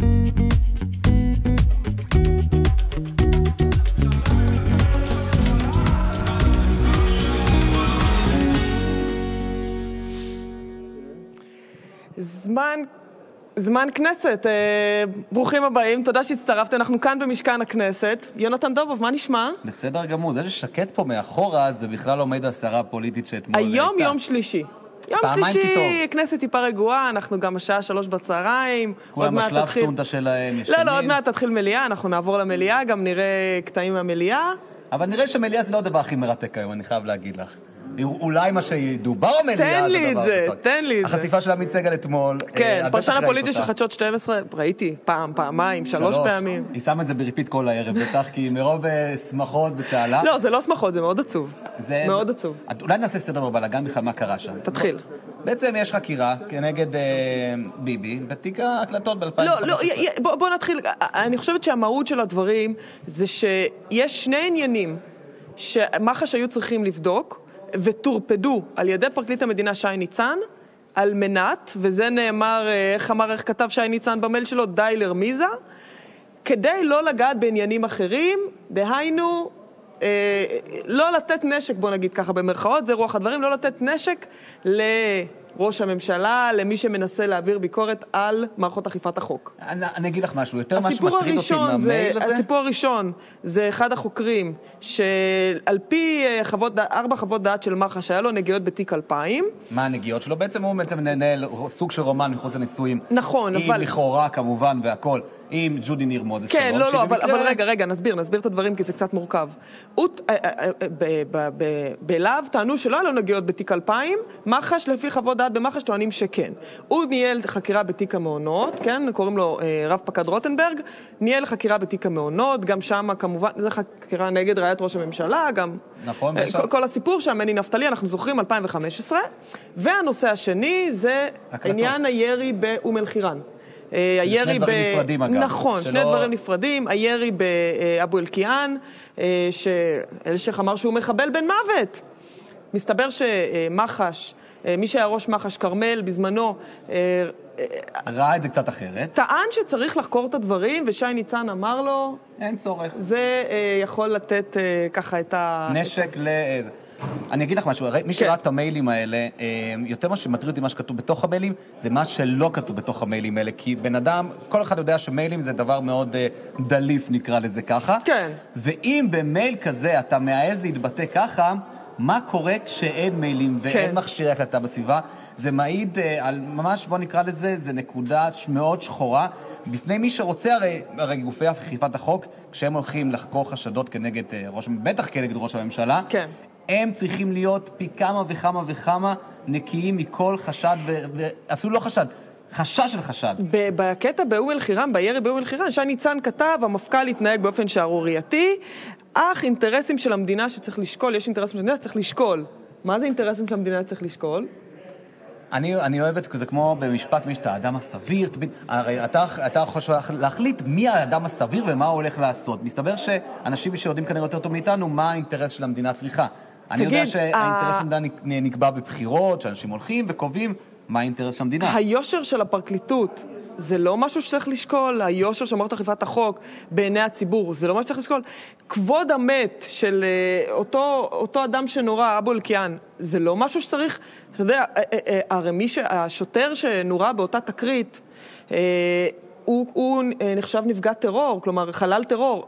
זמן כנסת, ברוכים הבאים, תודה שהצטרפת, אנחנו כאן במשכן הכנסת. יונתן דובוב, מה נשמע? בסדר גמור, זה ששקט פה מאחורה, זה בכלל עומד הסערה הפוליטית שאתמול היום יום שלישי. יום שלישי, כנסת טיפה רגועה, אנחנו גם השעה 3 בצהריים. כולם השלב שטונטה שלהם ישנים. לא, עוד מעט תתחיל מליאה, אנחנו נעבור למליאה, גם נראה קטעים מהמליאה. אבל נראה שמליאה זה לא הדבר הכי מרתק היום, אני חייב להגיד לך. אולי מה שידובר במליאה זה דבר. תן לי את זה. החשיפה של עמית סגל אתמול. כן, פרשן הפוליטי של חדשות 12, ראיתי פעם, פעמיים, 3 פעמים. היא שמה את זה בריפיט כל הערב, בטח, כי מרוב שמחות וצהלה. לא, זה לא שמחות, זה מאוד עצוב. מאוד עצוב. אולי נעשה סדר בבלגן בכלל מה קרה שם. תתחיל. בעצם יש חקירה כנגד ביבי, בתיק ההקלטות ב-2015. לא, בוא נתחיל. אני חושבת שהמהות של הדברים זה שיש שני עניינים שמח"ש היו צריכים לבדוק, וטורפדו על ידי פרקליט המדינה שי ניצן, על מנת, וזה נאמר, איך כתב שי ניצן במייל שלו, די לרמיזה, כדי לא לגעת בעניינים אחרים, דהיינו, לא לתת נשק, בוא נגיד ככה במרכאות, זה רוח הדברים, לא לתת נשק לראש הממשלה, למי שמנסה להעביר ביקורת על מערכות אכיפת החוק. אני אגיד לך משהו, יותר מה שמטריד אותי מהמייל הזה. הסיפור הראשון זה אחד החוקרים שעל פי 4 חוות דעת של מח"ש היה לו נגיעות בתיק 2000. מה הנגיעות שלו? בעצם הוא מנהל סוג של רומן מחוץ לנישואים. נכון, אבל... עם לכאורה כמובן והכל. עם ג'ודי ניר מודס שלום. כן, לא, אבל רגע, נסביר את הדברים כי זה קצת מורכב. בלהב טענו שלא היה לו נגיעות בתיק 2000, מח"ש לפי חוות דעת במח"ש טוענים שכן. הוא ניהל חקירה בתיק המעונות, כן, קוראים לו רב פקד רוטנברג, ניהל חקירה בתיק המעונות, גם שם כמובן, זו חקירה נגד רעיית ראש הממשלה, גם נכון, כל הסיפור שם, מני נפתלי, אנחנו זוכרים 2015, והנושא השני זה עניין הירי באום אל-חיראן. שני דברים נפרדים אגב. נכון, שני דברים נפרדים. הירי באבו אל-קיעאן, שאלשיך אמר שהוא מחבל בן מוות. מסתבר שמח"ש, מי שהיה ראש מח"ש כרמל בזמנו, ראה את זה קצת אחרת. טען שצריך לחקור את הדברים, ושי ניצן אמר לו, אין צורך. זה יכול לתת ככה את נשק אני אגיד לך משהו, מי שראה את המיילים האלה, יותר מה שמטריד אותי מה שכתוב בתוך המיילים, זה מה שלא כתוב בתוך המיילים האלה, כי בן אדם, כל אחד יודע שמיילים זה דבר מאוד דליף, נקרא לזה ככה. כן. ואם במייל כזה אתה מעז להתבטא ככה, מה קורה כשאין מיילים ואין מכשירי הקלטה בסביבה? זה מעיד על ממש, בוא נקרא לזה, זה נקודה מאוד שחורה, בפני מי שרוצה הרי גופי אכיפת החוק, כשהם הולכים לחקור חשדות כנגד בטח כנגד ראש הממשלה, כן. הם צריכים להיות פי כמה וכמה וכמה נקיים מכל חשד, ואפילו לא חשד, חשש של חשד. בקטע באום אל-חיראן, בירי באום אל-חיראן, שי ניצן כתב, המפכ"ל התנהג באופן שערורייתי, אך אינטרסים של המדינה שצריך לשקול, יש אינטרסים של המדינה שצריך לשקול. מה זה אינטרסים של המדינה שצריך לשקול? אני אוהבת, זה כמו במשפט מי שאתה האדם הסביר, הרי אתה חושב להחליט מי האדם הסביר ומה הוא הולך לעשות. מסתבר שאנשים שיודעים כנראה יותר טוב מאיתנו מה האינטרס של המדינה צריכה. אני יודע שהאינטרס של המדינה נקבע בבחירות, שאנשים הולכים וקובעים מה האינטרס של המדינה. היושר של הפרקליטות זה לא משהו שצריך לשקול, היושר של מערכת אכיפת החוק בעיני הציבור, זה לא משהו שצריך לשקול. כבוד המת של אותו אדם שנורא, אבו אל-קיעאן, זה לא משהו שצריך, אתה יודע, הרי השוטר שנורא באותה תקרית, הוא נחשב נפגע טרור, כלומר חלל טרור.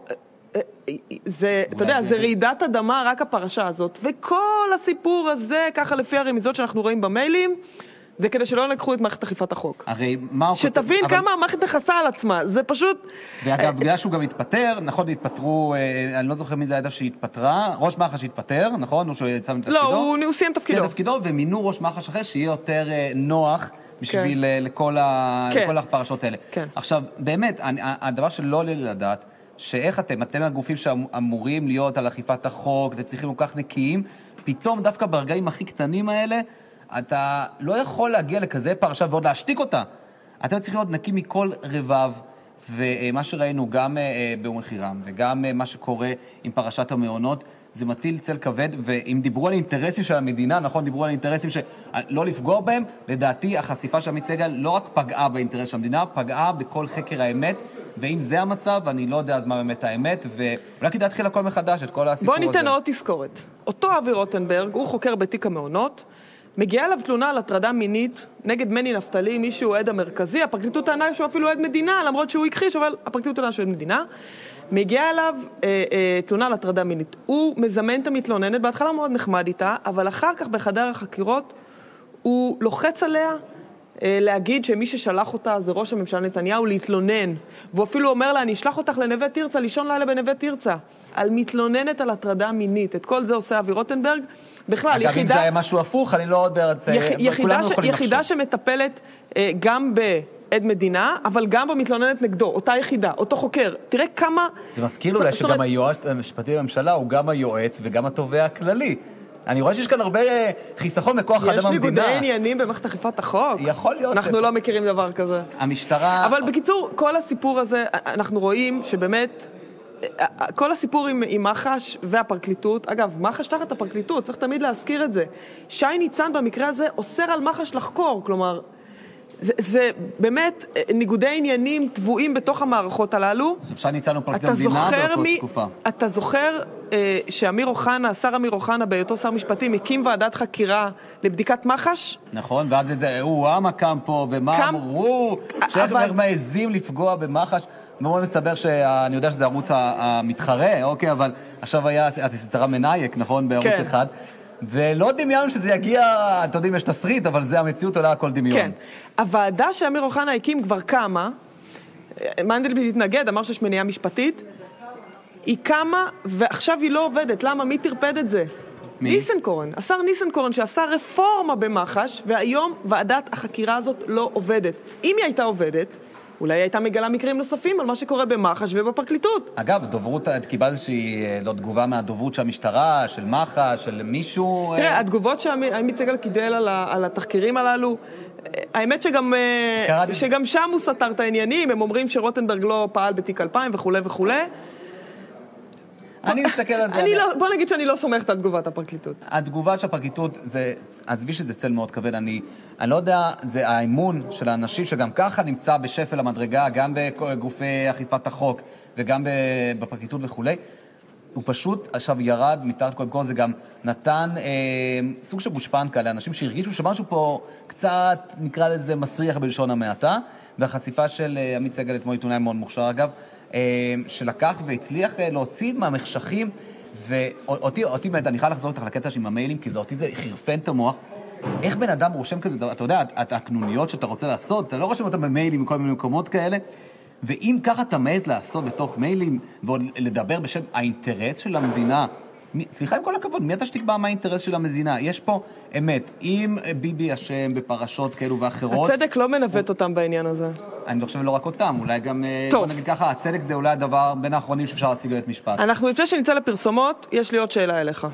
זה, אתה יודע, זה רעידת אדמה רק הפרשה הזאת, וכל הסיפור הזה, ככה לפי הרמיזות שאנחנו רואים במיילים, זה כדי שלא לקחו את מערכת אכיפת החוק. הרי מה הוא... שתבין כמה המערכת נכנסה על עצמה, זה פשוט... ואגב, בגלל שהוא גם התפטר, נכון, התפטרו, אני לא זוכר מי זה הידע שהתפטרה, ראש מח"ש התפטר, נכון? הוא שיצא מתפקידו. לא, הוא סיים תפקידו. ומינו ראש מח"ש אחר שיהיה יותר נוח בשביל לכל הפרשות האלה. עכשיו, באמת, הדבר שלא עולה לי לדעת, שאיך אתם הגופים שאמורים להיות על אכיפת החוק, אתם צריכים כל כך נקיים, פתאום דווקא ברגעים הכי קטנים האלה, אתה לא יכול להגיע לכזה פרשה ועוד להשתיק אותה. אתם צריכים להיות נקי מכל רבב, ומה שראינו גם באום אל-חיראן, וגם מה שקורה עם פרשת המעונות, זה מטיל צל כבד, ואם דיברו על אינטרסים של המדינה, נכון, דיברו על אינטרסים שלא לפגוע בהם, לדעתי החשיפה של עמית סגל לא רק פגעה באינטרס של המדינה, פגעה בכל חקר האמת, ואם זה המצב, אני לא יודע אז מה באמת האמת, ואולי כדאי להתחיל הכל מחדש, את כל הסיפור הזה. בוא ניתן עוד תזכורת. אותו אבי רוטנברג, הוא חוקר בתיק המעונות, מגיעה אליו תלונה על הטרדה מינית נגד מני נפתלי, מישהו עד המרכזי, הפרקליטות טענה שהוא אפילו עד מדינה, למרות שהוא הכחיש, אבל הפרקליטות טענה שהוא עד מדינה. מגיעה אליו תלונה על הטרדה מינית. הוא מזמן את המתלוננת, בהתחלה מאוד נחמד איתה, אבל אחר כך בחדר החקירות הוא לוחץ עליה להגיד שמי ששלח אותה זה ראש הממשלה נתניהו להתלונן. והוא אפילו אומר לה, אני אשלח אותך לנווה תרצה, לישון לילה בנווה תרצה. על מתלוננת על הטרדה מינית. את כל זה עושה אבי רוטנברג. בכלל, אגב, אם זה היה משהו הפוך, אני לא יודע, יחידה שמטפלת גם עד מדינה, אבל גם במתלוננת נגדו, אותה יחידה, אותו חוקר. תראה כמה... זה מזכיר אולי שגם היועץ המשפטי בממשלה הוא גם היועץ וגם התובע הכללי. אני רואה שיש כאן הרבה חיסכון מכוח אדם המדינה. יש ניגודי עניינים במערכת אכיפת החוק. יכול להיות. אנחנו לא מכירים דבר כזה. המשטרה... אבל בקיצור, כל הסיפור הזה, אנחנו רואים שבאמת, כל הסיפור עם מח"ש והפרקליטות, אגב, מח"ש תחת הפרקליטות, צריך תמיד להזכיר את זה. שי ניצן במקרה הזה אוסר על מח"ש לחקור, כלומר... זה באמת ניגודי עניינים טבועים בתוך המערכות הללו. אפשר ניצנו פרקליט המדינה באותה תקופה. אתה זוכר שאמיר אוחנה, שר אמיר אוחנה, בהיותו שר משפטים, הקים ועדת חקירה לבדיקת מח"ש? נכון, ואז זה, מה קם פה, ומה אמרו, שאיך מעזים לפגוע במח"ש. מאוד מסתבר שאני יודע שזה ערוץ המתחרה, אוקיי, אבל עכשיו היה הסדרה מנייק, נכון, בערוץ אחד. ולא דמיון שזה יגיע, אתה יודעים, יש תסריט, אבל זה המציאות עולה הכל דמיון. כן. הוועדה שאמיר אוחנה הקים כבר קמה, מנדלבליט התנגד, אמר שיש מניעה משפטית, היא קמה, ועכשיו היא לא עובדת. למה? מי תרפד את זה? מי? ניסנקורן. השר ניסנקורן שעשה רפורמה במח"ש, והיום ועדת החקירה הזאת לא עובדת. אם היא הייתה עובדת, אולי הייתה מגלה מקרים נוספים על מה שקורה במח"ש ובפרקליטות. אגב, דוברות, קיבלת איזושהי לא תגובה מהדוברות של המשטרה, של מח"ש, של מישהו... תראה, התגובות שעמית סגל קיבל על התחקירים הללו, האמת שגם שם הוא סתר את העניינים, הם אומרים שרוטנברג לא פעל בתיק 2000 וכו' וכו'. אני מסתכל על זה. בוא נגיד שאני לא סומכת על תגובת הפרקליטות. התגובת של הפרקליטות, עזבי שזה צל מאוד כבד, אני לא יודע, זה האמון של האנשים שגם ככה נמצא בשפל המדרגה, גם בגופי אכיפת החוק וגם בפרקליטות וכו'. הוא פשוט עכשיו ירד מתחת כל זה גם נתן סוג של גושפנקה לאנשים שהרגישו שמשהו פה קצת נקרא לזה מסריח בלשון המעטה, והחשיפה של עמית סגל אתמול עיתונאי מאוד מוכשר אגב, שלקח והצליח להוציא מהמחשכים, ואותי באמת, אני חייב לחזור איתך לקטע עם המיילים, כי אותי זה חרפן את המוח. איך בן אדם רושם כזה, אתה יודע, הקנוניות שאתה רוצה לעשות, אתה לא רושם אותם במיילים מכל מיני מקומות כאלה, ואם ככה אתה מעז לעשות בתוך מיילים, ולדבר בשם האינטרס של המדינה, סליחה עם כל הכבוד, מי אתה שתקבע מה האינטרס של המדינה? יש פה אמת, אם ביבי אשם בפרשות כאלו ואחרות... הצדק לא מנווט אותם בעניין הזה. אני לא חושב לא רק אותם, אולי גם... טוב. בוא נגיד ככה, הצדק זה אולי הדבר בין האחרונים שאפשר להשיג את משפט. אנחנו לפני שנצא לפרסומות, יש לי עוד שאלה אליך.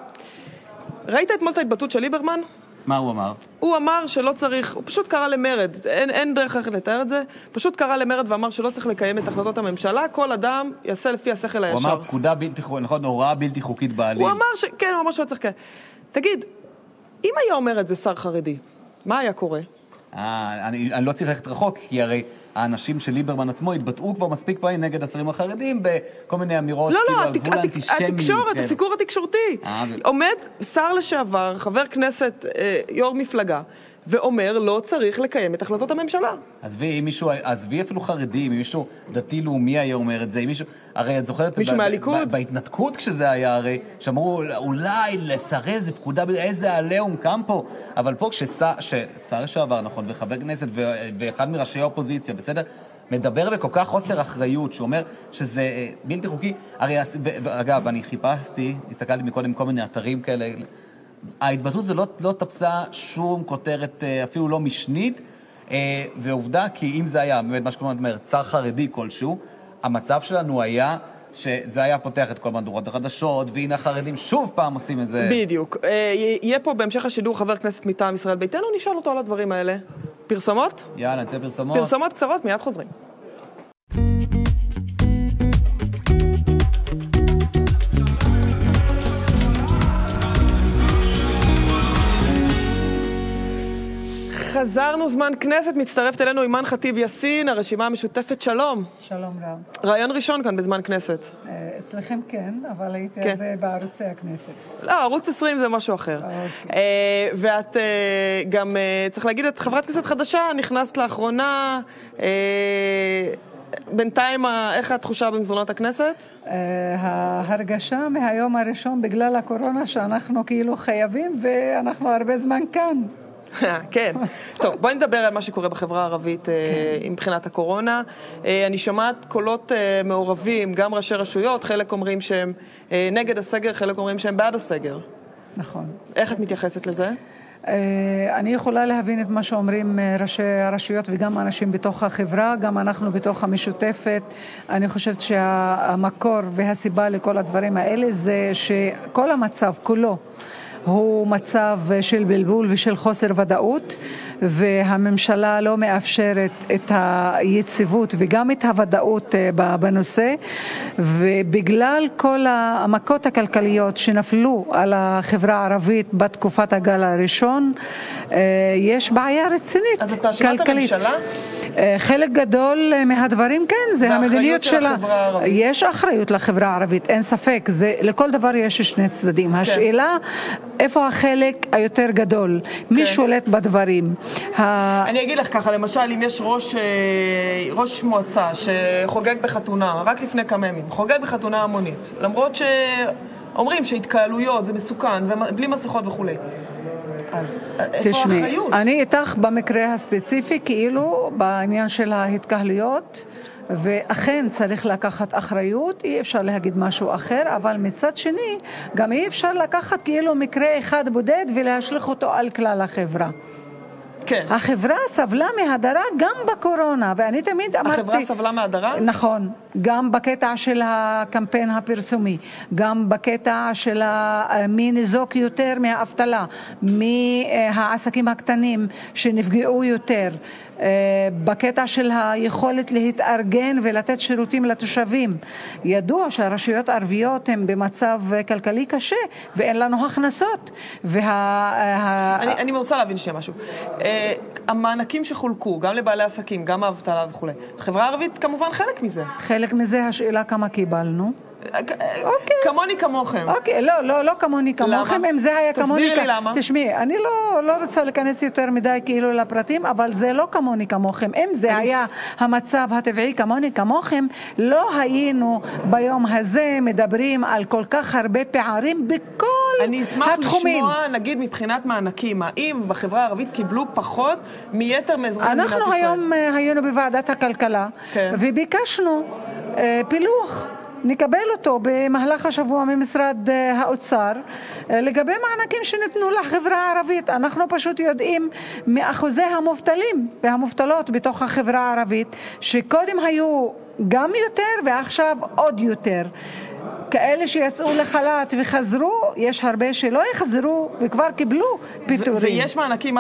ראית אתמול את ההתבטאות של ליברמן? מה הוא אמר? הוא אמר שלא צריך, הוא פשוט קרא למרד, אין דרך אחרת לתאר את זה, פשוט קרא למרד ואמר שלא צריך לקיים את החלטות הממשלה, כל אדם יעשה לפי השכל הישר. הוא אמר פקודה בלתי חוקית, נכון, הוראה בלתי חוקית בעליל. הוא אמר כן, הוא אמר שלא צריך כאלה. תגיד, אם היה אומר את זה שר חרדי, מה היה קורה? אני לא צריך ללכת רחוק, כי הרי האנשים של ליברמן עצמו התבטאו כבר מספיק פעמים נגד השרים החרדים בכל מיני אמירות כאילו על גבול האנטישמיות. התקשורת, הסיקור התקשורתי. עומד שר לשעבר, חבר כנסת, יו"ר מפלגה, ואומר לא צריך לקיים את החלטות הממשלה. עזבי אפילו חרדי, אם מישהו דתי-לאומי היה אומר את זה, הרי את זוכרת... מישהו מהליכוד? בהתנתקות כשזה היה הרי, שאמרו אולי לסרב זה פקודה, איזה עליהום קם פה, אבל פה כששר לשעבר, נכון, וחבר כנסת ואחד מראשי האופוזיציה, בסדר? מדבר בכל כך חוסר אחריות, שאומר שזה בלתי חוקי. הרי, אגב, אני חיפשתי, הסתכלתי מקודם כל מיני אתרים כאלה, ההתבטאות זה לא תפסה שום כותרת, אפילו לא משנית, ועובדה, כי אם זה היה, באמת מה שקוראים אומרת, שר חרדי כלשהו, המצב שלנו היה שזה היה פותח את כל מהדורות החדשות, והנה החרדים שוב פעם עושים את זה. בדיוק. יהיה פה בהמשך השידור חבר כנסת מטעם ישראל ביתנו, נשאל אותו על הדברים האלה. פרסומות? יאללה, נצא פרסומות. פרסומות קצרות, מיד חוזרים. חזרנו זמן כנסת, מצטרפת אלינו אימאן ח'טיב יאסין, הרשימה המשותפת. שלום. שלום רב. רעיון ראשון כאן בזמן כנסת. אצלכם כן, אבל הייתי הרבה בערוצי הכנסת. לא, ערוץ 20 זה משהו אחר. ואת גם, צריך להגיד, את חברת כנסת חדשה, נכנסת לאחרונה, בינתיים, איך התחושה במסדרונות הכנסת? ההרגשה מהיום הראשון בגלל הקורונה שאנחנו כאילו חייבים ואנחנו הרבה זמן כאן. כן. טוב, בואי נדבר על מה שקורה בחברה הערבית מבחינת הקורונה. אני שומעת קולות מעורבים, גם ראשי רשויות, חלק אומרים שהם נגד הסגר, חלק אומרים שהם בעד הסגר. נכון. איך את מתייחסת לזה? אני יכולה להבין את מה שאומרים ראשי הרשויות וגם אנשים בתוך החברה, גם אנחנו בתוך המשותפת. אני חושבת שהמקור והסיבה לכל הדברים האלה זה שכל המצב כולו הוא מצב של בלבול ושל חוסר ודאות, והממשלה לא מאפשרת את היציבות וגם את הוודאות בנושא, ובגלל כל המכות הכלכליות שנפלו על החברה הערבית בתקופת הגל הראשון, יש בעיה רצינית. אז אתה שמעת הממשלה? חלק גדול מהדברים כן, זה המדיניות שלה. יש אחריות לחברה הערבית, אין ספק, לכל דבר יש שני צדדים. השאלה איפה החלק היותר גדול, מי שולט בדברים. אני אגיד לך ככה, למשל אם יש ראש מועצה שחוגג בחתונה רק לפני כמה ימים, חוגג בחתונה המונית, למרות שאומרים שהתקהלויות זה מסוכן ובלי מסכות וכו'. אז איפה האחריות? אני איתך במקרה הספציפי, כאילו בעניין של ההתקהלויות, ואכן צריך לקחת אחריות, אי אפשר להגיד משהו אחר, אבל מצד שני גם אי אפשר לקחת כאילו מקרה אחד בודד ולהשליך אותו על כלל החברה. כן. החברה סבלה מהדרה גם בקורונה, ואני תמיד אמרתי... החברה סבלה מהדרה? נכון, גם בקטע של הקמפיין הפרסומי, גם בקטע של מי ניזוק יותר מהאבטלה, מהעסקים הקטנים שנפגעו יותר, בקטע של היכולת להתארגן ולתת שירותים לתושבים. ידוע שהרשויות הערביות הן במצב כלכלי קשה ואין לנו הכנסות. אני רוצה להבין שנייה משהו. המענקים שחולקו, גם לבעלי עסקים, גם האבטלה וכו'. החברה הערבית כמובן חלק מזה. חלק מזה, השאלה כמה קיבלנו. כמוני כמוכם. אוקיי, לא כמוני כמוכם. אם זה היה כמוני... תסבירי לי למה. תשמעי, אני לא רוצה להיכנס יותר מדי כאילו לפרטים, אבל זה לא כמוני כמוכם. אם זה היה המצב הטבעי כמוני כמוכם, לא היינו ביום הזה מדברים על כל כך הרבה פערים בכל התחומים. אני אשמח לשמוע, נגיד מבחינת מענקים, האם בחברה הערבית קיבלו פחות מיתר מאזרחי מדינת ישראל? אנחנו היום היינו בוועדת הכלכלה, וביקשנו פילוח. נקבל אותו במהלך השבוע ממשרד האוצר לגבי מענקים שניתנו לחברה הערבית. אנחנו פשוט יודעים מאחוזי המובטלים והמובטלות בתוך החברה הערבית שקודם היו גם יותר ועכשיו עוד יותר. כאלה שיצאו לחל"ת וחזרו, יש הרבה שלא יחזרו וכבר קיבלו פיטורים. ויש מענקים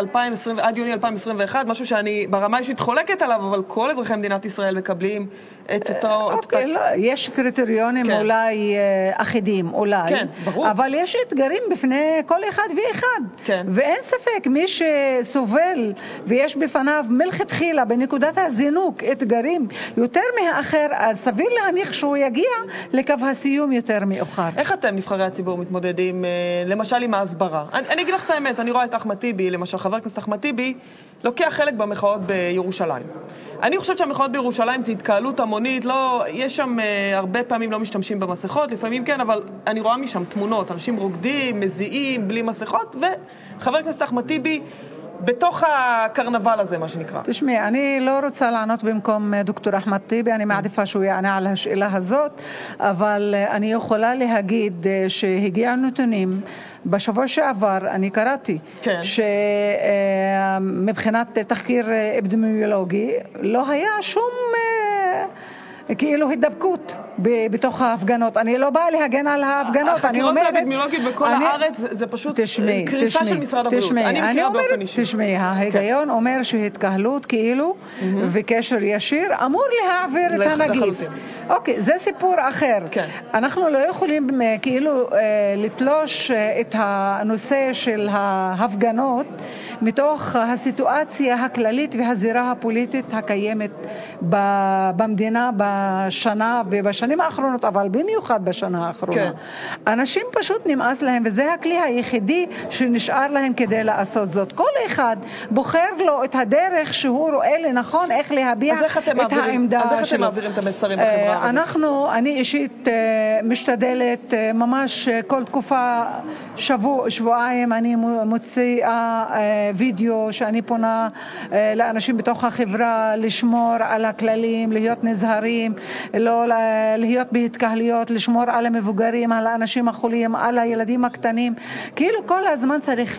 עד יוני 2021, משהו שאני ברמה אישית חולקת עליו, אבל כל אזרחי מדינת ישראל מקבלים את אותו... אוקיי, לא, יש קריטריונים אולי אחידים, אולי. כן, ברור. אבל יש אתגרים בפני כל אחד ואחד. כן. ואין ספק, מי שסובל ויש בפניו מלכתחילה בנקודת הזינוק אתגרים יותר מהאחר, אז סביר להניח שהוא יגיע לקו הסיום יותר מאוחר. איך אתם, נבחרי הציבור, מתמודדים, למשל עם ההסברה? אני אגיד לך את האמת, אני רואה את אחמד טיבי, למשל חבר הכנסת אחמד טיבי, לוקח חלק במחאות בירושלים. אני חושבת שהמחאות בירושלים זה התקהלות המונית, יש שם הרבה פעמים לא משתמשים במסכות, לפעמים כן, אבל אני רואה משם תמונות, אנשים רוקדים, מזיעים, בלי מסכות, וחבר הכנסת אחמד טיבי בתוך הקרנבל הזה, מה שנקרא. תשמעי, אני לא רוצה לענות במקום דוקטור אחמד טיבי, אני מעדיפה שהוא יענה על השאלה הזאת, אבל אני יכולה להגיד שהגיע נתונים בשבוע שעבר, אני קראתי, שמבחינת תחקיר אפידמיולוגי לא היה שום כאילו הידבקות בתוך ההפגנות. אני לא באה להגן על ההפגנות, אני אומרת... החקירות האפידמיולוגיות בכל הארץ זה פשוט קריסה של משרד הבריאות. אני מכירה באופן אישי. תשמעי, ההיגיון אומר שהתקהלות כאילו וקשר ישיר אמור להעביר את הנגיף. אוקיי, זה סיפור אחר. אנחנו לא יכולים כאילו לתלוש את הנושא של ההפגנות מתוך הסיטואציה הכללית והזירה הפוליטית הקיימת במדינה בשנה ובשנים האחרונות, אבל במיוחד בשנה האחרונה. אנשים פשוט נמאס להם, וזה הכלי היחידי שנשאר להם כדי לעשות זאת. כל אחד בוחר לו את הדרך שהוא רואה לנכון איך להביע את העמדה שלו. אז איך אתם מעבירים את המסרים בחברה הערבית? אני אישית משתדלת ממש כל תקופה, שבועיים אני מוציאה וידאו שאני פונה לאנשים בתוך החברה לשמור על הכללים, להיות נזהרים, לא להיות בהתקהלויות, לשמור על המבוגרים, על האנשים החולים, על הילדים הקטנים. כאילו כל הזמן צריך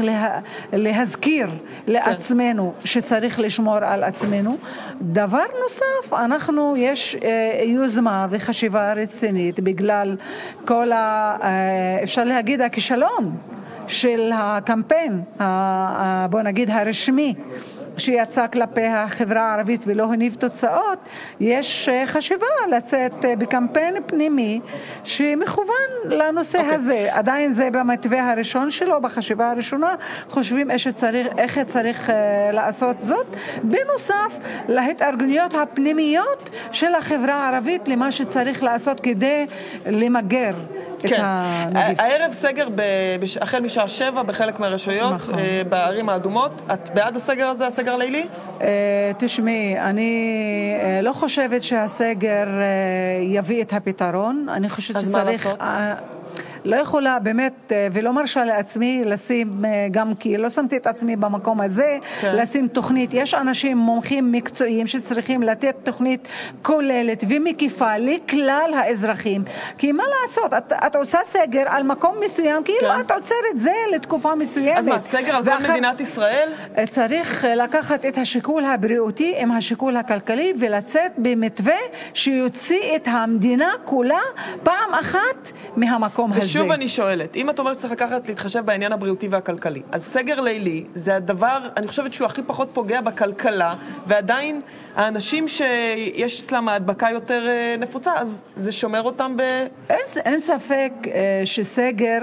להזכיר לעצמנו שצריך לשמור על עצמנו. דבר נוסף, יש יוזמה וחשיבה רצינית בגלל כל אפשר להגיד הכישלון של הקמפיין, בוא נגיד הרשמי, שיצא כלפי החברה הערבית ולא הניב תוצאות. יש חשיבה לצאת בקמפיין פנימי שמכוון לנושא הזה. עדיין זה במתווה הראשון שלו, בחשיבה הראשונה, חושבים איך צריך לעשות זאת, בנוסף להתארגנויות הפנימיות של החברה הערבית למה שצריך לעשות כדי למגר את הנגיף. הערב סגר החל משעה 7 בחלק מהרשויות, בערים האדומות. את בעד הסגר הזה, הסגר הלילי? תשמעי, אני לא חושבת שהסגר יביא את הפתרון. אני חושבת שצריך... לא יכולה באמת, ולא מרשה לעצמי לשים, גם כי לא שמתי את עצמי במקום הזה, לשים תוכנית. יש אנשים מומחים מקצועיים שצריכים לתת תוכנית כוללת ומקיפה לכלל האזרחים. כי מה לעשות? את עושה סגר על מקום מסוים, כאילו את עוצרת זה לתקופה מסוימת. אז מה, סגר על כל מדינת ישראל? צריך לקחת את השיקול הבריאותי עם השיקול הכלכלי ולצאת במתווה שיוציא את המדינה כולה פעם אחת מהמקום הזה. שוב אני שואלת, אם את אומרת שצריך להתחשב בעניין הבריאותי והכלכלי, אז סגר לילי זה הדבר, אני חושבת שהוא הכי פחות פוגע בכלכלה, ועדיין האנשים שיש אצלם ההדבקה יותר נפוצה, אז זה שומר אותם אין ספק שסגר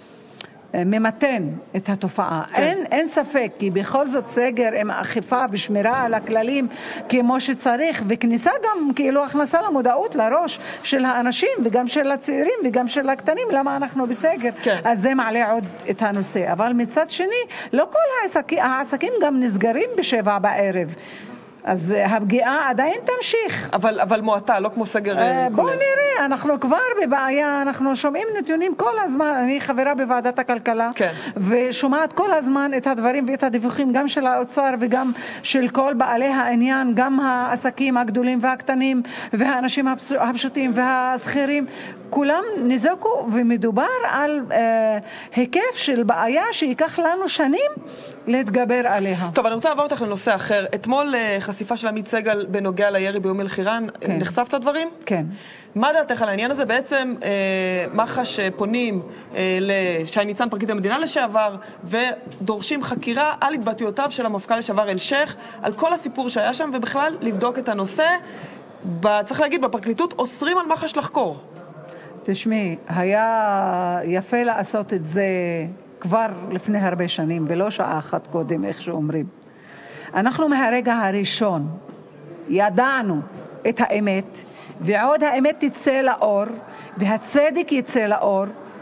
ממתן את התופעה. אין ספק, כי בכל זאת סגר עם אכיפה ושמירה על הכללים כמו שצריך, וכניסה גם כאילו הכנסה למודעות לראש של האנשים וגם של הצעירים וגם של הקטנים, למה אנחנו בסגר. אז זה מעלה עוד את הנושא. אבל מצד שני, לא כל העסקים גם נסגרים ב7 בערב. אז הפגיעה עדיין תמשיך. אבל מועטה, לא כמו סגר כולל. בואו נראה, אנחנו כבר בבעיה, אנחנו שומעים נתונים כל הזמן, אני חברה בוועדת הכלכלה, ושומעת כל הזמן את הדברים ואת הדיווחים, גם של האוצר וגם של כל בעלי העניין, גם העסקים הגדולים והקטנים, והאנשים הפשוטים והשכירים, כולם נזקו, ומדובר על היקף של בעיה שיקח לנו שנים להתגבר עליה. טוב, אני רוצה לעבור אותך לנושא אחר. אתמול חשיפה של עמית סגל בנוגע לירי באום אל-חיראן, נחשפת לדברים? כן. מה דעתך על העניין הזה? בעצם מח"ש פונים לשי ניצן, פרקליט המדינה לשעבר, ודורשים חקירה על התבטאויותיו של המפכ"ל לשעבר אל-שייח, על כל הסיפור שהיה שם, ובכלל לבדוק את הנושא. צריך להגיד, בפרקליטות אוסרים על מח"ש לחקור. תשמעי, היה יפה לעשות את זה כבר לפני הרבה שנים, ולא שעה אחת קודם, איך שאומרים. אנחנו מהרגע הראשון ידענו את האמת, ועוד האמת תצא לאור, והצדק יצא לאור.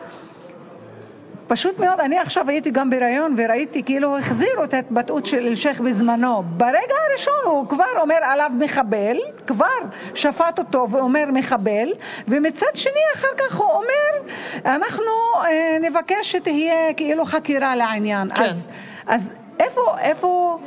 פשוט מאוד, אני עכשיו הייתי גם בראיון וראיתי כאילו החזירו את ההתבטאות של אל-שייח בזמנו. ברגע הראשון הוא כבר אומר עליו מחבל, כבר שפט אותו ואומר מחבל, ומצד שני אחר כך הוא אומר אנחנו נבקש שתהיה כאילו חקירה לעניין. כן. אז איפה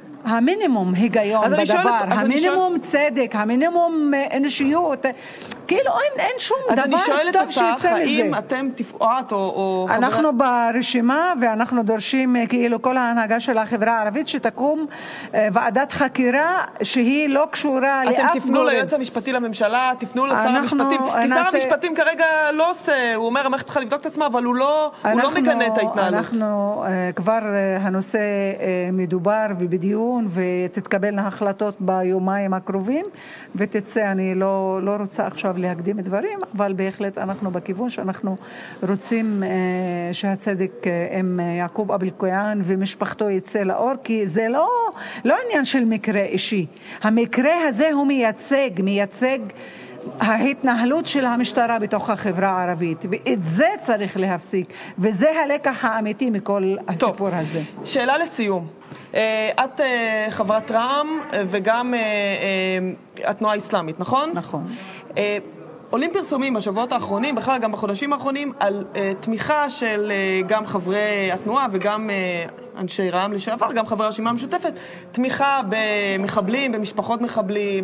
המינימום היגיון בדבר, המינימום צדק, המינימום אנושיות, כאילו אין שום דבר טוב שיצא מזה. אז אני שואלת אותך, האם אתם תפעט או... אנחנו ברשימה, ואנחנו דורשים כאילו כל ההנהגה של החברה הערבית שתקום ועדת חקירה שהיא לא קשורה לאף גורם. אתם תפנו ליועץ המשפטי לממשלה, תפנו לשר המשפטים, כי שר המשפטים כרגע לא עושה, הוא אומר, המערכת צריכה לבדוק את עצמה, אבל הוא לא מגנה את ההתנהלות. אנחנו כבר הנושא מדובר ובדיון, ותתקבלנה החלטות ביומיים הקרובים, ותצא, אני לא רוצה עכשיו להקדים את דברים, אבל בהחלט אנחנו בכיוון שאנחנו רוצים שהצדק עם יעקוב אבו אלקיעאן ומשפחתו יצא לאור, כי זה לא עניין של מקרה אישי. המקרה הזה הוא מייצג ההתנהלות של המשטרה בתוך החברה הערבית, ואת זה צריך להפסיק, וזה הלקח האמיתי מכל הסיפור הזה. שאלה לסיום. את חברת רע"מ וגם התנועה האסלאמית, נכון? נכון. עולים פרסומים בשבועות האחרונים, בכלל גם בחודשים האחרונים, על תמיכה של גם חברי התנועה וגם אנשי רע"מ לשעבר, גם חברי הרשימה המשותפת, תמיכה במחבלים, במשפחות מחבלים,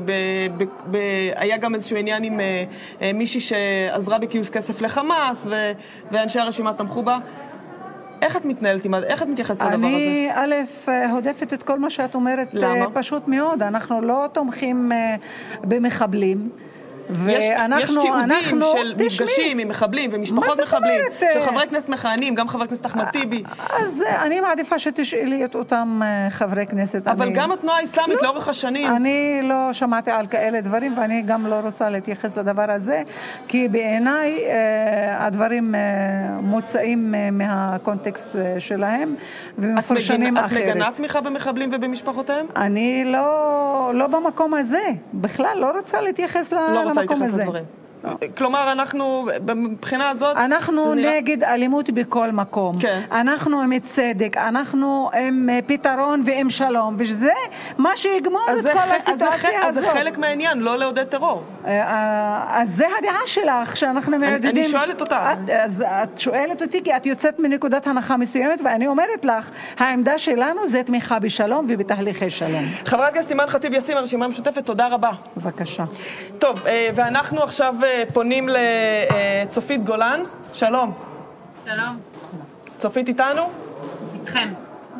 היה גם איזשהו עניין עם מישהי שעזרה בקיוס כסף לחמאס, ואנשי הרשימה תמכו בה. איך את מתנהלת, איך את מתייחסת לדבר הזה? אני הודפת את כל מה שאת אומרת. למה? פשוט מאוד, אנחנו לא תומכים במחבלים. יש תיעודים של מפגשים עם מחבלים ומשפחות מחבלים, של חברי כנסת מכהנים, גם חבר כנסת אחמד טיבי. אז אני מעדיפה שתשאלי את אותם חברי כנסת. אבל גם התנועה האסלאמית לאורך השנים. אני לא שמעתי על כאלה דברים, ואני גם לא רוצה להתייחס לדבר הזה, כי בעיניי הדברים מוצאים מהקונטקסט שלהם, ומפרשנים אחרת. את מגנה תמיכה במחבלים ובמשפחותיהם? אני לא במקום הזה. בכלל לא רוצה להתייחס למקום הזה. כלומר, אנחנו, מבחינה הזאת... אנחנו נגד אלימות בכל מקום. אנחנו עם צדק, אנחנו עם פתרון ועם שלום, וזה מה שיגמור את כל הסיטואציה הזאת. אז זה חלק מהעניין, לא לעודד טרור. אז זה הדעה שלך, שאנחנו מעודדים... אני שואלת אותה. אז את שואלת אותי, כי את יוצאת מנקודת הנחה מסוימת, ואני אומרת לך, העמדה שלנו זה תמיכה בשלום ובתהליכי שלום. חברת הכנסת אימאן ח'טיב יאסין, הרשימה המשותפת, תודה רבה. בבקשה. טוב, ואנחנו עכשיו פונים לצופית גולן. שלום. שלום. צופית איתנו? איתכם.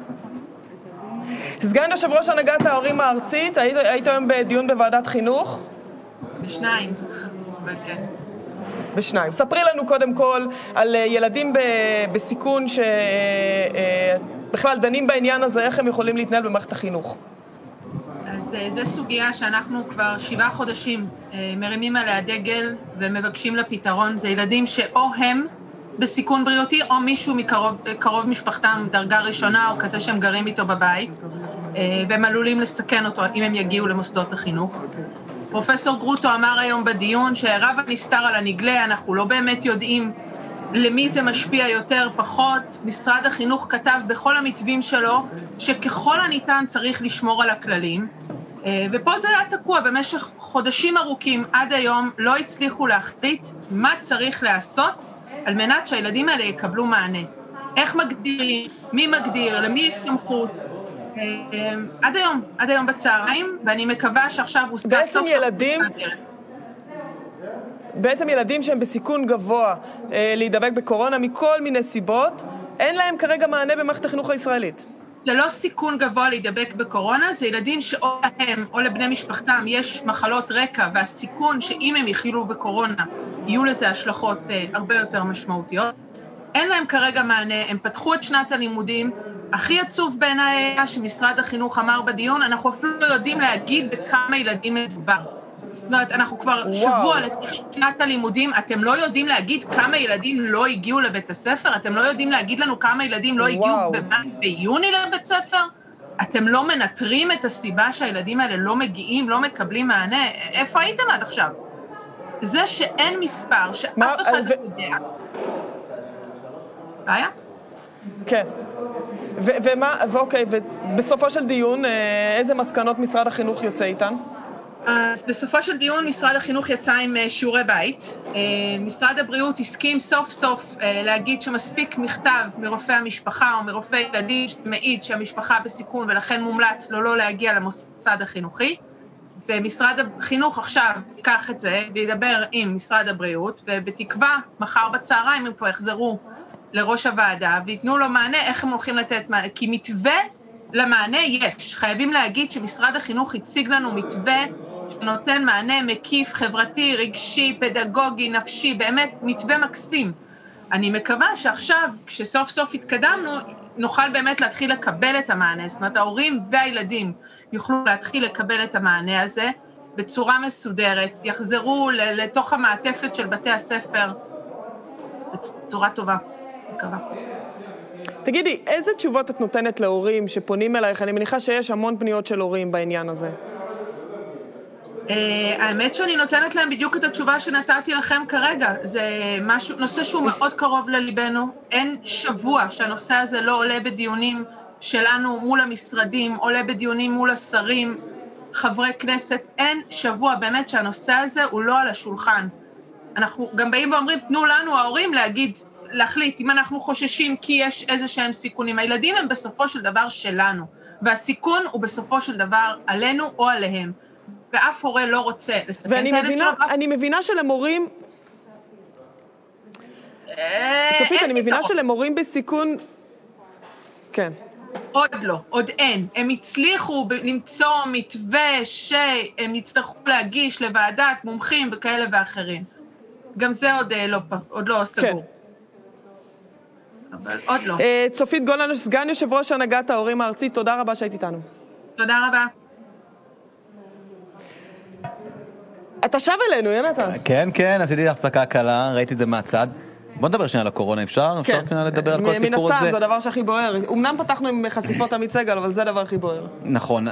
סגן יושב ראש הנהגת ההורים הארצית, היית היום בדיון בוועדת חינוך? בשניים, אבל כן. בשניים. ספרי לנו קודם כל על ילדים בסיכון שבכלל דנים בעניין הזה, איך הם יכולים להתנהל במערכת החינוך. אז זו סוגיה שאנחנו כבר 7 חודשים מרימים עליה דגל ומבקשים לפתרון. זה ילדים שאו הם בסיכון בריאותי או מישהו מקרוב משפחתם דרגה ראשונה או כזה שהם גרים איתו בבית, והם עלולים לסכן אותו אם הם יגיעו למוסדות החינוך. פרופסור גרוטו אמר היום בדיון שרב הנסתר על הנגלה, אנחנו לא באמת יודעים למי זה משפיע יותר, פחות. משרד החינוך כתב בכל המתווים שלו שככל הניתן צריך לשמור על הכללים, ופה זה היה תקוע במשך חודשים ארוכים. עד היום לא הצליחו להחליט מה צריך לעשות על מנת שהילדים האלה יקבלו מענה. איך מגדירים, מי מגדיר, למי יש סמכות. עד היום בצהריים, ואני מקווה שעכשיו הושגה סוף סוף הדרך. בעצם ילדים שהם בסיכון גבוה להידבק בקורונה מכל מיני סיבות, אין להם כרגע מענה במערכת החינוך הישראלית. זה לא סיכון גבוה להידבק בקורונה, זה ילדים שאו להם או לבני משפחתם יש מחלות רקע, והסיכון שאם הם יחילו בקורונה יהיו לזה השלכות הרבה יותר משמעותיות. אין להם כרגע מענה, הם פתחו את שנת הלימודים. הכי עצוב בעיניי היה שמשרד החינוך אמר בדיון, אנחנו אפילו לא יודעים להגיד בכמה ילדים מדובר. זאת אומרת, אנחנו כבר שבוע לשנת הלימודים, אתם לא יודעים להגיד כמה ילדים לא הגיעו לבית הספר? אתם לא יודעים להגיד לנו כמה ילדים לא הגיעו ביוני לבית ספר? אתם לא מנטרים את הסיבה שהילדים האלה לא מגיעים, לא מקבלים מענה? איפה הייתם עד עכשיו? זה שאין מספר, שאף אחד לא יודע. בעיה? כן. ואוקיי, ובסופו של דיון, איזה מסקנות משרד החינוך יוצא איתן? אז בסופו של דיון משרד החינוך יצא עם שיעורי בית. משרד הבריאות הסכים סוף סוף להגיד שמספיק מכתב מרופא המשפחה או מרופא ילדים שמעיד שהמשפחה בסיכון ולכן מומלץ לא להגיע למוסד החינוכי. ומשרד החינוך עכשיו ייקח את זה וידבר עם משרד הבריאות, ובתקווה, מחר בצהריים הם כבר יחזרו לראש הוועדה, ויתנו לו מענה איך הם הולכים לתת מענה, כי מתווה למענה יש. חייבים להגיד שמשרד החינוך הציג לנו מתווה שנותן מענה מקיף, חברתי, רגשי, פדגוגי, נפשי, באמת מתווה מקסים. אני מקווה שעכשיו, כשסוף סוף התקדמנו, נוכל באמת להתחיל לקבל את המענה. זאת אומרת, ההורים והילדים יוכלו להתחיל לקבל את המענה הזה בצורה מסודרת, יחזרו לתוך המעטפת של בתי הספר בצורה טובה, מקווה. תגידי, איזה תשובות את נותנת להורים שפונים אלייך? אני מניחה שיש המון פניות של הורים בעניין הזה. האמת שאני נותנת להם בדיוק את התשובה שנתתי לכם כרגע. זה נושא שהוא מאוד קרוב לליבנו. אין שבוע שהנושא הזה לא עולה בדיונים שלנו מול המשרדים, עולה בדיונים מול השרים, חברי כנסת. אין שבוע באמת שהנושא הזה הוא לא על השולחן. אנחנו גם באים ואומרים, תנו לנו ההורים להחליט אם אנחנו חוששים כי יש איזה שהם סיכונים. הילדים הם בסופו של דבר שלנו, והסיכון הוא בסופו של דבר עלינו או עליהם. ואף הורה לא רוצה לסכן את הילד שלו. ואני מבינה שלמורים... צופית, אני מבינה שלמורים בסיכון... כן. עוד לא, עוד אין. הם הצליחו למצוא מתווה שהם יצטרכו להגיש לוועדת מומחים וכאלה ואחרים. גם זה עוד לא סגור. אבל עוד לא. צופית גולן, סגן יושב ראש הנהגת ההורים הארצית, תודה רבה שהיית איתנו. תודה רבה. אתה שב אלינו, יונתן. כן, עשיתי הפסקה קלה, ראיתי את זה מהצד. בוא נדבר שנייה על הקורונה, אפשר? כן. אפשר לדבר על כל הסיפור הזה? מן הסתם, זה הדבר שהכי בוער. אמנם פתחנו עם חשיפות עמית סגל, אבל זה הדבר הכי בוער. נכון.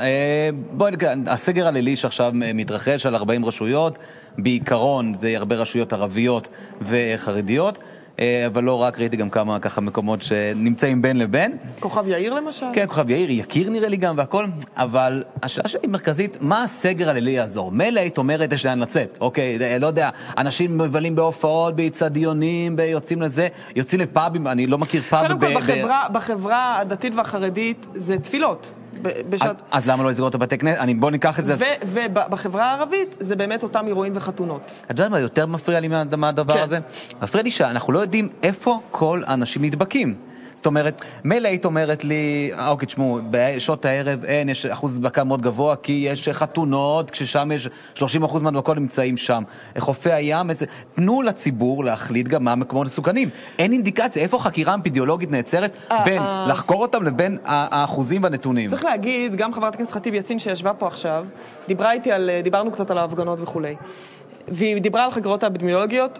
הסגר הלילי שעכשיו מתרחש על 40 רשויות, בעיקרון זה הרבה רשויות ערביות וחרדיות, אבל לא רק, ראיתי גם כמה ככה מקומות שנמצאים בין לבין. כוכב יאיר למשל? כן, כוכב יאיר, יקיר נראה לי גם והכל, אבל השאלה שלי מרכזית, מה הסגר הלילי יעזור? מילא היית אומרת יש לאן לצאת, אוקיי, לא יודע, אנשים מבלים בהופעות, בהצדיונים, יוצאים לזה, יוצאים לפאבים, אני לא מכיר פאב. קודם כל, בחברה הדתית והחרדית זה תפילות. אז למה לא לסגור את הבתי כנסת? בוא ניקח את זה. ובחברה הערבית זה באמת אותם אירועים וחתונות. את יודעת מה יותר מפריע לי מהדבר הזה? מפריע לי שאנחנו לא יודעים איפה כל האנשים נדבקים. זאת אומרת, מילא היית אומרת לי, אוקיי, תשמעו, בשעות הערב אין, יש אחוז הדבקה מאוד גבוה, כי יש חתונות, כששם יש 30% מהדבקות נמצאים שם. חופי הים, תנו לציבור להחליט גם מה המקומות מסוכנים. אין אינדיקציה, איפה חקירה אפידמיולוגית נעצרת בין לחקור אותם לבין האחוזים והנתונים. צריך להגיד, גם חברת הכנסת ח'טיב יאסין שישבה פה עכשיו, דיברנו קצת על ההפגנות וכולי, והיא דיברה על חקירות האפידמיולוגיות,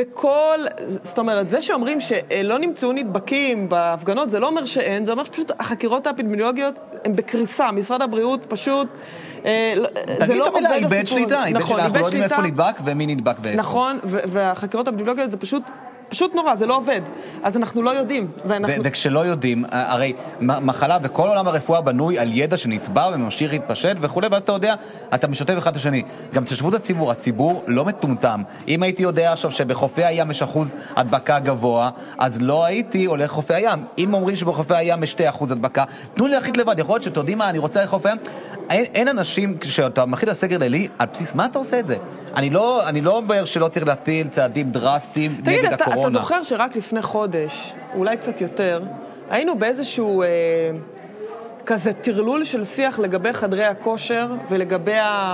זאת אומרת, זה שאומרים שלא נמצאו נדבקים בהפגנות, זה לא אומר שאין, זה אומר שפשוט החקירות האפידמיולוגיות הן בקריסה. משרד הבריאות פשוט... תגיד את המילה, איבד שליטה. אנחנו לא יודעים איפה נדבק ומי נדבק ואיפה. נכון, והחקירות האפידמיולוגיות זה פשוט נורא, זה לא עובד. אז אנחנו לא יודעים. וכשלא יודעים, הרי מחלה וכל עולם הרפואה בנוי על ידע שנצבר וממשיך להתפשט וכו', ואז אתה יודע, אתה משתף אחד את השני. גם תשבות הציבור לא מטומטם. אם הייתי יודע עכשיו שבחופי הים יש אחוז הדבקה גבוה, אז לא הייתי הולך לחופי הים. אם אומרים שבחופי הים יש 2% הדבקה, תנו לי להחליט לבד. יכול להיות שאתה יודעים מה, אני רוצה לחופי הים. אין אנשים, כשאתה מחליט על סגר לילי, על בסיס מה אתה עושה את זה? אני לא אומר שלא צריך להטיל צעדים דרסטיים נגד הקורונה. אתה זוכר שרק לפני חודש, אולי קצת יותר, היינו באיזשהו כזה תרלול של שיח לגבי חדרי הכושר ולגבי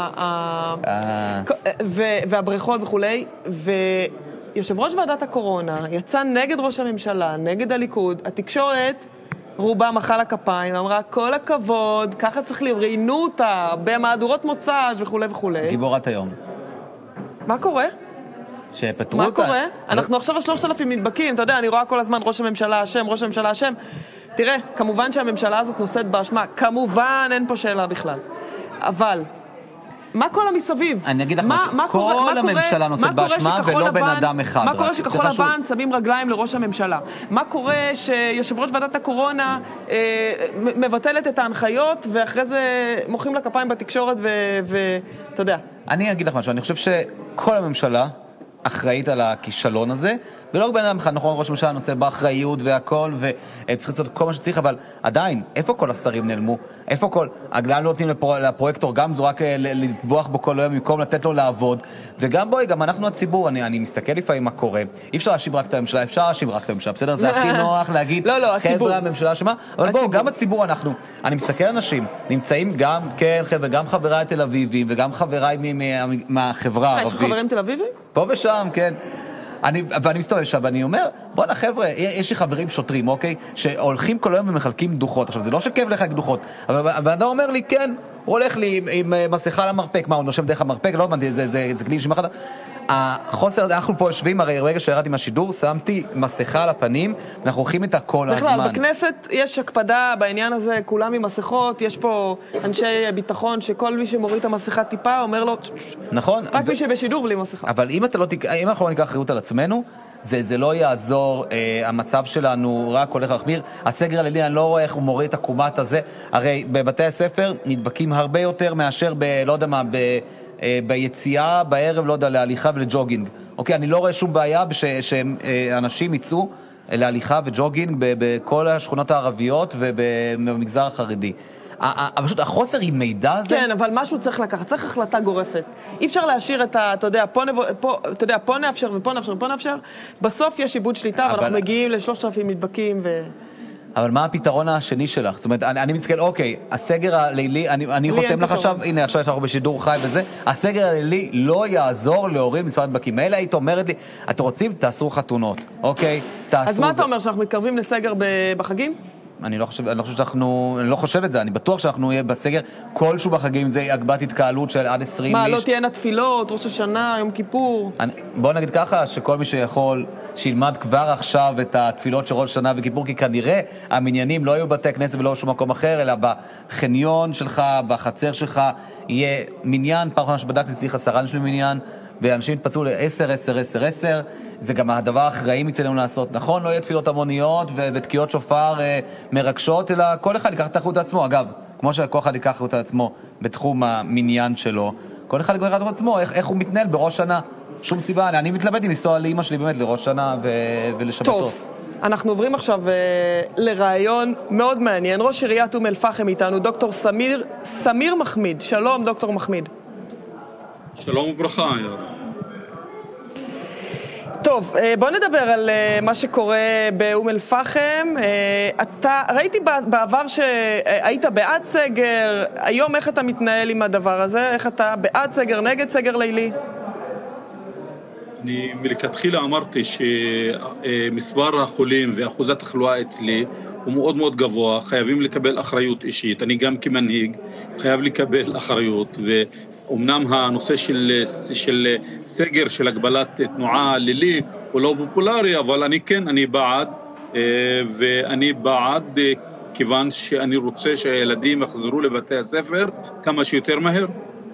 והבריכות וכולי, ויושב ראש ועדת הקורונה יצא נגד ראש הממשלה, נגד הליכוד, התקשורת רובה מחא לה כפיים, אמרה כל הכבוד, ככה צריך ראיינו אותה במהדורות מוצ"ש וכולי וכולי. גיבורת היום. מה קורה? שפטרו מה אותה. קורה? אנחנו עכשיו 3,000 נדבקים, אתה יודע, אני רואה כל הזמן ראש הממשלה אשם. תראה, כמובן שהממשלה הזאת נושאת באשמה, כמובן אין פה שאלה בכלל. אבל, מה כל המסביב? אני אגיד לך משהו, כל הממשלה נושאת באשמה ולא בן אדם אחד. מה קורה שכחול לבן שמים רגליים לראש הממשלה? מה קורה שיושב ראש ועדת הקורונה מבטלת את ההנחיות ואחרי זה מוחאים לה כפיים בתקשורת ואתה יודע. אני אגיד לך משהו, אני חושב שכל הממשלה אחראית על הכישלון הזה, ולא בן אדם אחד, נכון, ראש הממשלה נושא באחריות והכל, וצריך לעשות כל מה שצריך, אבל עדיין, איפה כל השרים נעלמו? איפה כל, הגלל לא נותנים לפרויקטור גם זו רק לטבוח בו כל היום, במקום לתת לו לעבוד, וגם בואי, גם אנחנו הציבור, אני מסתכל לפעמים מה קורה, אי אפשר להשיב רק את הממשלה, אפשר להשיב רק את הממשלה, בסדר? זה הכי נוח להגיד, חבר'ה, הממשלה שמה, אבל בואו, גם הציבור אני מסתכל אנשים, נמצאים גם, כן, חבר'ה, גם חבריי תל אביבים, וגם חבריי מהחברה הערבית. יש חברים תל אביבים? פה ושם, כן. ואני מסתובב שם, ואני אומר, בוא'נה חבר'ה, יש לי חברים שוטרים, אוקיי? שהולכים כל היום ומחלקים דוחות. עכשיו, זה לא שכיף לך דוחות, אבל האדם אומר לי, כן, הוא הולך לי עם מסכה למרפק. מה, הוא נושם דרך המרפק? לא הבנתי, זה כלי שמחד. החוסר, אנחנו פה יושבים, הרי רגע שהראיתי מהשידור, שמתי מסכה על הפנים, ואנחנו הולכים איתה כל הזמן. בכלל, בכנסת יש הקפדה בעניין הזה, כולם עם מסכות, יש פה אנשי ביטחון, שכל מי שמוריד את המסכה טיפה, אומר לו, נכון. רק מי שבשידור בלי מסכה. אבל אם אנחנו לא ניקח אחריות על עצמנו, זה לא יעזור, המצב שלנו רק הולך להחמיר. הסגר הלילי, אני לא רואה איך הוא מוריד את הקומת הזה. הרי בבתי הספר נדבקים הרבה יותר מאשר לא יודע מה, ביציאה בערב, לא יודע, להליכה ולג'וגינג. אוקיי, אני לא רואה שום בעיה שאנשים יצאו להליכה וג'וגינג בכל השכונות הערביות ובמגזר החרדי. פשוט החוסר עם מידע הזה... כן, אבל משהו צריך לקחת, צריך החלטה גורפת. אי אפשר להשאיר את אתה יודע, פה נאפשר ופה נאפשר ופה נאפשר. בסוף יש איבוד שליטה, ואנחנו מגיעים ל3,000 נדבקים אבל מה הפתרון השני שלך? זאת אומרת, אני מסתכל, אוקיי, הסגר הלילי, אני חותם לך עכשיו, הנה, עכשיו שאנחנו בשידור חי וזה, הסגר הלילי לא יעזור להוריד מספר נדבקים. אלה היית אומרת לי, אתם רוצים, תעשו חתונות, אוקיי? אז מה אתה אומר, שאנחנו מתקרבים לסגר בחגים? אני לא חושב את זה, אני בטוח שאנחנו נהיה בסגר כלשהו בחגים, זה הגבלת התקהלות של עד 20 איש. מה, לא תהיינה תפילות, ראש השנה, יום כיפור? בוא נגיד ככה, שכל מי שיכול, שילמד כבר עכשיו את התפילות של ראש השנה וכיפור, כי כנראה המניינים לא יהיו בתי כנסת ולא שום מקום אחר, אלא בחניון שלך, בחצר שלך, יהיה מניין, פעם אחרונה שבדקתי צריך 10 אנשים למניין, ואנשים יתפצעו ל-10. זה גם הדבר האחראי מצלנו לעשות. נכון, לא יהיה תפילות המוניות ותקיעות שופר מרגשות, אלא כל אחד ייקח את האחריות לעצמו. אגב, כמו שכל אחד ייקח אחריות לעצמו בתחום המניין שלו, כל אחד ייקח אחריות לעצמו, איך הוא מתנהל בראש שנה. שום סיבה, אני מתלבט עם לנסוע לאמא שלי באמת לראש שנה ולשבתות. טוב, אנחנו עוברים עכשיו לרעיון מאוד מעניין. ראש עיריית אום אל-פחם איתנו, דוקטור סמיר מחמיד. שלום, דוקטור מחמיד. שלום וברכה, יאללה. טוב, בוא נדבר על מה שקורה באום אל-פחם. ראיתי בעבר שהיית בעד סגר, היום איך אתה מתנהל עם הדבר הזה? איך אתה בעד סגר, נגד סגר לילי? אני מלכתחילה אמרתי שמספר החולים ואחוז התחלואה אצלי הוא מאוד מאוד גבוה, חייבים לקבל אחריות אישית. אני גם כמנהיג חייב לקבל אחריות, ואומנם הנושא של סגר, של הגבלת תנועה לילי הוא לא פופולרי, אבל אני בעד, ואני בעד כיוון שאני רוצה שהילדים יחזרו לבתי הספר כמה שיותר מהר.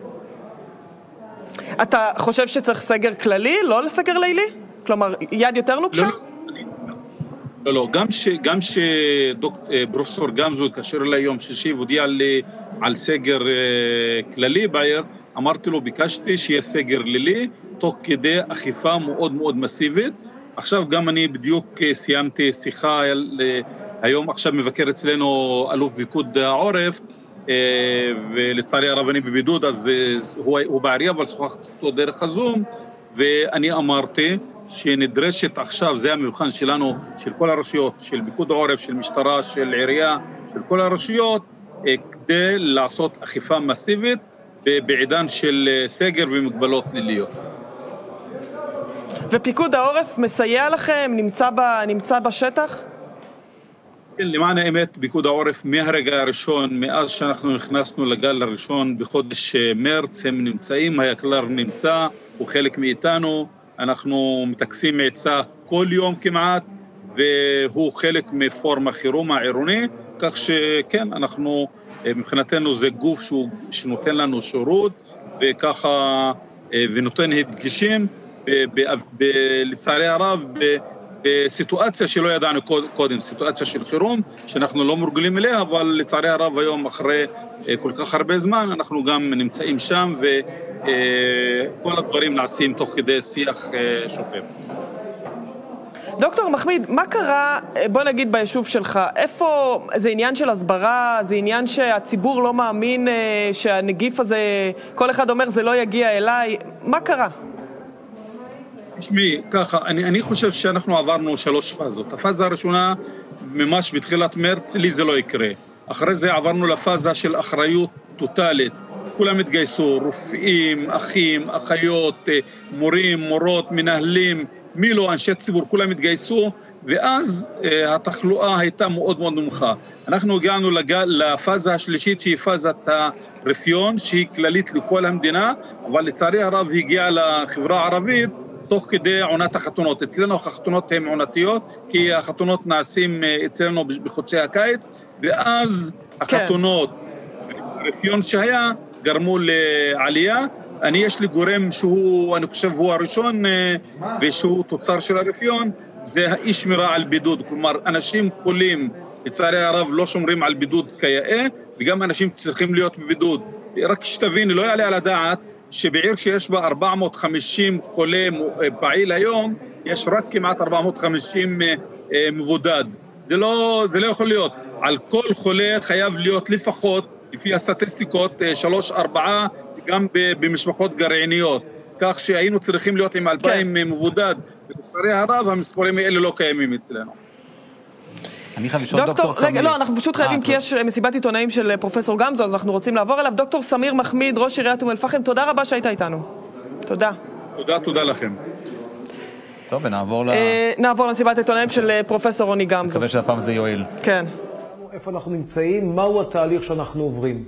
אתה חושב שצריך סגר כללי, לא לסגר לילי? כלומר, יד יותר נוקשה? לא, גם שפרופסור גמזו התקשר אליי יום שישי והודיע לי על סגר כללי בעיר, אמרתי לו, ביקשתי שיהיה סגר לילי, תוך כדי אכיפה מאוד מאוד מסיבית. עכשיו גם אני בדיוק סיימתי שיחה, היום עכשיו מבקר אצלנו אלוף פיקוד העורף, ולצערי הרב אני בבידוד, אז הוא בעירייה, אבל שוחחתי אותו דרך הזום, ואני אמרתי שנדרשת עכשיו, זה המבחן שלנו, של כל הרשויות, של פיקוד העורף, של משטרה, של עירייה, של כל הרשויות, כדי לעשות אכיפה מסיבית בעידן של סגר ומגבלות ליליות. ופיקוד העורף מסייע לכם, נמצא בשטח? למען האמת, פיקוד העורף מהרגע הראשון, מאז שאנחנו נכנסנו לגל הראשון בחודש מרץ, הם נמצאים, היקל"ר נמצא, הוא חלק מאיתנו, אנחנו מתקסים עצה כל יום כמעט, והוא חלק מפורום החירום העירוני, כך שכן, אנחנו, מבחינתנו זה גוף שנותן לנו שירות, וככה, ונותן הדגשים, לצערי הרב, בסיטואציה שלא ידענו קודם, סיטואציה של חירום, שאנחנו לא מורגלים אליה, אבל לצערי הרב היום, אחרי כל כך הרבה זמן, אנחנו גם נמצאים שם, וכל הדברים נעשים תוך כדי שיח שוטף. דוקטור מחמיד, מה קרה, בוא נגיד, ביישוב שלך? איפה, זה עניין של הסברה, זה עניין שהציבור לא מאמין שהנגיף הזה, כל אחד אומר זה לא יגיע אליי, מה קרה? תשמעי, ככה, אני חושב שאנחנו עברנו 3 פאזות. הפאזה הראשונה, ממש בתחילת מרץ, לי זה לא יקרה. אחרי זה עברנו לפאזה של אחריות טוטלית. כולם התגייסו, רופאים, אחים, אחיות, מורים, מורות, מנהלים, מי לא, אנשי ציבור, כולם התגייסו, ואז התחלואה הייתה מאוד מאוד נמוכה. אנחנו הגענו לפאזה השלישית, שהיא פאזת הרפיון, שהיא כללית לכל המדינה, אבל לצערי הרב הגיעה לחברה הערבית, תוך כדי עונת החתונות. אצלנו החתונות הן עונתיות, כי החתונות נעשים אצלנו בחודשי הקיץ, ואז החתונות והרפיון שהיה גרמו לעלייה. יש לי גורם שהוא, אני חושב, הוא הראשון, ושהוא תוצר של הרפיון, זה האי שמירה על בידוד. כלומר, אנשים חולים, לצערי הרב, לא שומרים על בידוד כיאה, וגם אנשים צריכים להיות בבידוד. רק שתבין, לא יעלה על הדעת, שבעיר שיש בה 450 חולה פעיל היום, יש רק כמעט 450 מבודד. זה לא יכול להיות. על כל חולה חייב להיות לפחות, לפי הסטטיסטיקות, 3-4, גם במשפחות גרעיניות. כך שהיינו צריכים להיות עם 2,000 מבודד. ולצערי הרב, המספרים האלה לא קיימים אצלנו. אני חייב לשאול דוקטור סמיר. רגע, לא, אנחנו פשוט חייבים, כי יש מסיבת עיתונאים של פרופסור גמזו, אז אנחנו רוצים לעבור אליו. דוקטור סמיר מחמיד, ראש עיריית אום אל-פחם, תודה רבה שהיית איתנו. תודה. תודה לכם. טוב, נעבור למסיבת עיתונאים של פרופסור רוני גמזו. מקווה שהפעם זה יועיל. כן. איפה אנחנו נמצאים, מהו התהליך שאנחנו עוברים.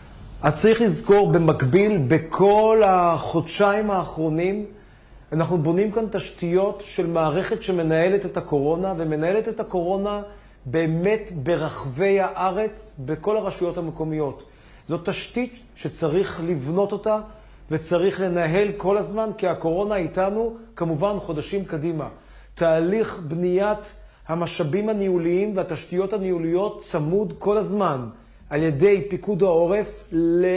אז צריך לזכור במקביל, בכל החודשיים האחרונים, אנחנו בונים כאן תשתיות של מערכת שמנהלת את הקורונה, ומנהלת את הקורונה באמת ברחבי הארץ, בכל הרשויות המקומיות. זו תשתית שצריך לבנות אותה, וצריך לנהל כל הזמן, כי הקורונה איתנו, כמובן, חודשים קדימה. תהליך בניית המשאבים הניהוליים והתשתיות הניהוליות צמוד כל הזמן, על ידי פיקוד העורף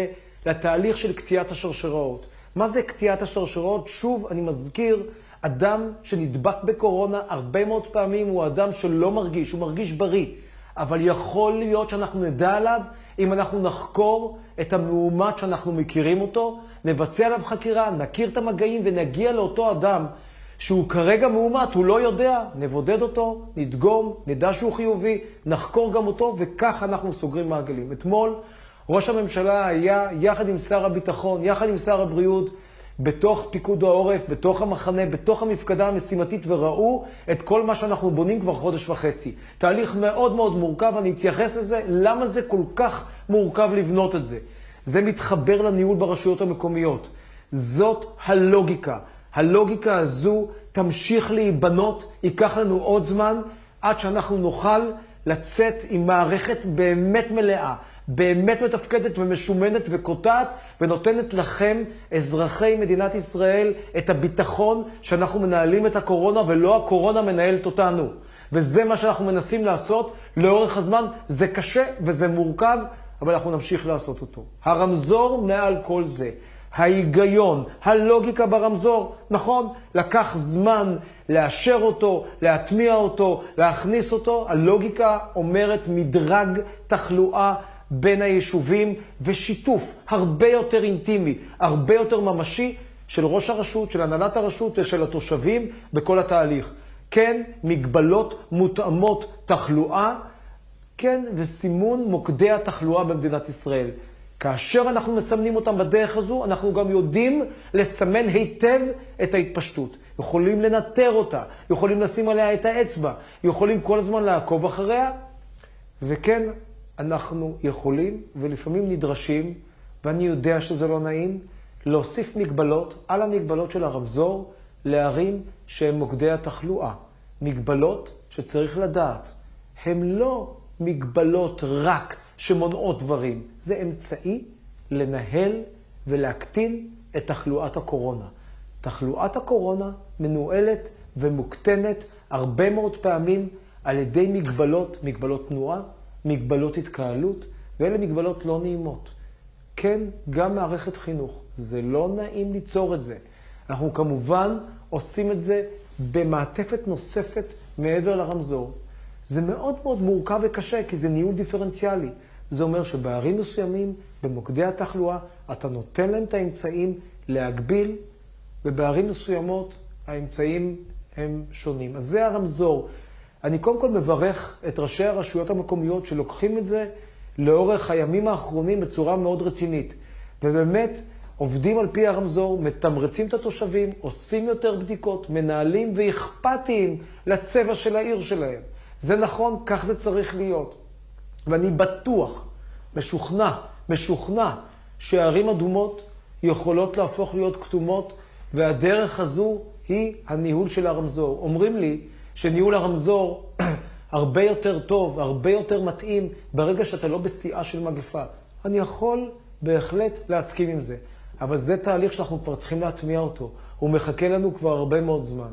לתהליך של קטיעת השרשראות. מה זה קטיעת השרשראות? שוב, אני מזכיר, אדם שנדבק בקורונה הרבה מאוד פעמים הוא אדם שלא מרגיש, הוא מרגיש בריא. אבל יכול להיות שאנחנו נדע עליו אם אנחנו נחקור את המאומת שאנחנו מכירים אותו, נבצע עליו חקירה, נכיר את המגעים ונגיע לאותו אדם שהוא כרגע מאומת, הוא לא יודע, נבודד אותו, נדגום, נדע שהוא חיובי, נחקור גם אותו, וכך אנחנו סוגרים מעגלים. אתמול ראש הממשלה היה יחד עם שר הביטחון, יחד עם שר הבריאות, בתוך פיקוד העורף, בתוך המחנה, בתוך המפקדה המשימתית, וראו את כל מה שאנחנו בונים כבר חודש וחצי. תהליך מאוד מאוד מורכב, אני אתייחס לזה, למה זה כל כך מורכב לבנות את זה. זה מתחבר לניהול ברשויות המקומיות. זאת הלוגיקה. הלוגיקה הזו תמשיך להיבנות, ייקח לנו עוד זמן, עד שאנחנו נוכל לצאת עם מערכת באמת מלאה, באמת מתפקדת ומשומנת וקוטעת, ונותנת לכם, אזרחי מדינת ישראל, את הביטחון שאנחנו מנהלים את הקורונה, ולא הקורונה מנהלת אותנו. וזה מה שאנחנו מנסים לעשות לאורך הזמן. זה קשה וזה מורכב, אבל אנחנו נמשיך לעשות אותו. הרמזור מעל כל זה. ההיגיון, הלוגיקה ברמזור, נכון, לקח זמן לאשר אותו, להטמיע אותו, להכניס אותו. הלוגיקה אומרת מדרג תחלואה בין היישובים ושיתוף הרבה יותר אינטימי, הרבה יותר ממשי של ראש הרשות, של הנהלת הרשות ושל התושבים בכל התהליך. כן, מגבלות מותאמות תחלואה, כן, וסימון מוקדי התחלואה במדינת ישראל. כאשר אנחנו מסמנים אותם בדרך הזו, אנחנו גם יודעים לסמן היטב את ההתפשטות. יכולים לנטר אותה, יכולים לשים עליה את האצבע, יכולים כל הזמן לעקוב אחריה, וכן, אנחנו יכולים ולפעמים נדרשים, ואני יודע שזה לא נעים, להוסיף מגבלות על המגבלות של הרמזור לערים שהם מוקדי התחלואה. מגבלות שצריך לדעת. הם לא מגבלות רק שמונעות דברים. זה אמצעי לנהל ולהקטין את תחלואת הקורונה. תחלואת הקורונה מנוהלת ומוקטנת הרבה מאוד פעמים על ידי מגבלות תנועה, מגבלות התקהלות, ואלה מגבלות לא נעימות. כן, גם מערכת חינוך. זה לא נעים ליצור את זה. אנחנו כמובן עושים את זה במעטפת נוספת מעבר לרמזור. זה מאוד מאוד מורכב וקשה, כי זה ניהול דיפרנציאלי. זה אומר שבערים מסוימים, במוקדי התחלואה, אתה נותן להם את האמצעים להגביל, ובערים מסוימות האמצעים הם שונים. אז זה הרמזור. אני קודם כל מברך את ראשי הרשויות המקומיות שלוקחים את זה לאורך הימים האחרונים בצורה מאוד רצינית. ובאמת עובדים על פי הרמזור, מתמרצים את התושבים, עושים יותר בדיקות, מנהלים ואכפתיים לצבע של העיר שלהם. זה נכון, כך זה צריך להיות. ואני בטוח, משוכנע שהערים אדומות יכולות להפוך להיות כתומות, והדרך הזו היא הניהול של הרמזור. אומרים לי שניהול הרמזור הרבה יותר טוב, הרבה יותר מתאים ברגע שאתה לא בשיאה של מגפה. אני יכול בהחלט להסכים עם זה, אבל זה תהליך שאנחנו כבר צריכים להטמיע אותו. הוא מחכה לנו כבר הרבה מאוד זמן.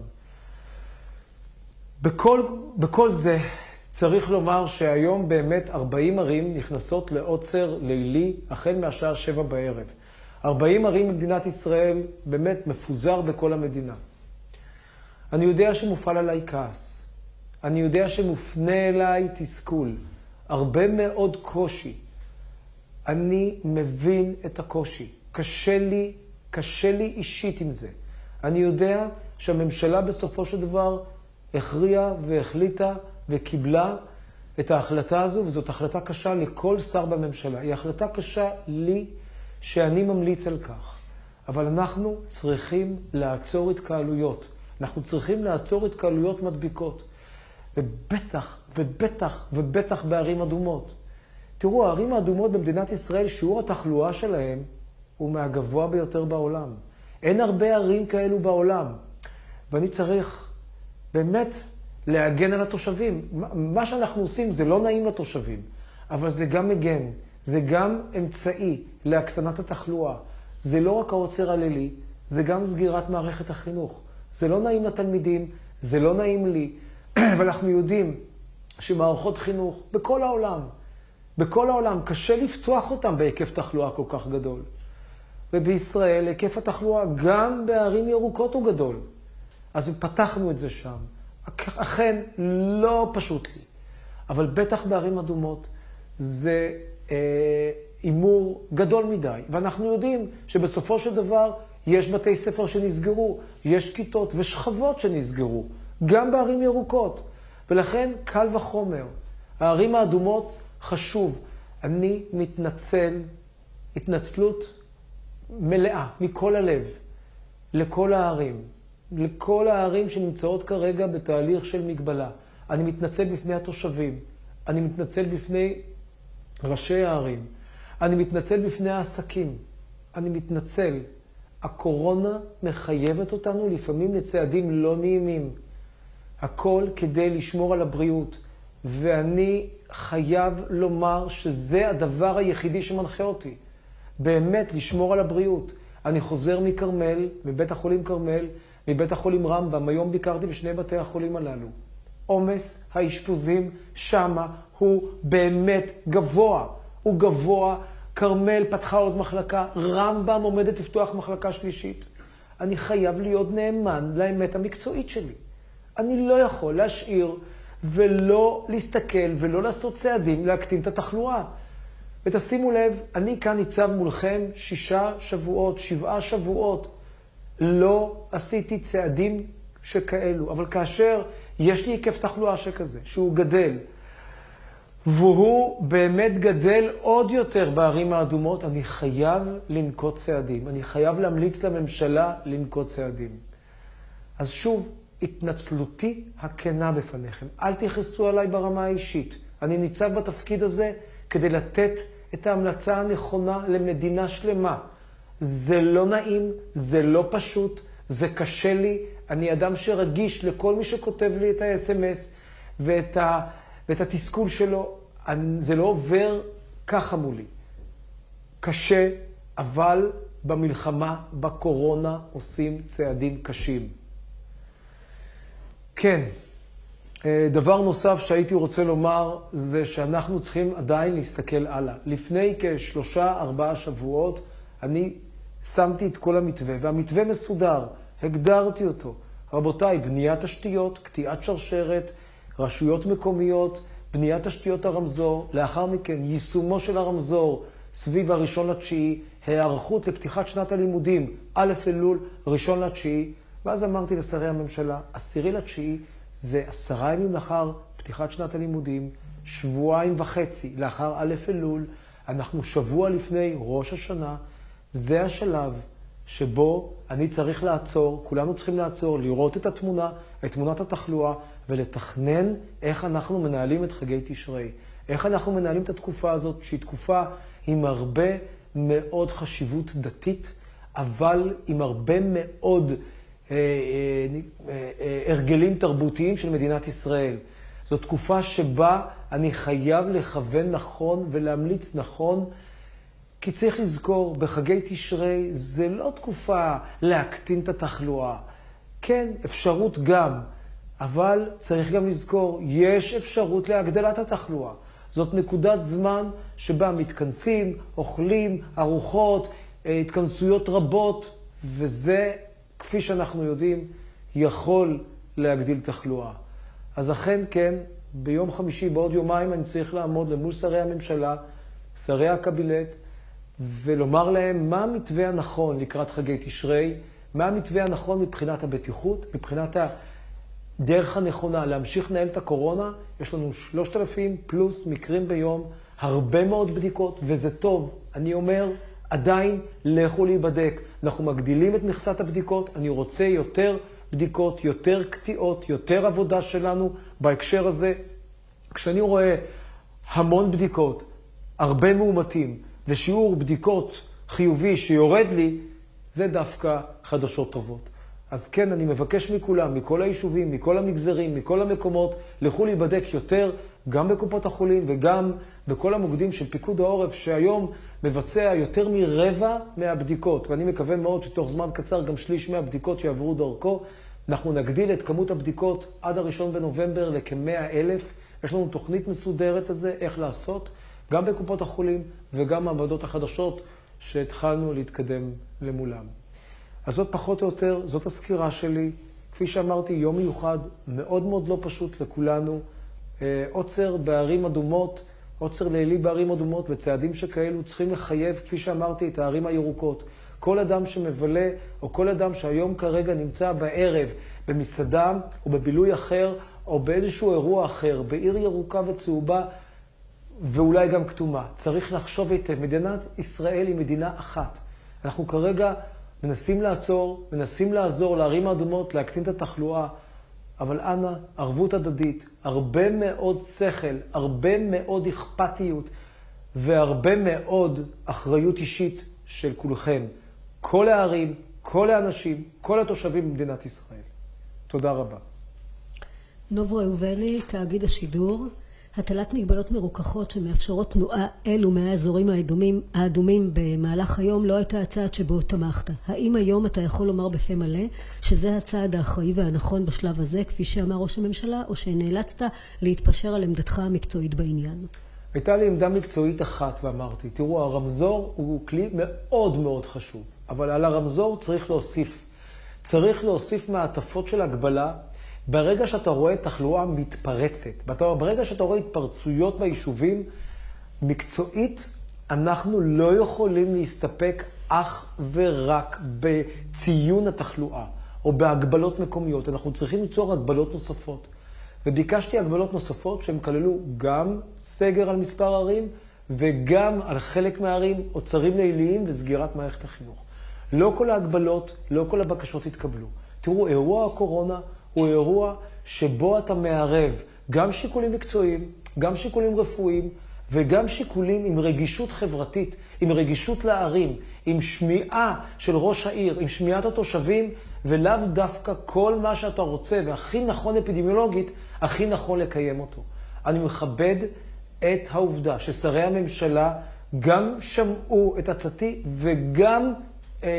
בכל זה צריך לומר שהיום באמת 40 ערים נכנסות לעוצר לילי החל מהשעה 7 בערב. 40 ערים במדינת ישראל באמת מפוזר בכל המדינה. אני יודע שמופעל עליי כעס. אני יודע שמופנה אליי תסכול. הרבה מאוד קושי. אני מבין את הקושי. קשה לי אישית עם זה. אני יודע שהממשלה בסופו של דבר הכריעה והחליטה וקיבלה את ההחלטה הזו, וזאת החלטה קשה לכל שר בממשלה. היא החלטה קשה לי שאני ממליץ על כך. אבל אנחנו צריכים לעצור התקהלויות. אנחנו צריכים לעצור התקהלויות מדביקות. ובטח בערים אדומות. תראו, הערים האדומות במדינת ישראל, שיעור התחלואה שלהם הוא מהגבוה ביותר בעולם. אין הרבה ערים כאלו בעולם. ואני צריך באמת להגן על התושבים. מה שאנחנו עושים זה לא נעים לתושבים, אבל זה גם מגן, זה גם אמצעי להקטנת התחלואה. זה לא רק העוצר הלילי, זה גם סגירת מערכת החינוך. זה לא נעים לתלמידים, זה לא נעים לי, ואנחנו יודעים שמערכות חינוך בכל העולם קשה לפתוח אותם בהיקף תחלואה כל כך גדול. ובישראל היקף התחלואה גם בערים ירוקות הוא גדול. אז פתחנו את זה שם. אכן לא פשוט לי, אבל בטח בערים אדומות זה אימור גדול מדי. ואנחנו יודעים שבסופו של דבר יש בתי ספר שנסגרו, יש כיתות ושכבות שנסגרו, גם בערים ירוקות. ולכן קל וחומר, הערים האדומות חשוב. אני מתנצל, התנצלות מלאה מכל הלב, לכל הערים שנמצאות כרגע בתהליך של מגבלה. אני מתנצל בפני התושבים, אני מתנצל בפני ראשי הערים, אני מתנצל בפני העסקים, אני מתנצל. הקורונה מחייבת אותנו לפעמים לצעדים לא נעימים. הכל כדי לשמור על הבריאות. ואני חייב לומר שזה הדבר היחידי שמנחה אותי. באמת לשמור על הבריאות. אני חוזר מכרמל, מבית החולים כרמל, מבית החולים רמב"ם. היום ביקרתי בשני בתי החולים הללו. עומס האשפוזים שמה הוא באמת גבוה. הוא גבוה. כרמל פתחה עוד מחלקה, רמב"ם עומדת לפתוח מחלקה שלישית. אני חייב להיות נאמן לאמת המקצועית שלי. אני לא יכול להשאיר ולא להסתכל ולא לעשות צעדים להקטין את התחלואה. ותשימו לב, אני כאן ניצב מולכם 6 שבועות, 7 שבועות. לא עשיתי צעדים שכאלו, אבל כאשר יש לי היקף תחלואה שכזה, שהוא גדל, והוא באמת גדל עוד יותר בערים האדומות, אני חייב לנקוט צעדים. אני חייב להמליץ לממשלה לנקוט צעדים. אז שוב, התנצלותי הכנה בפניכם. אל תכעסו עליי ברמה האישית. אני ניצב בתפקיד הזה כדי לתת את ההמלצה הנכונה למדינה שלמה. זה לא נעים, זה לא פשוט, זה קשה לי. אני אדם שרגיש לכל מי שכותב לי את ה-SMS ואת התסכול שלו. זה לא עובר ככה מולי. קשה, אבל במלחמה, בקורונה, עושים צעדים קשים. כן, דבר נוסף שהייתי רוצה לומר זה שאנחנו צריכים עדיין להסתכל הלאה. לפני כ3-4 שבועות אני שמתי את כל המתווה, והמתווה מסודר, הגדרתי אותו. רבותיי, בניית תשתיות, קטיעת שרשרת, רשויות מקומיות, בניית תשתיות הרמזור, לאחר מכן יישומו של הרמזור סביב 1/9, הערכות לפתיחת שנת הלימודים, א' אלול, 1/9, ואז אמרתי לשרי הממשלה, 10/9 זה 10 ימים לאחר פתיחת שנת הלימודים, 1.5 שבועות לאחר א' אלול, אנחנו שבוע לפני ראש השנה, זה השלב שבו אני צריך לעצור, כולנו צריכים לעצור, לראות את התמונה, את תמונת התחלואה, ולתכנן איך אנחנו מנהלים את חגי תשרי. איך אנחנו מנהלים את התקופה הזאת, שהיא תקופה עם הרבה מאוד חשיבות דתית, אבל עם הרבה מאוד הרגלים תרבותיים של מדינת ישראל. זו תקופה שבה אני חייב לכוון נכון ולהמליץ נכון, כי צריך לזכור, בחגי תשרי זה לא תקופה להקטין את התחלואה. כן, אפשרות גם, אבל צריך גם לזכור, יש אפשרות להגדלת התחלואה. זאת נקודת זמן שבה מתכנסים, אוכלים, ארוחות, התכנסויות רבות, וזה, כפי שאנחנו יודעים, יכול להגדיל תחלואה. אז אכן כן, ביום חמישי, בעוד יומיים, אני צריך לעמוד למול שרי הממשלה, שרי הקבינט, ולומר להם מה המתווה הנכון לקראת חגי תשרי, מה המתווה הנכון מבחינת הבטיחות, מבחינת הדרך הנכונה להמשיך לנהל את הקורונה. יש לנו 3,000 פלוס מקרים ביום, הרבה מאוד בדיקות, וזה טוב. אני אומר, עדיין לכו להיבדק. אנחנו מגדילים את מכסת הבדיקות, אני רוצה יותר בדיקות, יותר קטיעות, יותר עבודה שלנו בהקשר הזה. כשאני רואה המון בדיקות, הרבה מאומתים, ושיעור בדיקות חיובי שיורד לי, זה דווקא חדשות טובות. אז כן, אני מבקש מכולם, מכל היישובים, מכל המגזרים, מכל המקומות, לכו להיבדק יותר, גם בקופות החולים וגם בכל המוקדים של פיקוד העורף, שהיום מבצע יותר מרבע מהבדיקות. ואני מקווה מאוד שתוך זמן קצר גם שליש מהבדיקות שיעברו דרכו. אנחנו נגדיל את כמות הבדיקות עד 1 בנובמבר לכ100,000. יש לנו תוכנית מסודרת לזה, איך לעשות, גם בקופות החולים וגם מעבדות החדשות שהתחלנו להתקדם למולם. אז זאת פחות או יותר, זאת הסקירה שלי. כפי שאמרתי, יום מיוחד מאוד מאוד לא פשוט לכולנו. עוצר בערים אדומות, עוצר לילי בערים אדומות, וצעדים שכאלו צריכים לחייב, כפי שאמרתי, את הערים הירוקות. כל אדם שמבלה, או כל אדם שהיום כרגע נמצא בערב במסעדה, או בבילוי אחר, או באיזשהו אירוע אחר, בעיר ירוקה וצהובה, ואולי גם כתומה. צריך לחשוב היטב, מדינת ישראל היא מדינה אחת. אנחנו כרגע מנסים לעצור, מנסים לעזור לערים האדומות, להקטין את התחלואה, אבל אנא, ערבות הדדית, הרבה מאוד שכל, הרבה מאוד אכפתיות, והרבה מאוד אחריות אישית של כולכם. כל הערים, כל האנשים, כל התושבים במדינת ישראל. תודה רבה. נוב ראובני, תאגיד השידור. הטלת מגבלות מרוככות שמאפשרות תנועה אלו מהאזורים האדומים במהלך היום לא הייתה הצעד שבו תמכת. האם היום אתה יכול לומר בפה מלא שזה הצעד האחראי והנכון בשלב הזה, כפי שאמר ראש הממשלה, או שנאלצת להתפשר על עמדתך המקצועית בעניין? הייתה לי עמדה מקצועית אחת ואמרתי, תראו, הרמזור הוא כלי מאוד מאוד חשוב, אבל על הרמזור צריך להוסיף. צריך להוסיף מעטפות של הגבלה. ברגע שאתה רואה תחלואה מתפרצת, ברגע שאתה רואה התפרצויות ביישובים, מקצועית אנחנו לא יכולים להסתפק אך ורק בציון התחלואה או בהגבלות מקומיות. אנחנו צריכים ליצור הגבלות נוספות. וביקשתי הגבלות נוספות שהן כללו גם סגר על מספר ערים וגם על חלק מהערים עוצרים ליליים וסגירת מערכת החינוך. לא כל ההגבלות, לא כל הבקשות התקבלו. תראו, אירוע הקורונה הוא אירוע שבו אתה מערב גם שיקולים מקצועיים, גם שיקולים רפואיים, וגם שיקולים עם רגישות חברתית, עם רגישות לערים, עם שמיעה של ראש העיר, עם שמיעת התושבים, ולאו דווקא כל מה שאתה רוצה, והכי נכון אפידמיולוגית, הכי נכון לקיים אותו. אני מכבד את העובדה ששרי הממשלה גם שמעו את הצעתי וגם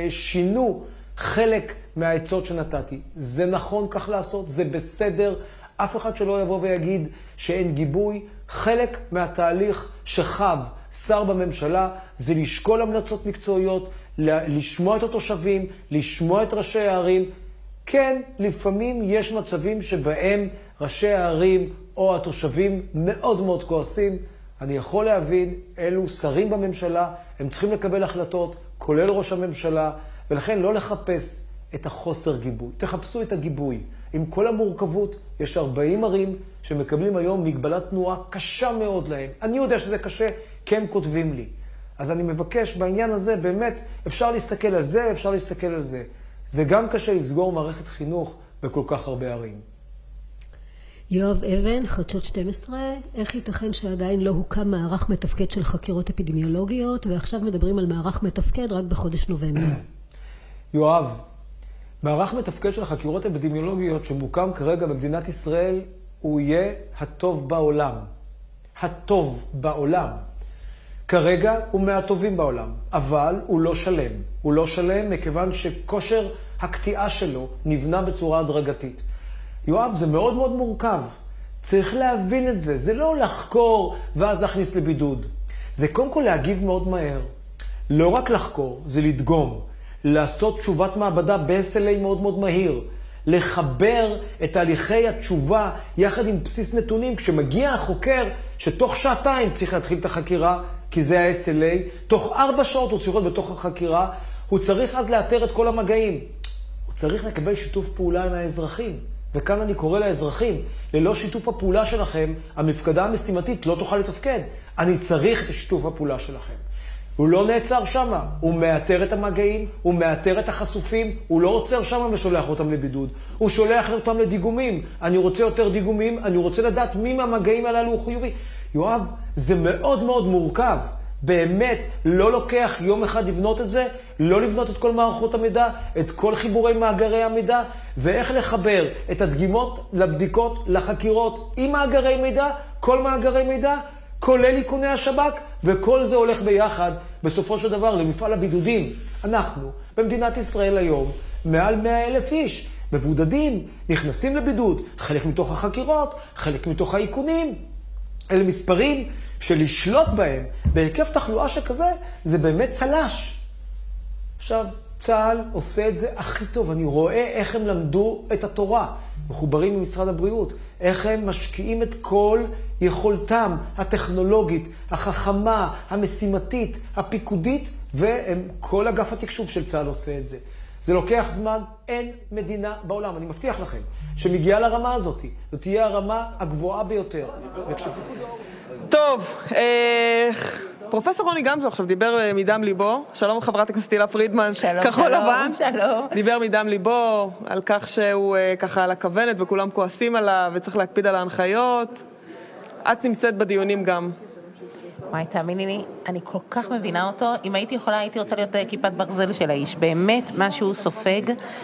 שינו חלק מהעצות שנתתי. זה נכון כך לעשות, זה בסדר. אף אחד שלא יבוא ויגיד שאין גיבוי. חלק מהתהליך שחב שר בממשלה זה לשקול המלצות מקצועיות, לשמוע את התושבים, לשמוע את ראשי הערים. כן, לפעמים יש מצבים שבהם ראשי הערים או התושבים מאוד מאוד כועסים. אני יכול להבין, אלו שרים בממשלה, הם צריכים לקבל החלטות, כולל ראש הממשלה, ולכן לא לחפש את החוסר גיבוי. תחפשו את הגיבוי. עם כל המורכבות, יש 40 ערים שמקבלים היום מגבלת תנועה קשה מאוד להם. אני יודע שזה קשה, כי הם כותבים לי. אז אני מבקש בעניין הזה, באמת, אפשר להסתכל על זה, אפשר להסתכל על זה. זה גם קשה לסגור מערכת חינוך בכל כך הרבה ערים. יואב אבן, חדשות 12, איך ייתכן שעדיין לא הוקם מערך מתפקד של חקירות אפידמיולוגיות, ועכשיו מדברים על מערך מתפקד רק בחודש נובמבר? יואב, מערך מתפקד של חקירות אפידמיולוגיות שמוקם כרגע במדינת ישראל, הוא יהיה הטוב בעולם. הטוב בעולם. כרגע הוא מהטובים בעולם, אבל הוא לא שלם. הוא לא שלם מכיוון שכושר הקטיעה שלו נבנה בצורה הדרגתית. יואב, זה מאוד מאוד מורכב. צריך להבין את זה. זה לא לחקור ואז להכניס לבידוד. זה קודם כל להגיב מאוד מהר. לא רק לחקור, זה לדגום. לעשות תשובת מעבדה ב-SLA מאוד מאוד מהיר. לחבר את תהליכי התשובה יחד עם בסיס נתונים. כשמגיע החוקר שתוך שעתיים צריך להתחיל את החקירה, כי זה ה-SLA, תוך 4 שעות הוא צריך להיות בתוך החקירה, הוא צריך אז לאתר את כל המגעים. הוא צריך לקבל שיתוף פעולה עם האזרחים. וכאן אני קורא לאזרחים, ללא שיתוף הפעולה שלכם, המפקדה המשימתית לא תוכל לתפקד. אני צריך את שיתוף הפעולה שלכם. הוא לא נעצר שמה, הוא מאתר את המגעים, הוא מאתר את החשופים, הוא לא עוצר שמה ושולח אותם לבידוד. הוא שולח אותם לדיגומים. אני רוצה יותר דיגומים, אני רוצה לדעת מי מהמגעים הללו הוא חיובי. יואב, זה מאוד מאוד מורכב. באמת לא לוקח יום אחד לבנות את זה, לא לבנות את כל מערכות המידע, את כל חיבורי מאגרי המידע, ואיך לחבר את הדגימות לבדיקות, לחקירות עם מאגרי מידע, כל מאגרי מידע, כולל איכוני השב"כ, וכל זה הולך ביחד בסופו של דבר למפעל הבידודים. אנחנו במדינת ישראל היום מעל 100,000 איש מבודדים, נכנסים לבידוד, חלק מתוך החקירות, חלק מתוך האיכונים. אלה מספרים שלשלוט בהם בהיקף תחלואה שכזה, זה באמת צלש. עכשיו, צה"ל עושה את זה הכי טוב. אני רואה איך הם למדו את התורה, מחוברים ממשרד הבריאות, איך הם משקיעים את כל יכולתם הטכנולוגית, החכמה, המשימתית, הפיקודית, וכל אגף התקשוב של צה"ל עושה את זה. זה לוקח זמן, אין מדינה בעולם, אני מבטיח לכם, שמגיעה לרמה הזאת. זאת תהיה הרמה הגבוהה ביותר. טוב, פרופסור רוני גמזו עכשיו דיבר מדם ליבו. שלום חברת הכנסת תהילה פרידמן, כחול לבן. שלום. דיבר מדם ליבו על כך שהוא ככה על הכוונת וכולם כועסים עליו וצריך להקפיד על ההנחיות. את נמצאת בדיונים גם. וואי, תאמיני לי, אני כל כך מבינה אותו. אם הייתי יכולה, הייתי רוצה להיות כיפת ברזל של האיש. באמת, מה שהוא סופג,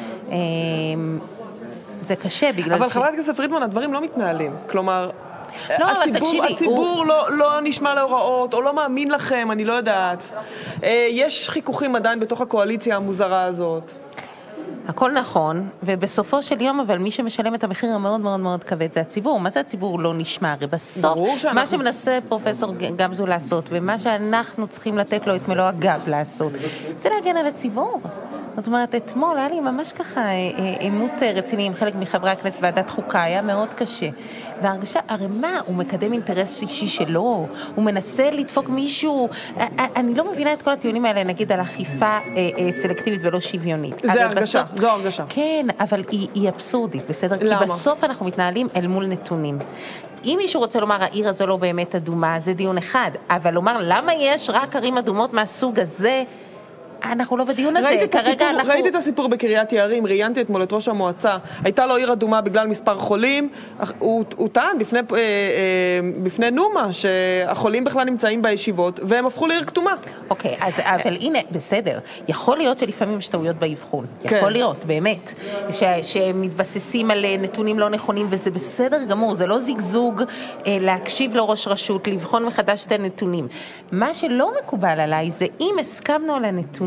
זה קשה בגלל אבל חברת הכנסת פרידמן, הדברים לא מתנהלים. כלומר, לא, הציבור לא נשמע להוראות, או לא מאמין לכם, אני לא יודעת. יש חיכוכים עדיין בתוך הקואליציה המוזרה הזאת. הכל נכון, ובסופו של יום, אבל מי שמשלם את המחיר המאוד מאוד מאוד כבד זה הציבור. מה זה הציבור לא נשמע? הרי בסוף, מה שמנסה פרופסור גמזו לעשות, ומה שאנחנו צריכים לתת לו את מלוא הגב לעשות, זה להגן על הציבור. זאת אומרת, אתמול היה לי ממש ככה עימות רציני עם חלק מחברי הכנסת ועדת חוקה, היה מאוד קשה. והרגשה, הרי מה, הוא מקדם אינטרס אישי שלו, הוא מנסה לדפוק מישהו, אני לא מבינה את כל הטיעונים האלה, נגיד על אכיפה סלקטיבית ולא שוויונית. זה הרגשה, זו הרגשה. כן, אבל היא אבסורדית, בסדר? למה? כי בסוף אנחנו מתנהלים אל מול נתונים. אם מישהו רוצה לומר, העיר הזו לא באמת אדומה, זה דיון אחד, אבל לומר, למה יש רק ערים אדומות מהסוג הזה, אנחנו לא בדיון הזה. ראיתי את הסיפור בקריית יערים, ראיינתי אתמול את ראש המועצה, הייתה לו עיר אדומה בגלל מספר חולים, הוא טען בפני נומה שהחולים בכלל נמצאים בישיבות, והם הפכו לעיר כתומה. אוקיי, אבל הנה, בסדר, יכול להיות שלפעמים יש טעויות באבחון, יכול להיות, באמת, שמתבססים על נתונים לא נכונים, וזה בסדר גמור, זה לא זיגזוג להקשיב לראש רשות, לבחון מחדש את הנתונים. מה שלא מקובל עליי זה אם הסכמנו על הנתונים,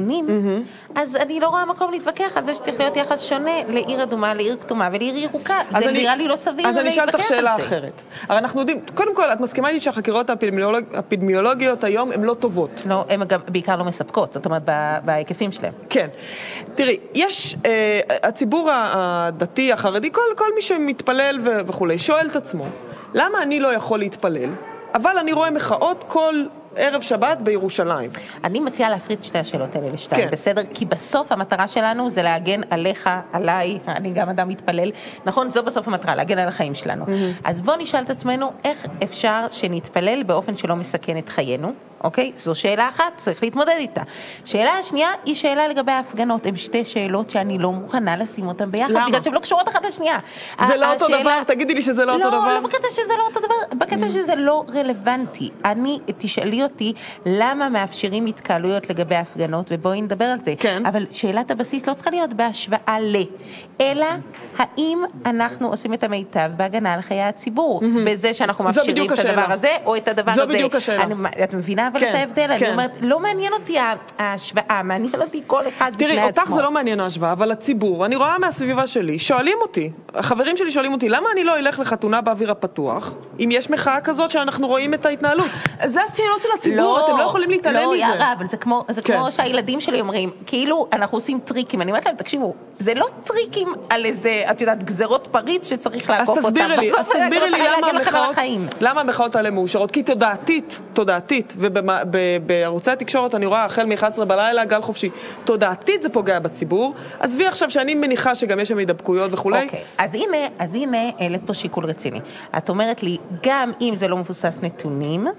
נתונים, אז אני לא רואה מקום להתווכח על זה שצריך להיות יחס שונה לעיר אדומה, לעיר כתומה ולעיר ירוקה. זה נראה לי לא סביר להתווכח על זה. אז אני אשאל אותך שאלה אחרת. הרי אנחנו יודעים, קודם כל, את מסכימה איתי שהחקירות האפידמיולוגיות היום הן לא טובות. לא, הן גם בעיקר לא מספקות, זאת אומרת, בהיקפים שלהם. כן. תראי, יש הציבור הדתי, החרדי, כל מי שמתפלל וכולי, שואל את עצמו, למה אני לא יכול להתפלל, אבל אני רואה מחאות כל ערב שבת בירושלים? אני מציעה להפריד שתי השאלות האלה לשתיים, בסדר? כי בסוף המטרה שלנו זה להגן עליך, עליי, אני גם אדם מתפלל, נכון? זו בסוף המטרה, להגן על החיים שלנו. אז בוא נשאל את עצמנו, איך אפשר שנתפלל באופן שלא מסכן את חיינו? אוקיי? זו שאלה אחת, צריך להתמודד איתה. שאלה השנייה היא שאלה לגבי ההפגנות. הן שתי שאלות שאני לא מוכנה לשים אותן ביחד, בגלל שהן לא קשורות אחת לשנייה. זה לא אותו דבר? תגידי לי שזה לא אותו דבר. לא בקטע שזה לא אותו דבר, בקטע שזה לא רלוונטי. תשאלי אותי למה מאפשרים התקהלויות לגבי ההפגנות, ובואי נדבר על זה. אבל שאלת הבסיס לא צריכה להיות בהשוואה אלא האם אנחנו עושים את המיטב בהגנה על חיי הציבור, בזה שאנחנו מאפשרים את הדבר הזה, או את הדבר הזה. זו בדיוק השאלה. את מבינה אבל את ההבדל? אני אומרת, לא מעניין אותי ההשוואה, מעניין אותי כל אחד בפני עצמו. תראי, אותך זה לא מעניין ההשוואה, אבל הציבור, אני רואה מהסביבה שלי, שואלים אותי, החברים שלי שואלים אותי, למה אני לא אלך לחתונה באוויר הפתוח, אם יש מחאה כזאת שאנחנו רואים את ההתנהלות? זה השאלות של הציבור, אתם לא יכולים להתעלם מזה. לא, יערה, אבל זה כמו שהילדים שלי אומרים, כאילו אנחנו עושים טריקים, אני אומרת להם, תקשיבו, זה לא טריקים על איזה, את יודעת, גזרות פריץ שצריך לעקוף אותם. אז תסבירי לי למה המחאות האלה מאושרות, כי תודעתית, ובערוצי התקשורת אני רואה החל מ-11 בלילה גל חופשי. תודעתית זה פוגע בציבור. עזבי עכשיו שאני מניחה שגם יש שם הידבקויות וכולי. אוקיי, אז הנה העלית פה שיקול רציני. את אומרת לי, גם אם זה לא מבוסס נתונים,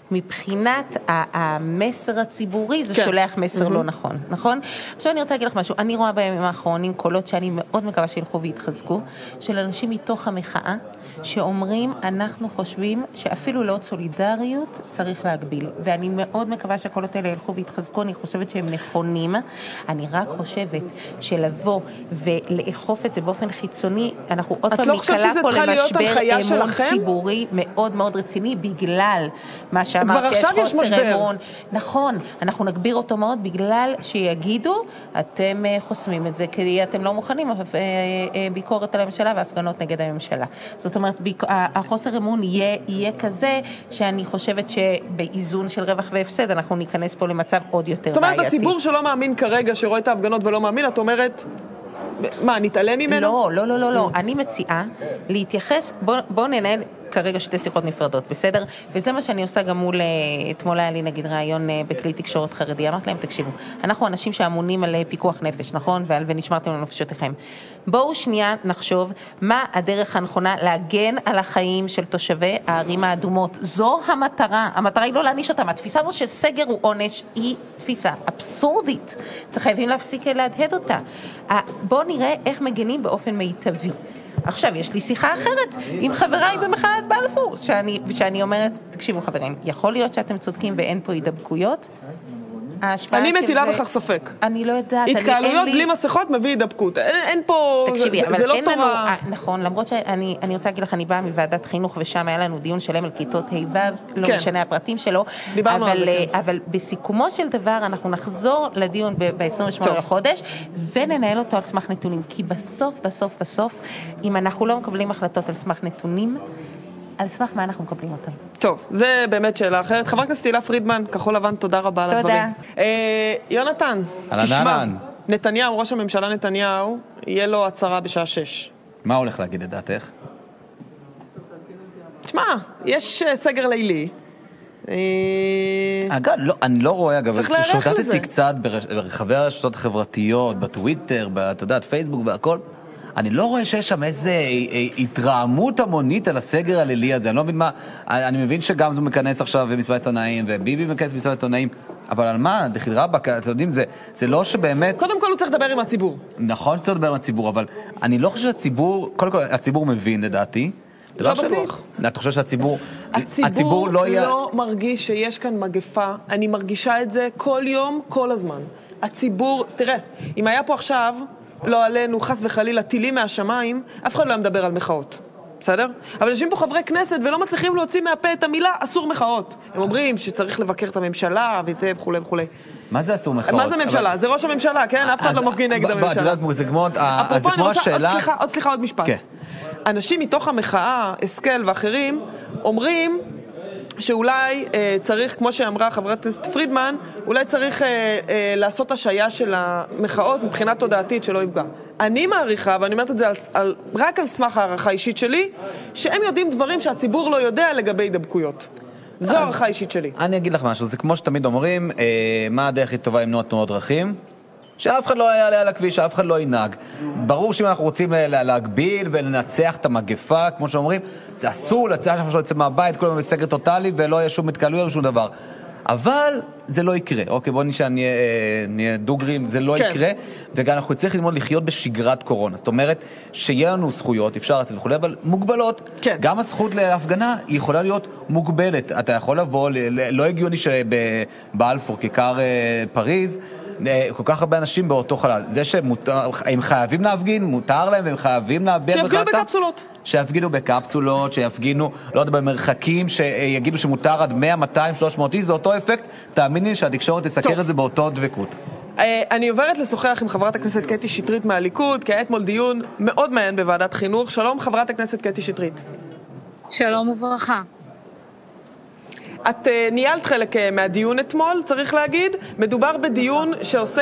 מבחינת המסר הציבורי זה שולח מסר לא נכון, נכון? עכשיו אני רוצה להגיד לך משהו, אני רואה בימים האחרונים קולות שאני מאוד מקווה שילכו והתחזקו, של אנשים מתוך המחאה, שאומרים, אנחנו חושבים שאפילו לא סולידריות צריך להגביל, ואני מאוד מקווה שהקולות האלה ילכו והתחזקו, אני חושבת שהם נכונים, אני רק חושבת שלבוא ולאכוף את זה באופן חיצוני, אנחנו עוד פעם נקלה פה למשבר אמון ציבורי מאוד מאוד רציני, בגלל מה שאמרת שיש חוסר אמון. נכון, אנחנו נגביר אותו מאוד בגלל שיגידו, אתם חוסמים את זה, כי אתם לא מוכנים ביקורת על הממשלה והפגנות נגד הממשלה. זאת אומרת, החוסר אמון יהיה כזה שאני חושבת שבאיזון של רווח והפסד אנחנו ניכנס פה למצב עוד יותר בעייתי. זאת אומרת, הציבור שלא מאמין כרגע, שרואה את ההפגנות ולא מאמין, את אומרת, מה, נתעלם ממנו? לא. אני מציעה להתייחס, בוא ננהל כרגע שתי שיחות נפרדות, בסדר? וזה מה שאני עושה גם מול, אתמול היה לי נגיד רעיון בכלי תקשורת חרדי, אמרת להם, תקשיבו, אנחנו אנשים שאמונים על פיקוח נפש, נכון? ונשמרתם לנפשותיכם. בואו שנייה נחשוב מה הדרך הנכונה להגן על החיים של תושבי הערים האדומות. זו המטרה. המטרה היא לא להעניש אותם. התפיסה הזו שסגר הוא עונש היא תפיסה אבסורדית. חייבים להפסיק להדהד אותה. בואו נראה איך מגנים באופן מיטבי. עכשיו, יש לי שיחה אחרת עם חבריי במחאת בלפור, שאני אומרת, תקשיבו חברים, יכול להיות שאתם צודקים ואין פה הידבקויות? אני מטילה בכך ספק. אני לא יודעת. התקהלויות בלי מסכות מביא הידבקות. אין פה, זה לא תורה. נכון, למרות שאני רוצה להגיד לך, אני באה מוועדת חינוך ושם היה לנו דיון שלם על כיתות ה' לא משנה הפרטים שלו. דיברנו על זה. אבל בסיכומו של דבר אנחנו נחזור לדיון ב-28 לחודש וננהל אותו על סמך נתונים. כי בסוף, אם אנחנו לא מקבלים החלטות על סמך נתונים, על סמך מה אנחנו מקבלים אותם. טוב, זה באמת שאלה אחרת. חברת הכנסת הילה פרידמן, כחול לבן, תודה רבה על הדברים. תודה. יונתן, תשמע, נתניהו, ראש הממשלה נתניהו, יהיה לו הצהרה בשעה 6. מה הולך להגיד לדעתך? תשמע, יש סגר לילי. אגב, אני לא רואה, אגב, שוטטתי קצת ברחבי הרשתות החברתיות, בטוויטר, אתה יודעת, פייסבוק והכל. אני לא רואה שיש שם איזו התרעמות המונית על הסגר הלילי הזה. אני לא מבין מה, אני מבין שגם זו מכנס עכשיו במסיבת עיתונאים, וביבי מכנס במסיבת עיתונאים, אבל על מה? דחיל רבק, אתם יודעים, זה לא שבאמת... קודם כל הוא צריך לדבר עם הציבור. נכון שצריך לדבר עם הציבור, אבל אני לא חושב שהציבור, קודם כל הציבור מבין לדעתי. לא בטוח. אתה חושב שהציבור... הציבור לא מרגיש שיש כאן מגפה. אני מרגישה את זה כל יום, כל הזמן. הציבור, תראה, אם היה פה עכשיו... לא עלינו, חס וחלילה, טילים מהשמיים, אף אחד לא מדבר על מחאות. בסדר? אבל יושבים פה חברי כנסת ולא מצליחים להוציא מהפה את המילה אסור מחאות. הם אומרים שצריך לבקר את הממשלה וזה וכו' וכו'. מה זה אסור מחאות? מה זה ממשלה? זה ראש הממשלה, כן? אף אחד לא מפגין נגד הממשלה. זה כמו השאלה... סליחה, עוד משפט. אנשים מתוך המחאה, הסקל ואחרים, אומרים שאולי צריך, כמו שאמרה חברת הכנסת פרידמן, אולי צריך לעשות השעיה של המחאות מבחינה תודעתית שלא יפגע. אני מעריכה, ואני אומרת את זה רק על סמך הערכה אישית שלי, שהם יודעים דברים שהציבור לא יודע לגבי הידבקויות. זו הערכה אישית שלי. אני אגיד לך משהו, זה כמו שתמיד אומרים, מה הדרך הכי טובה למנוע תאונות דרכים? שאף אחד לא יעלה על הכביש, שאף אחד לא ינהג. ברור שאם אנחנו רוצים להגביל ולנצח את המגפה, כמו שאומרים, זה אסור לצאת שאף אחד לא יצא מהבית, כולם בסגר טוטלי ולא יהיה שום התקהלויות ושום דבר. אבל זה לא יקרה. אוקיי, בואו נהיה דוגרים, זה לא יקרה, וגם אנחנו צריכים ללמוד לחיות בשגרת קורונה. זאת אומרת, שיהיה לנו זכויות, אפשר לצאת וכו', אבל מוגבלות. כן. גם הזכות להפגנה היא יכולה להיות מוגבלת. אתה יכול לבוא, לא הגיוני שבאלפור, כיכר פריז, כל כך הרבה אנשים באותו חלל. זה שהם חייבים להפגין, מותר להם, והם חייבים להביע שיפגינו בקפסולות. שיפגינו בקפסולות, שיפגינו, לא יודע, במרחקים, שיגידו שמותר עד 100, 200, 300 איש, זה אותו אפקט. תאמיני שהתקשורת תסקר את זה באותו דבקות. אני עוברת לשוחח עם חברת הכנסת קטי שטרית מהליכוד, כי היה אתמול דיון מאוד מעניין בוועדת חינוך. שלום, חברת הכנסת קטי שטרית. שלום וברכה. את ניהלת חלק מהדיון אתמול, צריך להגיד. מדובר בדיון שעוסק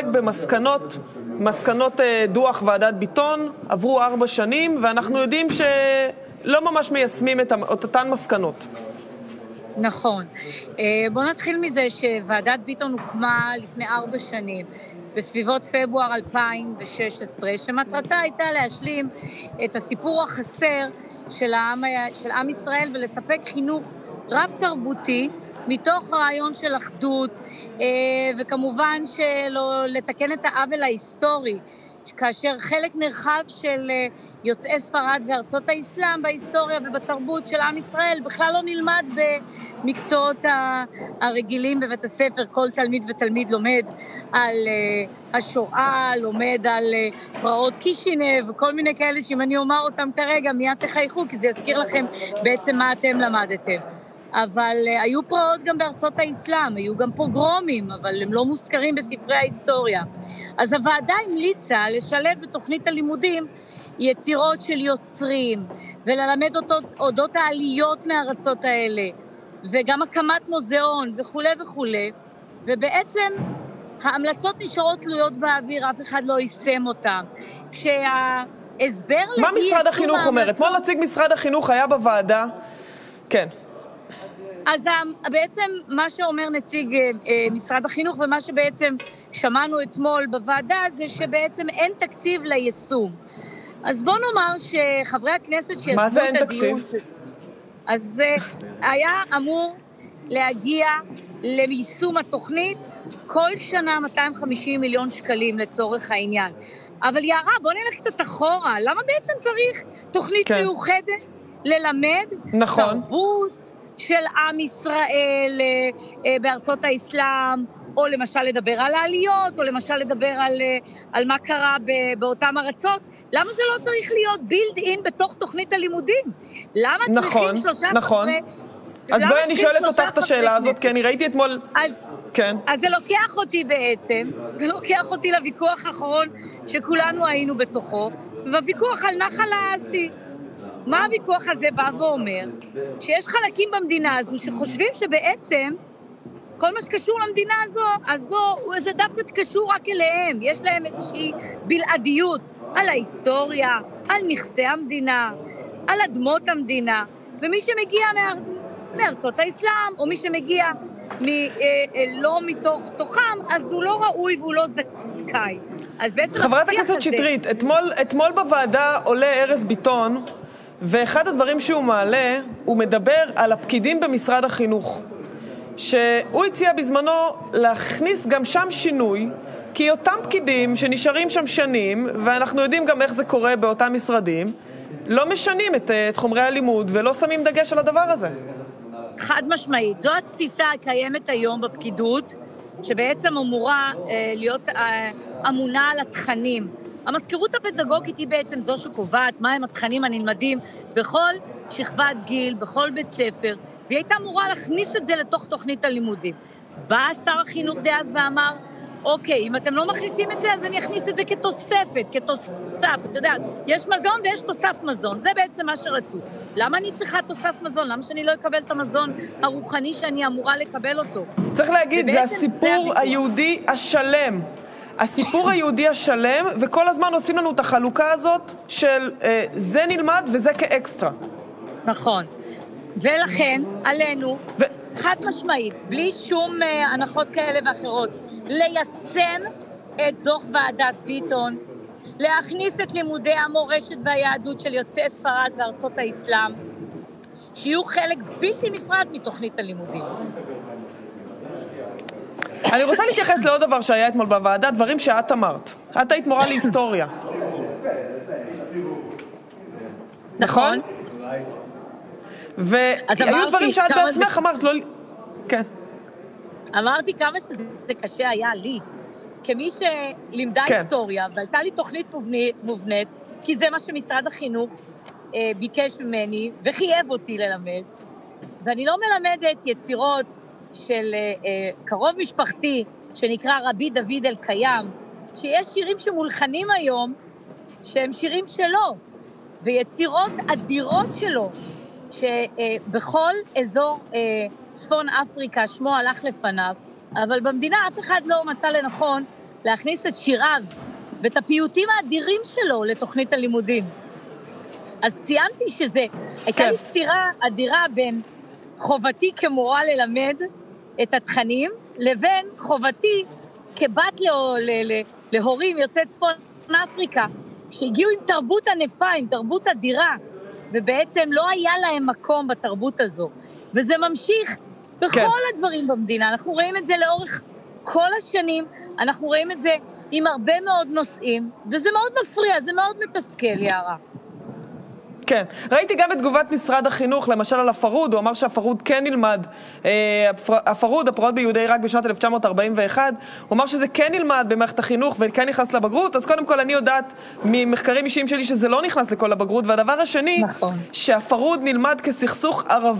במסקנות דוח ועדת ביטון. עברו 4 שנים, ואנחנו יודעים שלא ממש מיישמים את אותן מסקנות. נכון. בואו נתחיל מזה שוועדת ביטון הוקמה לפני 4 שנים, בסביבות פברואר 2016, שמטרתה הייתה להשלים את הסיפור החסר של עם ישראל ולספק חינוך רב תרבותי מתוך רעיון של אחדות, וכמובן לתקן את העוול ההיסטורי, כאשר חלק נרחב של יוצאי ספרד וארצות האסלאם בהיסטוריה ובתרבות של עם ישראל בכלל לא נלמד במקצועות הרגילים בבית הספר. כל תלמיד ותלמיד לומד על השואה, לומד על פרעות קישינב וכל מיני כאלה שאם אני אומר אותם כרגע מיד תחייכו, כי זה יזכיר לכם בעצם מה אתם למדתם. אבל היו פרעות גם בארצות האסלאם, היו גם פוגרומים, אבל הם לא מוזכרים בספרי ההיסטוריה. אז הוועדה המליצה לשלב בתוכנית הלימודים יצירות של יוצרים, וללמד אודות העליות מהארצות האלה, וגם הקמת מוזיאון וכו' וכו'. ובעצם ההמלצות נשארות תלויות באוויר, אף אחד לא יישם אותם. כשההסבר מה משרד החינוך אומר? אתמול נציג משרד החינוך היה בוועדה. כן. אז בעצם מה שאומר נציג משרד החינוך ומה שבעצם שמענו אתמול בוועדה זה שבעצם אין תקציב ליישום. אז בוא נאמר שחברי הכנסת שיזמו מה זה אין את הדיון... תקציב? אז היה אמור להגיע ליישום התוכנית כל שנה 250 מיליון שקלים לצורך העניין. אבל יערה, בוא נלך קצת אחורה. למה בעצם צריך תוכנית מיוחדת ללמד תרבות של עם ישראל בארצות האסלאם, או למשל לדבר על העליות, או למשל לדבר על מה קרה באותם ארצות? למה זה לא צריך להיות בילד אין בתוך תוכנית הלימודים? למה צריכים 3 חברי... אז בואי אני שואלת אותך את השאלה הזאת, כי אני ראיתי אתמול... אז זה לוקח אותי בעצם, זה לוקח אותי לוויכוח האחרון שכולנו היינו בתוכו, והוויכוח על נחל האסי. מה הוויכוח הזה בא ואומר? שיש חלקים במדינה הזו שחושבים שבעצם כל מה שקשור למדינה הזו זה דווקא קשור רק אליהם. יש להם איזושהי בלעדיות על ההיסטוריה, על נכסי המדינה, על אדמות המדינה. ומי שמגיע מארצות האסלאם, או מי שמגיע לא מתוך תוכם, אז הוא לא ראוי והוא לא זכאי. אז בעצם חברת הכנסת שטרית, אתמול בוועדה עולה ארז ביטון, ואחד הדברים שהוא מעלה, הוא מדבר על הפקידים במשרד החינוך, שהוא הציע בזמנו להכניס גם שם שינוי, כי אותם פקידים שנשארים שם שנים, ואנחנו יודעים גם איך זה קורה באותם משרדים, לא משנים את חומרי הלימוד ולא שמים דגש על הדבר הזה. חד משמעית. זו התפיסה הקיימת היום בפקידות, שבעצם אמורה להיות אמונה על התכנים. המזכירות הפדגוגית היא בעצם זו שקובעת מהם התכנים הנלמדים בכל שכבת גיל, בכל בית ספר, והיא הייתה אמורה להכניס את זה לתוך תוכנית הלימודים. בא שר החינוך דאז ואמר, אוקיי, אם אתם לא מכניסים את זה, אז אני אכניס את זה כתוספת, כתוסף. אתה יודע, יש מזון ויש תוסף מזון, זה בעצם מה שרצו. למה אני צריכה תוסף מזון? למה שאני לא אקבל את המזון הרוחני שאני אמורה לקבל אותו? צריך להגיד, זה הסיפור היהודי השלם. הסיפור היהודי השלם, וכל הזמן עושים לנו את החלוקה הזאת של זה נלמד וזה כאקסטרה. נכון. ולכן, עלינו, חד משמעית, בלי שום הנחות כאלה ואחרות, ליישם את דוח ועדת ביטון, להכניס את לימודי המורשת והיהדות של יוצאי ספרד וארצות האסלאם, שיהיו חלק בלתי נפרד מתוכנית הלימודים. אני רוצה להתייחס לעוד דבר שהיה אתמול בוועדה, דברים שאת אמרת. את היית מורה להיסטוריה. נכון? והיו דברים שאת בעצמך אמרת, לא... כן. אמרתי כמה שזה קשה היה לי, כמי שלימדה היסטוריה, והייתה לי תוכנית מובנית, כי זה מה שמשרד החינוך ביקש ממני, וחייב אותי ללמד, ואני לא מלמדת יצירות של קרוב משפחתי, שנקרא רבי דוד אל-קיים, שיש שירים שמולחנים היום, שהם שירים שלו, ויצירות אדירות שלו, שבכל אזור צפון אפריקה שמו הלך לפניו, אבל במדינה אף אחד לא מצא לנכון להכניס את שיריו ואת הפיוטים האדירים שלו לתוכנית הלימודים. אז ציינתי שזה, הייתה לי סתירה אדירה בין חובתי כמורה ללמד את התכנים, לבין חובתי כבת להורים יוצאי צפון אפריקה, שהגיעו עם תרבות ענפה, עם תרבות אדירה, ובעצם לא היה להם מקום בתרבות הזו. וזה ממשיך בכל הדברים במדינה. אנחנו רואים את זה לאורך כל השנים, אנחנו רואים את זה עם הרבה מאוד נושאים, וזה מאוד מפריע, זה מאוד מתסכל, יערה. כן, ראיתי גם את תגובת משרד החינוך, למשל על הפרוד, הוא אמר שהפרוד כן נלמד, הפרוד, הפרעות ביהודי עיראק בשנת 1941, הוא אמר שזה כן נלמד במערכת החינוך וכן נכנס לבגרות, אז קודם כל אני יודעת ממחקרים אישיים שלי שזה לא נכנס לכל הבגרות, והדבר השני, שהפרוד נלמד כסכסוך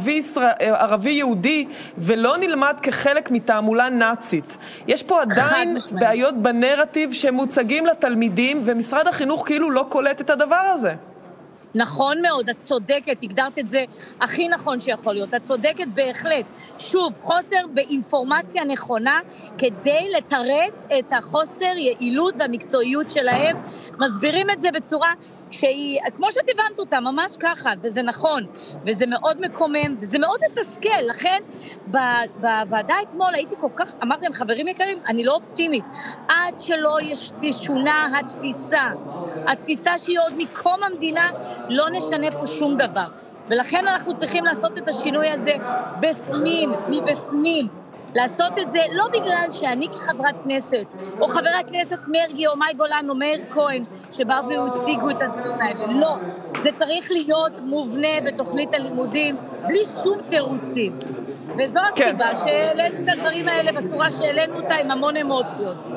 ערבי-יהודי, ולא נלמד כחלק מתעמולה נאצית. יש פה עדיין בעיות בנרטיב שמוצגים לתלמידים, ומשרד החינוך כאילו לא קולט את הדבר הזה. נכון מאוד, את צודקת, הגדרת את זה הכי נכון שיכול להיות, את צודקת בהחלט. שוב, חוסר באינפורמציה נכונה כדי לתרץ את החוסר יעילות והמקצועיות שלהם, מסבירים את זה בצורה שהיא, כמו שאת הבנת אותה, ממש ככה, וזה נכון, וזה מאוד מקומם, וזה מאוד מתסכל, לכן בוועדה אתמול הייתי כל כך, אמרתי להם, חברים יקרים, אני לא אופטימית, עד שלא תשונה התפיסה שהיא עוד מקום המדינה, לא נשנה פה שום דבר, ולכן אנחנו צריכים לעשות את השינוי הזה בפנים, מבפנים, לעשות את זה לא בגלל שאני כחברת כנסת, או חבר הכנסת מרגי, או מאי גולן, או מאיר כהן, שבאו והציגו את הדברים האלה. לא, זה צריך להיות מובנה בתוכנית הלימודים, בלי שום תירוצים. וזו הסיבה שהעלינו את הדברים האלה בצורה שהעלינו אותה עם המון אמוציות.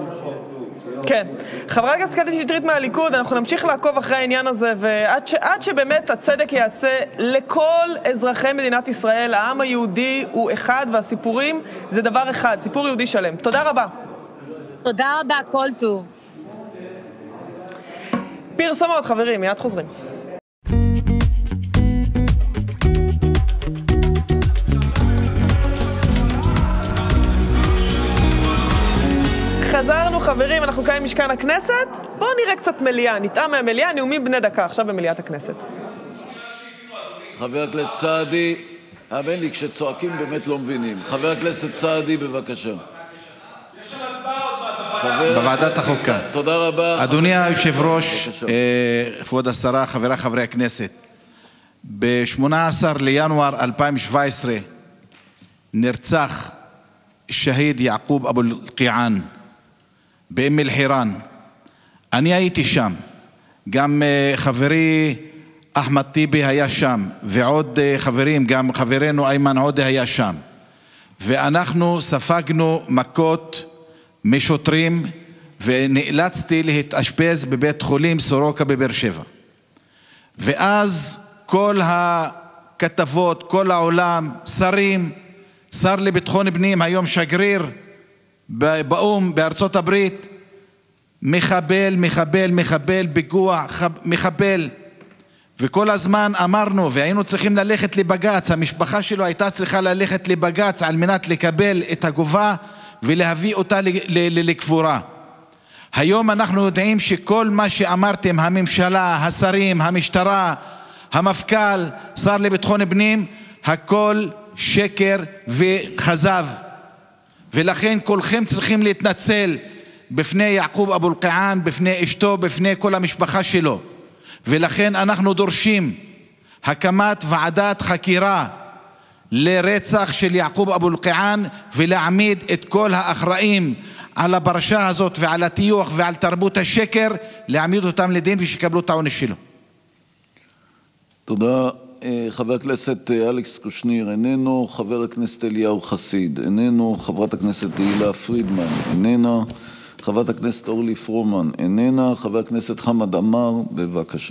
כן. חברת הכנסת קטי שטרית מהליכוד, אנחנו נמשיך לעקוב אחרי העניין הזה, ועד שבאמת הצדק יעשה לכל אזרחי מדינת ישראל, העם היהודי הוא אחד, והסיפורים זה דבר אחד, סיפור יהודי שלם. תודה רבה. תודה רבה, כל טוב. פרסומות, חברים, מיד חוזרים. חזרנו חברים, אנחנו כאן משכן הכנסת, בואו נראה קצת מליאה, נטעם מהמליאה, נאומים בני דקה, עכשיו במליאת הכנסת. חבר הכנסת סעדי, האמן לי, כשצועקים באמת לא מבינים. חבר הכנסת סעדי, בבקשה. בוועדת החוקה. תודה רבה. אדוני היושב-ראש, כבוד השרה, חברי הכנסת, ב-18 לינואר 2017 נרצח שהיד יעקוב אבו אלקיעאן באום אל-חיראן. אני הייתי שם, גם חברי אחמד טיבי היה שם, ועוד חברים, גם חברנו איימן עודה היה שם, ואנחנו ספגנו מכות משוטרים ונאלצתי להתאשפז בבית חולים סורוקה בבאר שבע. ואז כל הכתבות, כל העולם, שרים, שר לביטחון פנים, היום שגריר באום בארצות הברית, מחבל, מחבל, מחבל, פיגוע, מחבל. וכל הזמן אמרנו, והיינו צריכים ללכת לבג"ץ, המשפחה שלו הייתה צריכה ללכת לבג"ץ על מנת לקבל את הגופה ולהביא אותה לקבורה. היום אנחנו יודעים שכל מה שאמרתם, הממשלה, השרים, המשטרה, המפכ"ל, שר לביטחון פנים, הכל שקר וחזב. ולכן כולכם צריכים להתנצל בפני יעקוב אבו אלקיעאן, בפני אשתו, בפני כל המשפחה שלו. ולכן אנחנו דורשים הקמת ועדת חקירה לרצח של יעקוב אבו אלקיעאן, ולהעמיד את כל האחראים על הפרשה הזאת ועל הטיוח ועל תרבות השקר, להעמיד אותם לדין ושיקבלו את העונש שלו. תודה. חבר הכנסת אלכס קושניר איננו, חבר הכנסת אליהו חסיד איננו, חברת הכנסת תהילה פרידמן איננה, חברת הכנסת אורלי פרומן איננה, חבר הכנסת חמד עמאר, בבקשה.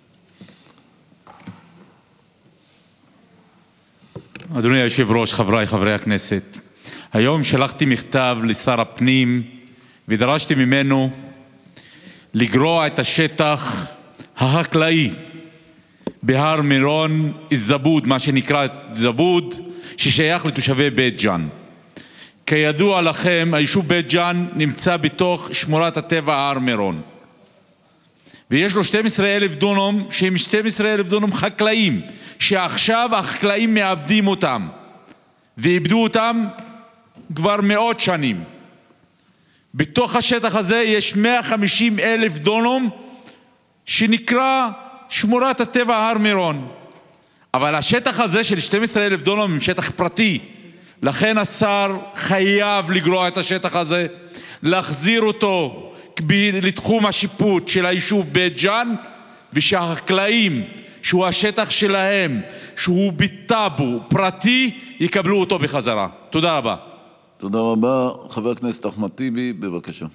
אדוני היושב ראש, חברי הכנסת, היום שלחתי מכתב לשר הפנים ודרשתי ממנו לגרוע את השטח החקלאי בהר מירון, זבוד, מה שנקרא זבוד, ששייך לתושבי בית ג'ן. כידוע לכם, היישוב בית ג'ן נמצא בתוך שמורת הטבע הר מירון, ויש לו 12,000 דונם, שהם 12,000 דונם חקלאים, שעכשיו החקלאים מאבדים אותם, ואיבדו אותם כבר מאות שנים. בתוך השטח הזה יש 150,000 דונם שנקרא שמורת הטבע הר מירון, אבל השטח הזה של 12,000 דונם הוא שטח פרטי. לכן השר חייב לגרוע את השטח הזה, להחזיר אותו לתחום השיפוט של היישוב בית ג'ן, ושהחקלאים שהוא השטח שלהם, שהוא בטאבו פרטי, יקבלו אותו בחזרה. תודה רבה. תודה רבה. חבר הכנסת אחמד טיבי, בבקשה.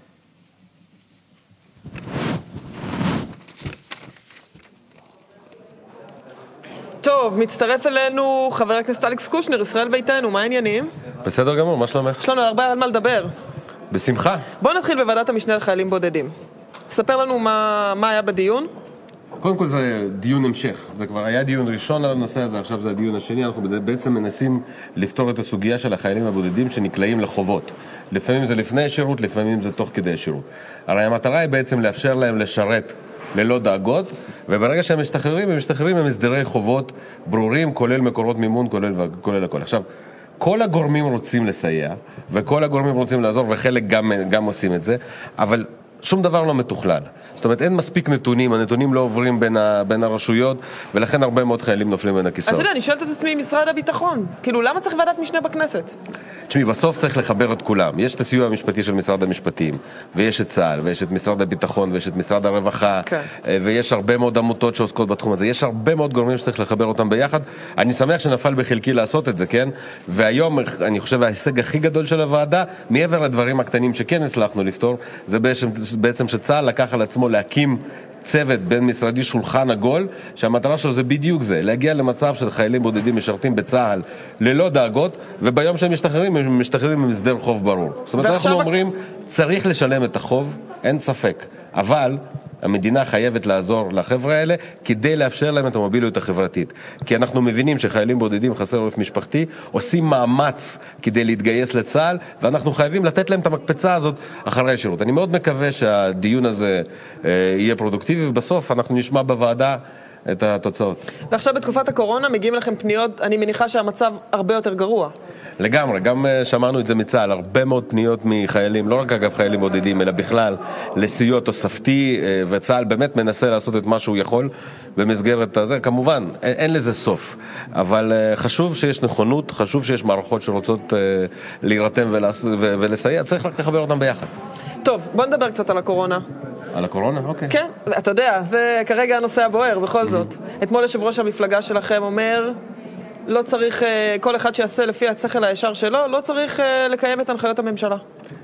טוב, מצטרף אלינו חבר הכנסת אלכס קושניר, ישראל ביתנו, מה העניינים? בסדר גמור, מה שלומך? יש לנו הרבה על מה לדבר. בשמחה. בואו נתחיל בוועדת המשנה לחיילים בודדים. ספר לנו מה היה בדיון. קודם כל זה דיון המשך, זה כבר היה דיון ראשון על הנושא הזה, עכשיו זה הדיון השני. אנחנו בעצם מנסים לפתור את הסוגיה של החיילים הבודדים שנקלעים לחובות. לפעמים זה לפני השירות, לפעמים זה תוך כדי השירות. הרי המטרה היא בעצם לאפשר להם לשרת ללא דאגות, וברגע שהם משתחררים, הם משתחררים עם הסדרי חובות ברורים, כולל מקורות מימון, כולל הכל. עכשיו, כל הגורמים רוצים לסייע, וכל הגורמים רוצים לעזור, וחלק גם עושים את זה, אבל שום דבר לא מתוכלל. זאת אומרת, אין מספיק נתונים, הנתונים לא עוברים בין הרשויות, ולכן הרבה מאוד חיילים נופלים בין הכיסאות. אתה יודע, אני שואלת את עצמי משרד הביטחון, כאילו למה צריך ועדת משנה בכנסת? תשמעי, בסוף צריך לחבר את כולם. יש את הסיוע המשפטי של משרד המשפטים, ויש את צה"ל, ויש את משרד הביטחון, ויש את משרד הרווחה, ויש הרבה מאוד עמותות שעוסקות בתחום הזה. יש הרבה מאוד גורמים שצריך לחבר אותם ביחד. אני שמח שנפל בחלקי לעשות את זה, כן? והיום, אני חושב, ההישג הכי גדול של הוועדה, מעבר לדברים הקטנים שכן הצלחנו לפתור, זה בעצם שצה"ל לקח על עצמו להקים צוות בין משרדי שולחן עגול, שהמטרה שלו זה בדיוק זה, להגיע למצב של חיילים בודדים משרתים בצה"ל ללא דאגות, וביום שהם משתחררים, הם משתחררים עם הסדר חוב ברור. זאת אומרת, אנחנו אומרים, צריך לשלם את החוב, אין ספק, אבל המדינה חייבת לעזור לחבר'ה האלה כדי לאפשר להם את המוביליות החברתית. כי אנחנו מבינים שחיילים בודדים חסר עורף משפחתי עושים מאמץ כדי להתגייס לצה"ל, ואנחנו חייבים לתת להם את המקפצה הזאת אחרי השירות. אני מאוד מקווה שהדיון הזה יהיה פרודוקטיבי, ובסוף אנחנו נשמע בוועדה את התוצאות. ועכשיו בתקופת הקורונה מגיעים לכם פניות, אני מניחה שהמצב הרבה יותר גרוע. לגמרי, גם שמענו את זה מצה"ל, הרבה מאוד פניות מחיילים, לא רק אגב חיילים בודדים, אלא בכלל לסיוע תוספתי, וצה"ל באמת מנסה לעשות את מה שהוא יכול במסגרת הזה. כמובן, אין לזה סוף, אבל חשוב שיש נכונות, חשוב שיש מערכות שרוצות להירתם ולסייע, צריך רק לחבר אותם ביחד. טוב, בוא נדבר קצת על הקורונה. על הקורונה? אוקיי. כן, אתה יודע, זה כרגע הנושא הבוער, בכל זאת. אתמול יושב ראש המפלגה שלכם אומר, לא צריך, כל אחד שיעשה לפי השכל הישר שלו, לא צריך לקיים את הנחיות הממשלה.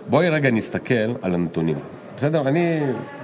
בואי רגע נסתכל על הנתונים. בסדר? אני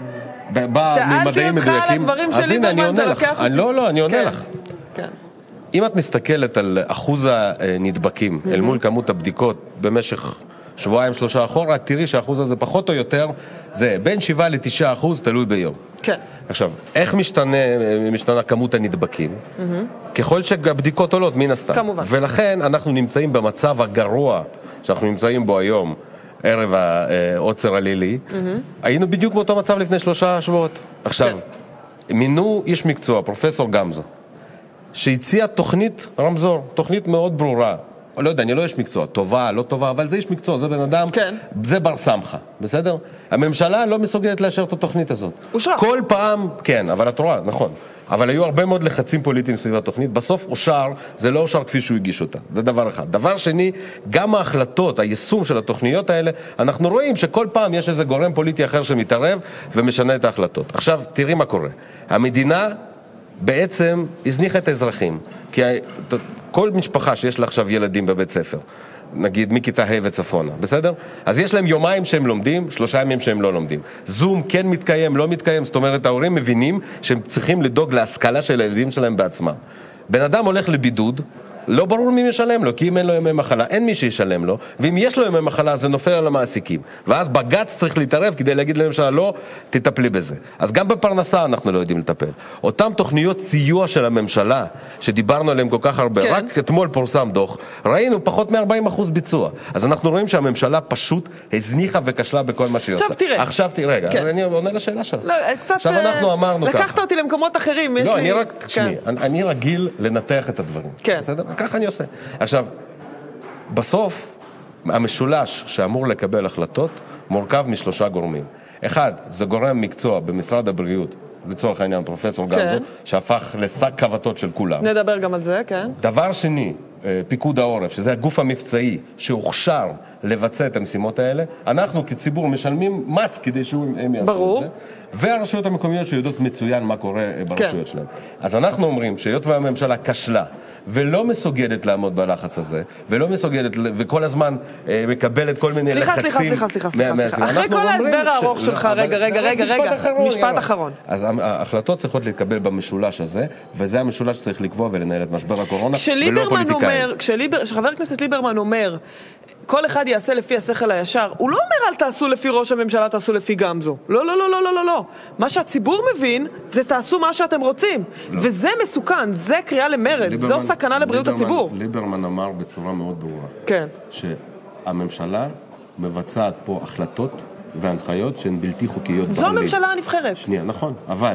בא ממדעים מדויקים. שאלתי אותך על הדברים של ליברמן, אתה לוקח אותי. לא, אני עונה לך. אם את מסתכלת על אחוז הנדבקים אל מול כמות הבדיקות במשך שבועיים, 3 אחורה, תראי שהאחוז הזה פחות או יותר, זה בין 7-9%, תלוי ביום. כן. עכשיו, איך משתנה כמות הנדבקים? ככל שהבדיקות עולות, מן הסתם. כמובן. ולכן אנחנו נמצאים במצב הגרוע שאנחנו נמצאים בו היום, ערב העוצר הלילי, היינו בדיוק באותו מצב לפני 3 שבועות. עכשיו, מינו איש מקצוע, פרופסור גמזו, שהציע תוכנית רמזור, תוכנית מאוד ברורה. לא יודע, אני לא איש מקצוע, טובה, לא טובה, אבל זה איש מקצוע, זה בן אדם, זה בר סמכה, בסדר? הממשלה לא מסוגלת לאשר את התוכנית הזאת. אושרה. כל פעם, כן, אבל את רואה, נכון. אבל היו הרבה מאוד לחצים פוליטיים סביב התוכנית, בסוף אושר, זה לא אושר כפי שהוא הגיש אותה, זה דבר אחד. דבר שני, גם ההחלטות, היישום של התוכניות האלה, אנחנו רואים שכל פעם יש איזה גורם פוליטי אחר שמתערב ומשנה את ההחלטות. עכשיו, תראי מה קורה. המדינה בעצם הזניחה את האזרחים, כי כל משפחה שיש לה עכשיו ילדים בבית ספר, נגיד מכיתה ה' וצפונה, בסדר? אז יש להם יומיים שהם לומדים, 3 ימים שהם לא לומדים. זום כן מתקיים, לא מתקיים, זאת אומרת, ההורים מבינים שהם צריכים לדאוג להשכלה של הילדים שלהם בעצמם. בן אדם הולך לבידוד, לא ברור מי משלם לו, כי אם אין לו ימי מחלה, אין מי שישלם לו, ואם יש לו ימי מחלה, זה נופל על המעסיקים. ואז בג"ץ צריך להתערב כדי להגיד לממשלה, לא, תטפלי בזה. אז גם בפרנסה אנחנו לא יודעים לטפל. אותם תוכניות סיוע של הממשלה, שדיברנו עליהם כל כך הרבה, כן. רק אתמול פורסם דוח, ראינו פחות מ-40% ביצוע. אז אנחנו רואים שהממשלה פשוט הזניחה וכשלה בכל מה שהיא עושה. עכשיו תראה, רגע, כן. אני עונה לשאלה שלה. לא, קצת, עכשיו אנחנו אמרנו ככה. לקחת אותי למקומות אחרים. לא, אני רגיל לנתח את הדברים. כן. בסדר? ככה אני עושה. עכשיו, בסוף, המשולש שאמור לקבל החלטות מורכב מ3 גורמים. אחד, זה גורם מקצוע במשרד הבריאות, לצורך העניין פרופסור גמזו, שהפך לשק כבתות של כולם. נדבר גם על זה, כן. דבר שני, פיקוד העורף, שזה הגוף המבצעי שהוכשר לבצע את המשימות האלה, אנחנו כציבור משלמים מס כדי שהם יעשו את זה, והרשויות המקומיות שיודעות מצוין מה קורה ברשויות שלהם. אז אנחנו אומרים שהיות והממשלה כשלה, ולא מסוגלת לעמוד בלחץ הזה, ולא מסוגלת, וכל הזמן מקבלת כל מיני לחצים. סליחה. אחרי כל ההסבר הארוך שלך, רגע, משפט אחרון. אז ההחלטות צריכות להתקבל במשולש הזה, וזה המשולש שצריך לקבוע ולנהל את משבר הקורונה, ולא פוליטיקאים. כשחבר הכנסת ליברמן אומר, כל אחד יעשה לפי השכל הישר, הוא לא אומר אל תעשו לפי ראש הממשלה, תעשו לפי גמזו. לא. מה שהציבור מבין, זה תעשו מה שאתם רוצים. וזה מסוכן, זה קריאה למרד, זו סכנה לבריאות הציבור. ליברמן אמר בצורה מאוד ברורה. כן. שהממשלה מבצעת פה החלטות והנחיות שהן בלתי חוקיות בעליל. זו הממשלה הנבחרת. שנייה, נכון, אבל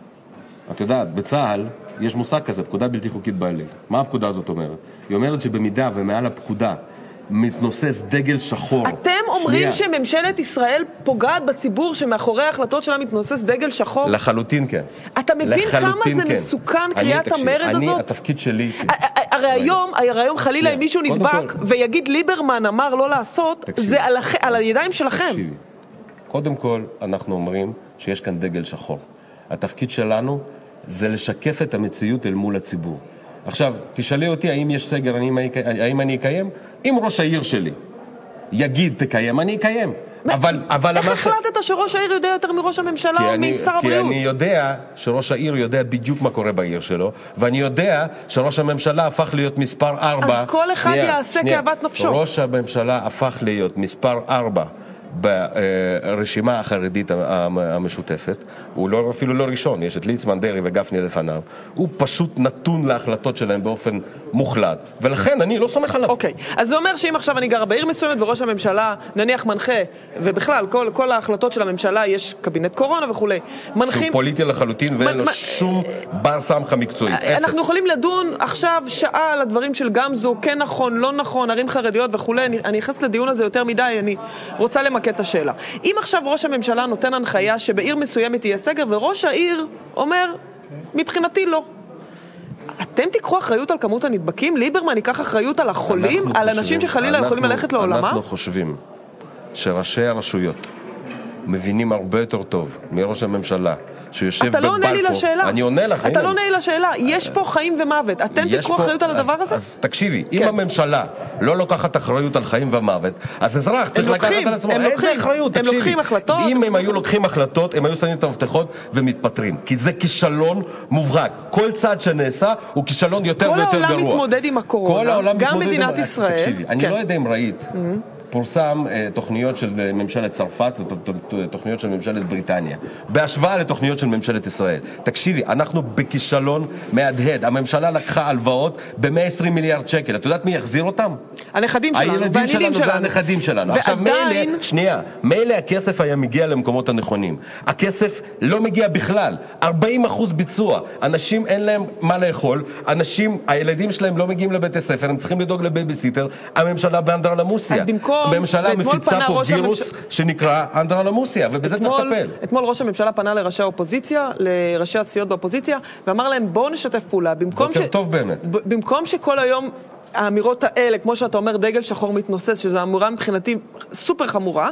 את יודעת, בצה"ל יש מושג כזה, פקודה בלתי חוקית בעליל. מה הפקודה הזאת אומרת? היא אומרת שבמידה ומעל הפקודה מתנוסס דגל שחור. אתם אומרים שממשלת ישראל פוגעת בציבור שמאחורי ההחלטות שלה מתנוסס דגל שחור? לחלוטין כן. אתה מבין כמה זה מסוכן קריאת המרד הזאת? התפקיד שלי... הרי היום חלילה אם מישהו נדבק ויגיד ליברמן אמר לא לעשות, זה על הידיים שלכם. קודם כל אנחנו אומרים שיש כאן דגל שחור. התפקיד שלנו זה לשקף את המציאות אל מול הציבור. עכשיו, תשאלי אותי האם יש סגר, האם אני אקיים? אם ראש העיר שלי יגיד תקיים, אני אקיים. אבל איך החלטת שראש העיר יודע יותר מראש הממשלה או משר הבריאות? כי אני יודע שראש העיר יודע בדיוק מה קורה בעיר שלו, ואני יודע שראש הממשלה הפך להיות מספר 4. אז כל אחד יעשה כאוות נפשו. ראש הממשלה הפך להיות מספר 4 ברשימה החרדית המשותפת. הוא אפילו לא ראשון, יש את ליצמן, דרעי וגפני לפניו. הוא פשוט נתון להחלטות שלהם באופן מוחלט, ולכן אני לא סומך עליו. אוקיי, אז זה אומר שאם עכשיו אני גר בעיר מסוימת וראש הממשלה נניח מנחה, ובכלל כל ההחלטות של הממשלה יש קבינט קורונה וכו', מנחים... שהוא פוליטי לחלוטין ואין לו שום בר סמכה מקצועית, אפס. אנחנו יכולים לדון עכשיו שעה על הדברים של גמזו, כן נכון, לא נכון, ערים חרדיות וכו', אני אכנס לדיון הזה יותר מדי, אני רוצה למקד את השאלה. אם עכשיו ראש הממשלה נותן הנחיה שבעיר מסוימת יהיה סגר וראש העיר אומר, מבחינתי לא. אתם תיקחו אחריות על כמות הנדבקים? ליברמן ייקח אחריות על החולים? על אנשים שחלילה יכולים ללכת לעולמה? אנחנו חושבים שראשי הרשויות מבינים הרבה יותר טוב מראש הממשלה שיושב בבלפור. אתה לא עונה לי לשאלה. אני עונה לך. אתה לא עונה לי לשאלה. יש פה חיים ומוות. אתם תקחו אחריות על הדבר הזה? אז תקשיבי, אם הממשלה לא לוקחת אחריות על חיים ומוות, אז אזרח צריך לקחת על עצמו. איזה אחריות? הם לוקחים החלטות. אם הם היו לוקחים החלטות, הם היו שמים את המפתחות ומתפטרים. כי זה כישלון מובהק. כל צעד שנעשה הוא כישלון יותר ויותר גרוע. כל העולם מתמודד עם הקורונה. גם מדינת ישראל. תקשיבי, אני לא יודע אם ראית. פורסם תוכניות של ממשלת צרפת ותוכניות של ממשלת בריטניה בהשוואה לתוכניות של ממשלת ישראל. תקשיבי, אנחנו בכישלון מהדהד. הממשלה לקחה הלוואות ב-120 מיליארד שקל. את יודעת מי יחזיר אותם? הנכדים שלנו הילדים שלנו והנכדים שלנו. עכשיו מילא הכסף היה מגיע למקומות הנכונים. הכסף לא מגיע בכלל. 40% ביצוע. אנשים אין להם מה לאכול. הילדים שלהם לא מגיעים לבית הספר, הם צריכים לדאוג לבייביסיטר. הממשלה באנדרלמוסיה. הממשלה מפיצה פה וירוס שנקרא אנדרלמוסיה, ובזה צריך לטפל. אתמול ראש הממשלה פנה לראשי האופוזיציה, לראשי הסיעות באופוזיציה, ואמר להם בואו נשתף פעולה. בוקר טוב באמת. במקום שכל היום האמירות האלה, כמו שאתה אומר, דגל שחור מתנוסס, שזו אמירה מבחינתי סופר חמורה,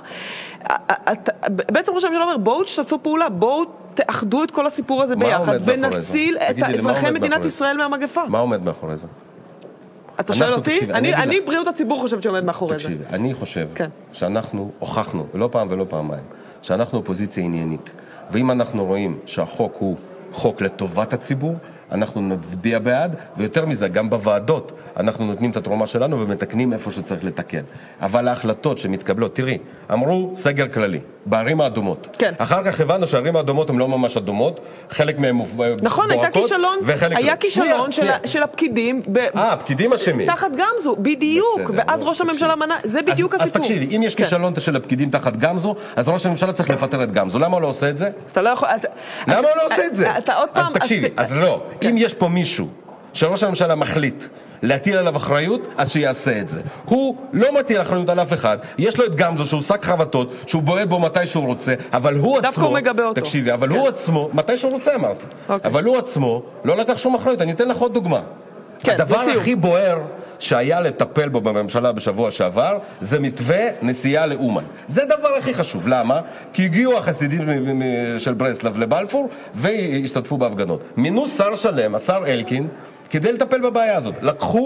בעצם ראש הממשלה אומר, בואו תשתפו פעולה, בואו תאחדו את כל הסיפור הזה ביחד, ונציל את אזרחי מדינת ישראל מהמגפה. מה עומד מאחורי זה? אתה שואל אותי? אני בריאות הציבור חושבת שעומד מאחורי זה. תקשיבי, אני חושב שאנחנו הוכחנו, לא פעם ולא פעמיים, שאנחנו אופוזיציה עניינית. ואם אנחנו רואים שהחוק הוא חוק לטובת הציבור, אנחנו נצביע בעד, ויותר מזה, גם בוועדות, אנחנו נותנים את התרומה שלנו ומתקנים איפה שצריך לתקן. אבל ההחלטות שמתקבלות, תראי, אמרו סגר כללי, בערים האדומות. כן. אחר כך הבנו שהערים האדומות הן לא ממש אדומות, חלק מהן בועטות, נכון, היה כישלון של הפקידים. הפקידים אשמים. תחת גמזו, בדיוק. ואז ראש הממשלה מנע, זה בדיוק הסיפור. אז תקשיבי, אם יש כישלון של הפקידים תחת גמזו, אז ראש הממשלה צריך לפטר את גמזו. למה הוא לא עושה את זה? למה הוא לא עושה את זה? אז תקשיבי, אז לא. אם יש פה מישהו שראש הממשלה מחליט להטיל עליו אחריות, אז שיעשה את זה. הוא לא מטיל אחריות על אף אחד. יש לו את גמזו שהוא שק חבטות, שהוא בועט בו מתי שהוא רוצה, אבל הוא עצמו... דווקא הוא מגבה אותו. תקשיבי, אבל הוא עצמו, מתי שהוא רוצה אמרתי. אבל הוא עצמו לא לקח שום אחריות. אני אתן לך עוד דוגמה. הדבר הכי בוער שהיה לטפל בו בממשלה בשבוע שעבר, זה מתווה נסיעה לאומן. זה דבר הכי חשוב. למה? כי הגיעו החסידים של ברסלב לבלפור והשתתפו בהפגנות. מינו שר שלם, השר אלקין, כדי לטפל בבעיה הזאת.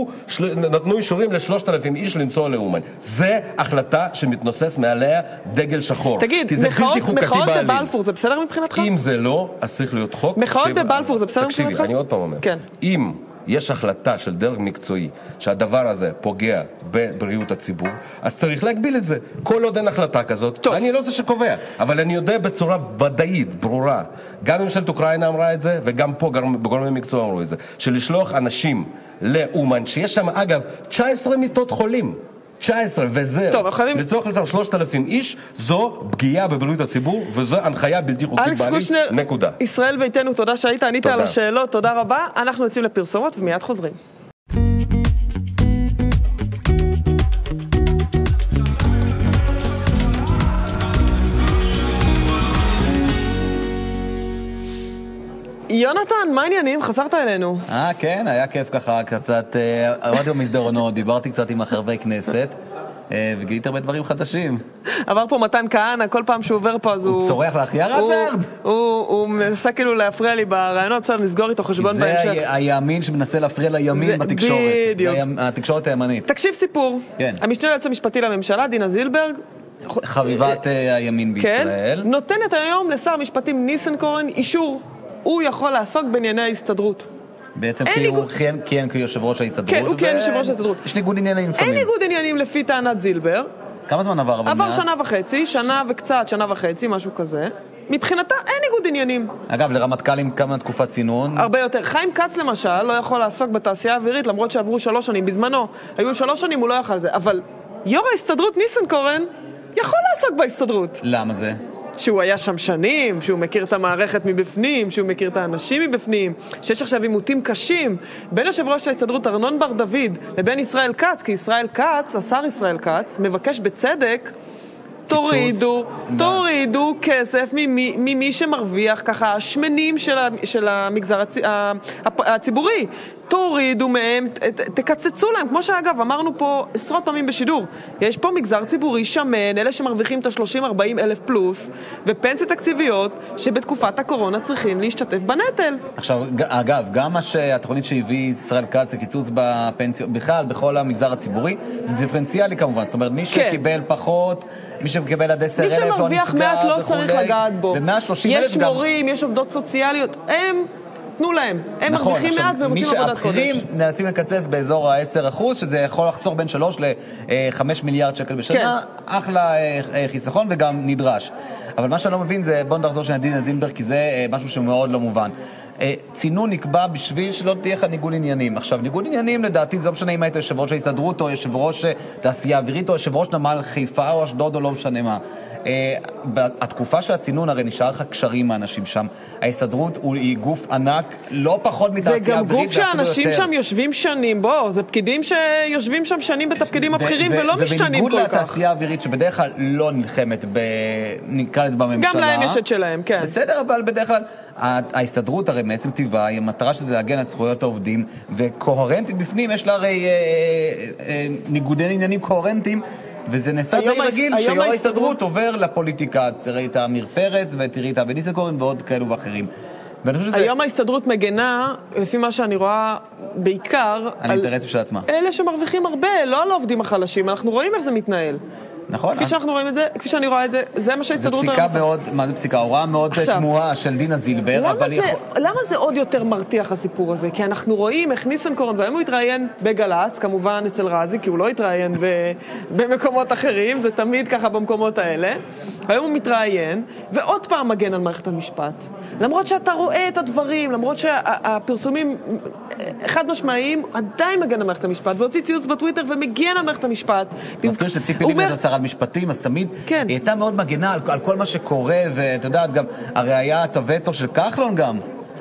נתנו אישורים ל3,000 איש לנסוע לאומן. זה החלטה שמתנוסס מעליה דגל שחור. תגיד, מחאות בבלפור זה בסדר מבחינתך? אם זה לא, אז צריך להיות חוק. מחאות בבלפור זה בסדר מבחינתך? תקשיבי, אני עוד פעם אומר. אם יש החלטה של דרג מקצועי שהדבר הזה פוגע בבריאות הציבור, אז צריך להגביל את זה. כל עוד אין החלטה כזאת, אני לא זה שקובע, אבל אני יודע בצורה ודאית, ברורה, גם ממשלת אוקראינה אמרה את זה, וגם פה בגורמי מקצוע אמרו את זה, שלשלוח אנשים לאומן, שיש שם אגב 19 מיטות חולים, 19, וזה, לצורך לצורך 3,000 איש, זו פגיעה בבריאות הציבור, וזו הנחיה בלתי חוקית בעליל, נקודה. ישראל ביתנו, תודה שהיית, ענית על השאלות, תודה רבה. אנחנו יוצאים לפרסומות ומיד חוזרים. יונתן, מה העניינים? חזרת אלינו. כן, היה כיף ככה, קצת רדיו מסדרונות, דיברתי קצת עם חברי כנסת, וגיליתי הרבה דברים חדשים. עבר פה מתן כהנא, כל פעם שהוא עובר פה אז הוא... הוא צורח לך, יא רזרד! הוא מנסה כאילו להפריע לי ברעיונות, בסדר, נסגור איתו חשבון בהמשך. זה הימין שמנסה להפריע לימין בתקשורת. בדיוק. התקשורת הימנית. תקשיב סיפור. כן. המשנה ליועץ המשפטי לממשלה, דינה זילברג, חביבת הימין בישראל. נותנת היום לשר המשפטים ניסנקורן אישור. הוא יכול לעסוק בענייני ההסתדרות. בעצם כי הוא כיהן כיושב ראש ההסתדרות. כן, הוא כיהן יושב ראש ההסתדרות. יש ניגוד עניינים לפעמים. אין ניגוד עניינים לפי טענת זילבר. כמה זמן עבר? עבר שנה וחצי, שנה וקצת, שנה וחצי, משהו כזה. מבחינתה אין ניגוד עניינים. אגב, לרמטכ"לים כמה תקופת צינון? הרבה יותר. חיים כץ למשל לא יכול לעסוק בתעשייה האווירית, למרות שעברו 3 שנים. בזמנו היו 3 שנים, הוא לא יכול על זה. אבל יו"ר ההסתדרות ניסנקורן יכול לעסוק בהסתדרות. למה זה? שהוא היה שם שנים, שהוא מכיר את המערכת מבפנים, שהוא מכיר את האנשים מבפנים, שיש עכשיו עימותים קשים בין יושב ראש ההסתדרות ארנון בר דוד לבין ישראל כץ, כי ישראל כץ, השר ישראל כץ, מבקש בצדק תורידו כסף ממי שמרוויח ככה השמנים של המגזר הציבורי. תורידו מהם, תקצצו להם, כמו שאגב אמרנו פה עשרות פעמים בשידור, יש פה מגזר ציבורי שמן, אלה שמרוויחים את ה-30-40 אלף פלוס, ופנסיות תקציביות שבתקופת הקורונה צריכים להשתתף בנטל. עכשיו, אגב, גם מה שהתוכנית שהביא ישראל כץ, קיצוץ בפנסיות, בכלל, בכל המגזר הציבורי, זה דיפרנציאלי כמובן, זאת אומרת, מי שקיבל פחות, מי שמקבל עד 10,000 לא נפגע, מי שמרוויח מעט לא צריך לגעת בו. יש מורים, יש עובדות סוציאליות, תנו להם. הם מרוויחים מעט והם עושים עבודת קודש. מי שהבכירים נאלצים לקצץ באזור ה-10%, שזה יכול לחסוך בין 3 ל-5 מיליארד שקל בשנה, אחלה חיסכון וגם נדרש. אבל מה שאני לא מבין זה, בוא נחזור של דינה זילבר, כי זה משהו שמאוד לא מובן. צינון נקבע בשביל שלא תהיה לך ניגוד עניינים. עכשיו, ניגוד עניינים לדעתי, זה לא משנה אם היית יושב ראש ההסתדרות או יושב ראש תעשייה אווירית או יושב ראש נמל חיפה או אשדוד או לא משנה מה. התקופה של הצינון הרי נשאר לך קשרים מהאנשים שם. ההסתדרות היא גוף ענק, לא פחות מתעשייה אווירית. זה גם גוף שאנשים שם יושבים שנים, זה פקידים שיושבים שם שנים בתפקידים הבכירים ולא משתנים כל כך. ובניגוד לתעשייה האווירית שבדרך כלל לא נלחמת, נקרא לזה בממשלה. גם להם יש את שלהם, כן. בסדר, אבל בדרך כלל ההסתדרות הרי מעצם טבעה, המטרה שזה להגן על זכויות העובדים, וקוהרנטית בפנים, יש לה הרי ניגודי עניינים קוהרנטיים, וזה נעשה די רגיל שיו"ר ההסתדרות עובר לפוליטיקה. תראי את אמיר פרץ ותראי את אבי ניסנקורן ועוד כאלו ואחרים. היום ההסתדרות מגנה, לפי מה שאני רואה בעיקר, על אינטרסים של עצמה. אלה שמרוויחים הרבה, לא על העובדים החלשים. אנחנו רואים איך זה מתנהל. נכון. כפי שאנחנו רואים את זה, כפי שאני רואה את זה, זה מה שההסתדרות... זה פסיקה מאוד, מה זה פסיקה? הוראה מאוד תמוהה של דינה זילבר, למה זה עוד יותר מרתיח הסיפור הזה? כי אנחנו רואים איך ניסנקורן, והיום הוא התראיין בגלץ, כמובן אצל רזי, כי הוא לא התראיין במקומות אחרים, זה תמיד ככה במקומות האלה. היום הוא מתראיין, ועוד פעם מגן על מערכת המשפט. למרות שאתה רואה את הדברים, למרות שהפרסומים אחד משמעיים, עדיין מגן על מערכת המשפט, והוציא ציוץ בטוויטר ומגן על מערכת המשפט. מזכיר שציפי לבני שרת משפטים, אז תמיד היא הייתה מאוד מגנה על כל מה שקורה, ואתה יודעת גם, הרי היה את הווטו של כחלון גם,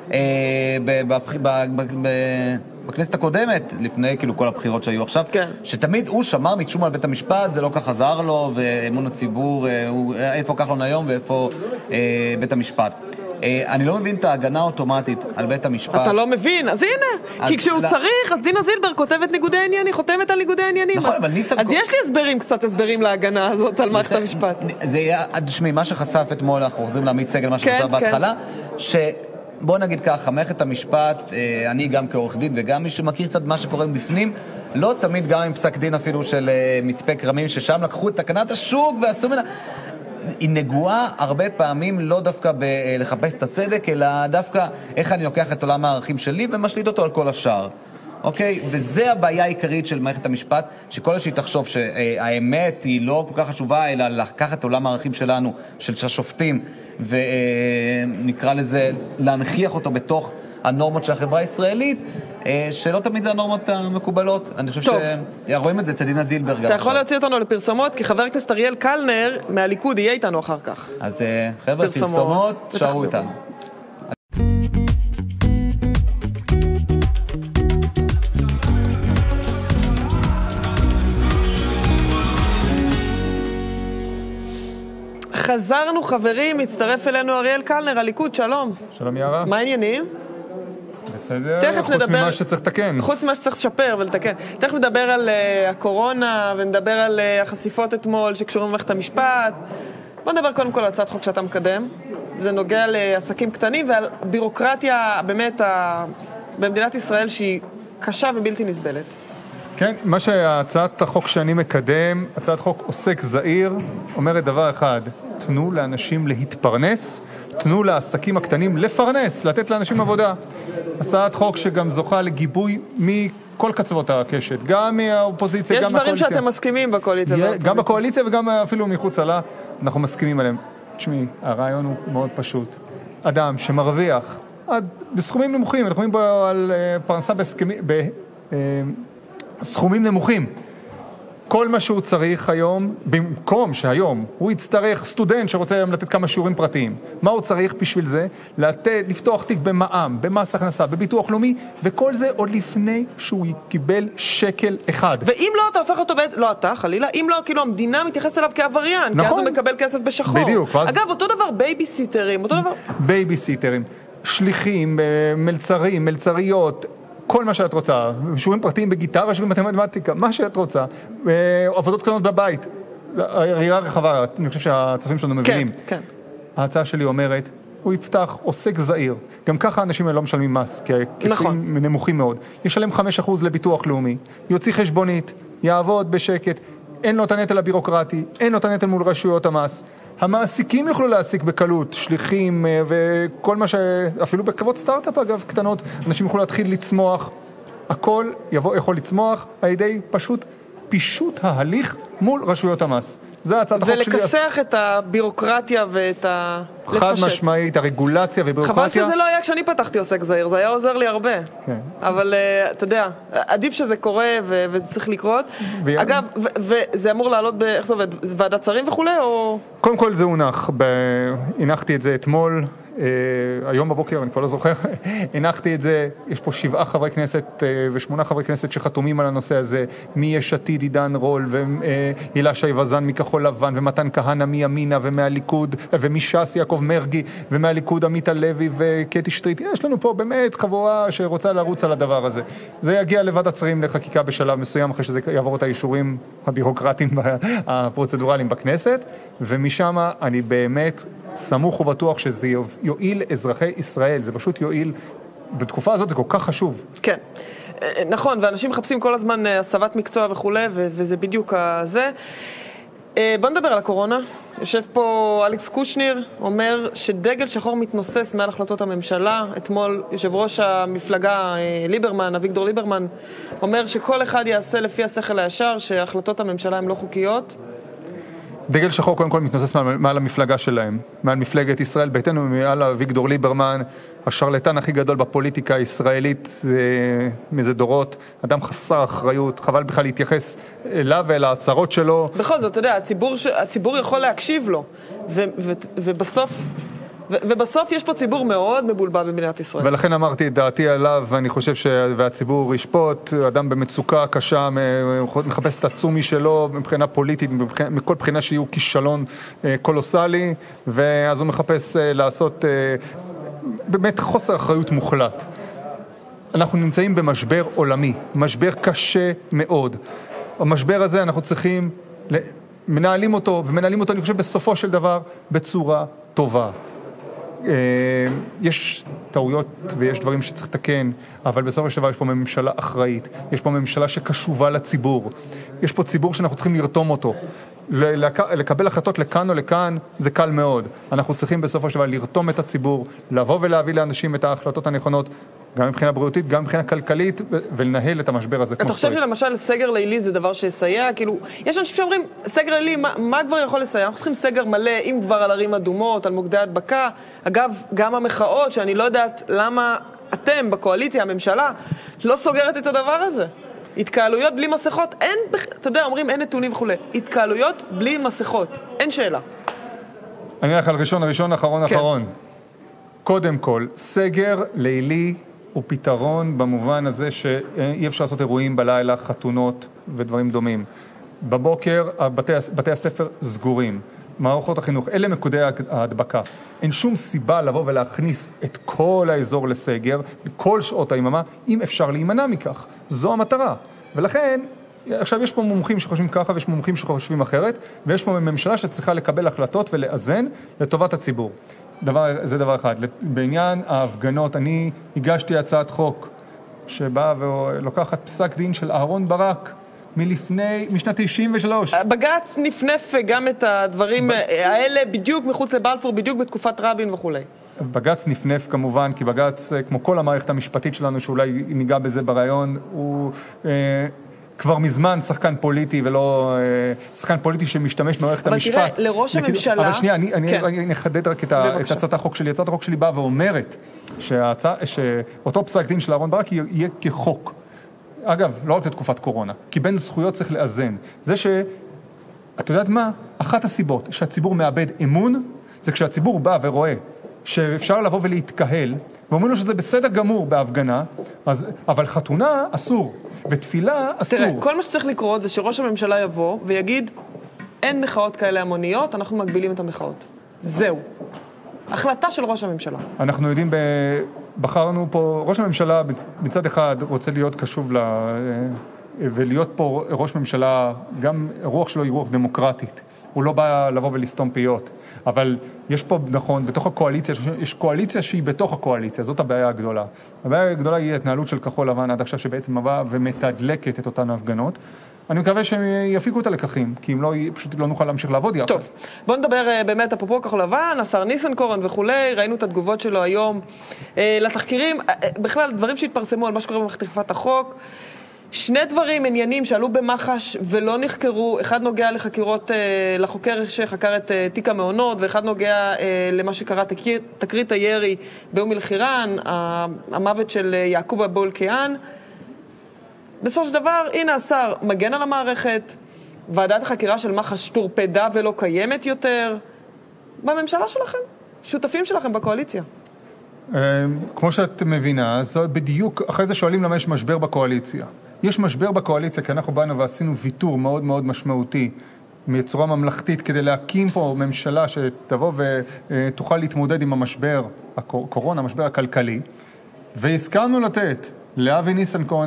בכנסת הקודמת, לפני כאילו כל הבחירות שהיו עכשיו, שתמיד הוא שמר משום על בית המשפט, זה לא כך עזר לו, ואמון הציבור, איפה כחלון היום ואיפה בית המשפט. אני לא מבין את ההגנה האוטומטית על בית המשפט. אתה לא מבין, אז הנה, כי כשהוא צריך, אז דינה זילבר כותבת ניגודי עניינים, חותמת על ניגודי עניינים. נכון, אבל אז יש לי קצת הסברים להגנה הזאת על מערכת המשפט. זה היה, תשמעי, מה שחשף אתמול, אנחנו חוזרים לעמית סגל, מה שחזר בהתחלה, בוא נגיד ככה, מערכת המשפט, אני גם כעורך דין וגם מי שמכיר קצת מה שקורה בפנים, לא תמיד גם עם פסק דין אפילו של מצפה כרמים, ששם לקחו את תקנת השוק ועשו ממנה, היא נגועה הרבה פעמים לא דווקא לחפש את הצדק, אלא דווקא איך אני לוקח את עולם הערכים שלי ומשליט אותו על כל השאר. אוקיי? וזה הבעיה העיקרית של מערכת המשפט, שכל שהיא תחשוב שהאמת היא לא כל כך חשובה, אלא לקחת את עולם הערכים שלנו, של השופטים, ונקרא לזה, להנחיח אותו בתוך הנורמות של החברה הישראלית, שלא תמיד זה הנורמות המקובלות. אני חושב שרואים את זה אצל דינה זילבר גם. אתה יכול להוציא אותנו לפרסומות, כי חבר הכנסת אריאל קלנר מהליכוד יהיה איתנו אחר כך. אז חבר'ה, פרסומות, שערו איתנו. חזרנו חברים, מצטרף אלינו אריאל קלנר, הליכוד, שלום. שלום יערה. מה העניינים? בסדר, חוץ ממה שצריך לתקן. חוץ ממה שצריך לשפר ולתקן. תכף נדבר על הקורונה ונדבר על החשיפות אתמול שקשורים למערכת המשפט. בוא נדבר קודם כל על הצעת חוק שאתה מקדם. זה נוגע לעסקים קטנים ועל בירוקרטיה באמת במדינת ישראל שהיא קשה ובלתי נסבלת. כן, מה שהצעת החוק שאני מקדם, הצעת חוק עוסק זעיר, אומרת דבר אחד, תנו לאנשים להתפרנס, תנו לעסקים הקטנים לפרנס, לתת לאנשים עבודה. הצעת חוק שגם זוכה לגיבוי מכל קצוות הקשת, גם מהאופוזיציה, גם מהקואליציה. יש דברים שאתם מסכימים בקואליציה והאופוזיציה. גם בקואליציה וגם אפילו מחוץ לה, אנחנו מסכימים עליהם. תשמעי, הרעיון הוא מאוד פשוט. אדם שמרוויח בסכומים נמוכים, אנחנו מדברים על פרנסה סכומים נמוכים. כל מה שהוא צריך היום, במקום שהיום הוא יצטרך סטודנט שרוצה היום לתת כמה שיעורים פרטיים. מה הוא צריך בשביל זה? לפתוח תיק במע"מ, במס הכנסה, בביטוח לאומי, וכל זה עוד לפני שהוא קיבל שקל אחד. ואם לא, אתה הופך אותו לא אתה, חלילה, אם לא, כאילו המדינה מתייחס אליו כעבריין, נכון. כי אז הוא מקבל כסף בשחור. בדיוק. אגב, אותו דבר בייביסיטרים, אותו דבר... בייביסיטרים, שליחים, מלצרים, מלצריות, כל מה שאת רוצה, שיעורים פרטיים בגיטרה, שיעורים מתמטיקה, מה שאת רוצה, עבודות קטנות בבית, הראייה רחבה, אני חושב שהצופים שלנו מבינים. כן. ההצעה שלי אומרת, הוא יפתח עוסק זעיר, גם ככה אנשים לא משלמים מס, כי ההיקפים נמוכים מאוד, ישלם 5% לביטוח לאומי, יוציא חשבונית, יעבוד בשקט, אין לו את הנטל הבירוקרטי, אין לו את הנטל מול רשויות המס, המעסיקים יוכלו להעסיק בקלות, שליחים וכל מה אפילו בקרבות סטארט-אפ אגב, קטנות, אנשים יוכלו להתחיל לצמוח, הכל יכול לצמוח על ידי פשוט פישוט ההליך מול רשויות המס. זה הצעת החוק שלי. ולכסח את הבירוקרטיה ואת חד משמעית, הרגולציה ובירוקרטיה. חבל שזה לא היה כשאני פתחתי עוסק זעיר, זה היה עוזר לי הרבה. אבל אתה יודע, עדיף שזה קורה וזה צריך לקרות. אגב, וזה אמור לעלות, איך זה עובד? ועדת שרים וכולי או... קודם כל זה הונח, הנחתי את זה אתמול, היום בבוקר, אני כבר לא זוכר, הנחתי את זה, יש פה 7 חברי כנסת ו8 חברי כנסת שחתומים על הנושא הזה, מיש עתיד עידן רול והילה שי וזן מכחול לבן ומתן כהנא מימינה ומהליכוד ומש"ס יעקב מרגי ומהליכוד עמית הלוי וקטי שטרית. יש לנו פה באמת חבורה שרוצה לרוץ על הדבר הזה. זה יגיע לוועדת שרים לחקיקה בשלב מסוים אחרי שזה יעבור את האישורים הבירוקרטיים הפרוצדורליים בכנסת, ומשם אני באמת סמוך ובטוח שזה יועיל אזרחי ישראל, זה פשוט יועיל, בתקופה הזאת זה כל כך חשוב. כן, נכון, ואנשים מחפשים כל הזמן הסבת מקצוע וכו', וזה בדיוק זה. בוא נדבר על הקורונה. יושב פה אלכס קושניר, אומר שדגל שחור מתנוסס מעל החלטות הממשלה. אתמול יושב ראש המפלגה ליברמן, אביגדור ליברמן, אומר שכל אחד יעשה לפי השכל הישר, שהחלטות הממשלה הן לא חוקיות. דגל שחור קודם כל מתנוסס מעל המפלגה שלהם, מעל מפלגת ישראל ביתנו, מעל אביגדור ליברמן, השרלטן הכי גדול בפוליטיקה הישראלית מזה דורות, אדם חסר אחריות, חבל בכלל להתייחס אליו ואל ההצהרות שלו. בכל זאת, אתה יודע, הציבור יכול להקשיב לו, ובסוף יש פה ציבור מאוד מבולבל במדינת ישראל. ולכן אמרתי את דעתי עליו, ואני חושב שהציבור ישפוט, אדם במצוקה קשה, מחפש את עצומי שלו, מבחינה פוליטית, מכל בחינה שיהיו כישלון קולוסלי, ואז הוא מחפש לעשות באמת חוסר אחריות מוחלט. אנחנו נמצאים במשבר עולמי, משבר קשה מאוד. המשבר הזה אנחנו צריכים, מנהלים אותו, אני חושב בסופו של דבר, בצורה טובה. יש טעויות ויש דברים שצריך לתקן, אבל בסופו של דבר יש פה ממשלה אחראית, יש פה ממשלה שקשובה לציבור, יש פה ציבור שאנחנו צריכים לרתום אותו, לקבל החלטות לכאן או לכאן זה קל מאוד, אנחנו צריכים בסופו של דבר לרתום את הציבור, לבוא ולהביא לאנשים את ההחלטות הנכונות, גם מבחינה בריאותית, גם מבחינה כלכלית, ולנהל את המשבר הזה. אתה חושב שלמשל סגר לילי זה דבר שיסייע? כאילו, יש אנשים שאומרים, סגר לילי, מה כבר יכול לסייע? אנחנו צריכים סגר מלא, אם כבר על ערים אדומות, על מוקדי הדבקה. אגב, גם המחאות, שאני לא יודעת למה אתם, בקואליציה, הממשלה, לא סוגרת את הדבר הזה. התקהלויות בלי מסכות, אין, אתה יודע, אומרים אין נתונים וכו'. התקהלויות בלי מסכות, אין שאלה. אני הולך על ראשון, אחרון. קודם כל, סגר לילי הוא פתרון במובן הזה שאי אפשר לעשות אירועים בלילה, חתונות ודברים דומים. בבוקר בתי הספר סגורים, מערכות החינוך, אלה מקודי ההדבקה. אין שום סיבה לבוא ולהכניס את כל האזור לסגר, כל שעות היממה, אם אפשר להימנע מכך. זו המטרה. ולכן, עכשיו יש פה מומחים שחושבים ככה ויש מומחים שחושבים אחרת, ויש פה ממשלה שצריכה לקבל החלטות ולאזן לטובת הציבור. זה דבר אחד. בעניין ההפגנות, אני הגשתי הצעת חוק שבאה ולוקחת פסק דין של אהרון ברק משנת 93. בג"ץ נפנף גם את הדברים האלה בדיוק מחוץ לבלפור, בדיוק בתקופת רבין וכו'. בג"ץ נפנף כמובן, כי בג"ץ, כמו כל המערכת המשפטית שלנו, שאולי ניגע בזה ברעיון, הוא כבר מזמן שחקן פוליטי ולא שחקן פוליטי שמשתמש במערכת המשפט. אבל תראה, לראש הממשלה... אבל שנייה, אני נחדד רק את הצעת החוק שלי. הצעת החוק שלי באה ואומרת שאותו פסק דין של אהרון ברק יהיה כחוק. אגב, לא רק לתקופת קורונה, כי בין זכויות צריך לאזן. זה את יודעת מה? אחת הסיבות שהציבור מאבד אמון, זה כשהציבור בא ורואה שאפשר לבוא ולהתקהל, ואומרים לו שזה בסדר גמור בהפגנה, אבל חתונה אסור, ותפילה אסור. תראה, כל מה שצריך לקרות זה שראש הממשלה יבוא ויגיד, אין מחאות כאלה המוניות, אנחנו מגבילים את המחאות. זהו. החלטה של ראש הממשלה. אנחנו יודעים בחרנו פה, ראש הממשלה מצד אחד רוצה להיות קשוב ולהיות פה ראש ממשלה, גם רוח שלו היא רוח דמוקרטית. הוא לא בא לבוא ולסתום פיות. אבל יש פה, נכון, בתוך הקואליציה, יש קואליציה שהיא בתוך הקואליציה, זאת הבעיה הגדולה. הבעיה הגדולה היא התנהלות של כחול לבן עד עכשיו שבעצם באה ומתדלקת את אותן ההפגנות. אני מקווה שהם יפיקו את הלקחים, כי אם לא, פשוט לא נוכל להמשיך לעבוד יחד. טוב, בוא נדבר באמת אפרופו כחול לבן, השר ניסנקורן וכולי, ראינו את התגובות שלו היום לתחקירים, בכלל דברים שהתפרסמו על מה שקורה במערכת אכיפת החוק, שני דברים עניינים שעלו במח"ש ולא נחקרו, אחד נוגע לחקירות, לחוקר שחקר את תיק המעונות, ואחד נוגע למה שקרה תקרית הירי באום אל-חיראן, המוות של יעקוב אבו אלקיעאן. בסופו של דבר, הנה השר מגן על המערכת, ועדת החקירה של מח"ש טורפדה ולא קיימת יותר. בממשלה שלכם, שותפים שלכם בקואליציה. כמו שאת מבינה, זה בדיוק, אחרי זה שואלים למה יש משבר בקואליציה. יש משבר בקואליציה כי אנחנו באנו ועשינו ויתור מאוד מאוד משמעותי מצורה ממלכתית כדי להקים פה ממשלה שתבוא ותוכל להתמודד עם המשבר הקורונה, המשבר הכלכלי, והסכמנו לתת לאבי ניסנקורן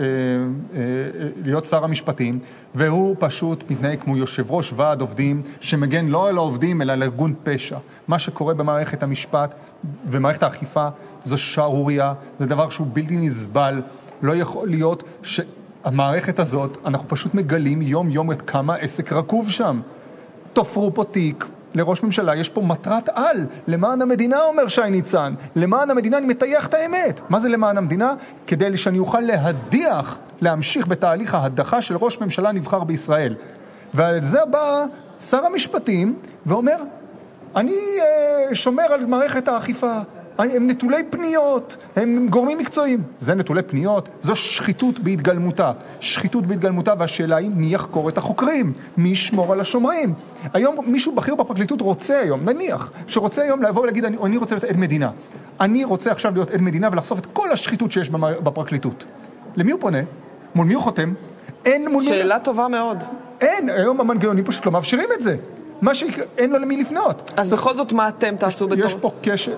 להיות שר המשפטים, והוא פשוט מתנהג כמו יושב ראש ועד עובדים שמגן לא על העובדים אלא על ארגון פשע. מה שקורה במערכת המשפט ומערכת האכיפה זו שערוריה, זה דבר שהוא בלתי נסבל. לא יכול להיות שהמערכת הזאת, אנחנו פשוט מגלים יום יום את כמה עסק רקוב שם. תופרו פה תיק לראש ממשלה, יש פה מטרת על, למען המדינה אומר שי ניצן, למען המדינה אני מטייח את האמת. מה זה למען המדינה? כדי שאני אוכל להדיח, להמשיך בתהליך ההדחה של ראש ממשלה נבחר בישראל. ועל זה בא שר המשפטים ואומר, אני שומר על מערכת האכיפה, הם נטולי פניות, הם גורמים מקצועיים. זה נטולי פניות, זו שחיתות בהתגלמותה. שחיתות בהתגלמותה, והשאלה היא מי יחקור את החוקרים, מי ישמור על השומרים. היום מישהו בכיר בפרקליטות רוצה היום, נניח, שרוצה היום לבוא ולהגיד, אני רוצה להיות עד מדינה. אני רוצה עכשיו להיות עד מדינה ולחשוף את כל השחיתות שיש בפרקליטות. למי הוא פונה? מול מי הוא חותם? שאלה טובה מאוד. אין, היום המנגנונים פשוט לא מאפשרים את זה. מה שאין לו למי לפנות. אז בכל זאת מה אתם תעשו בתור? יש פה קשר...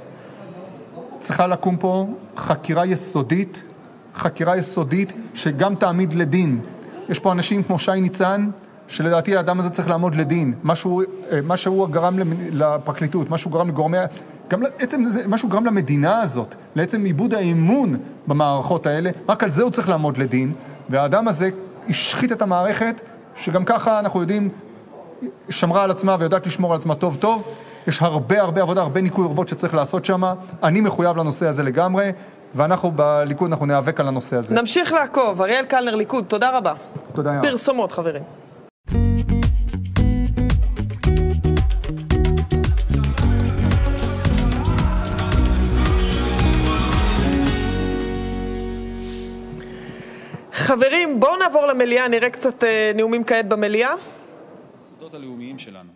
צריכה לקום פה חקירה יסודית שגם תעמיד לדין. יש פה אנשים כמו שי ניצן, שלדעתי האדם הזה צריך לעמוד לדין. מה שהוא גרם לפרקליטות, מה שהוא גרם לגורמי... מה שהוא גרם למדינה הזאת, לעצם איבוד האמון במערכות האלה, רק על זה הוא צריך לעמוד לדין, והאדם הזה השחית את המערכת, שגם ככה אנחנו יודעים, שמרה על עצמה ויודעת לשמור על עצמה טוב טוב. יש הרבה עבודה, הרבה ניקוי אורוות שצריך לעשות שם. אני מחויב לנושא הזה לגמרי, ואנחנו בליכוד אנחנו נאבק על הנושא הזה. נמשיך לעקוב. אריאל קלנר, ליכוד, תודה רבה. תודה רבה. פרסומות, חברים. חברים, בואו נעבור למליאה, נראה קצת נאומים כעת במליאה. הסודות הלאומיים שלנו.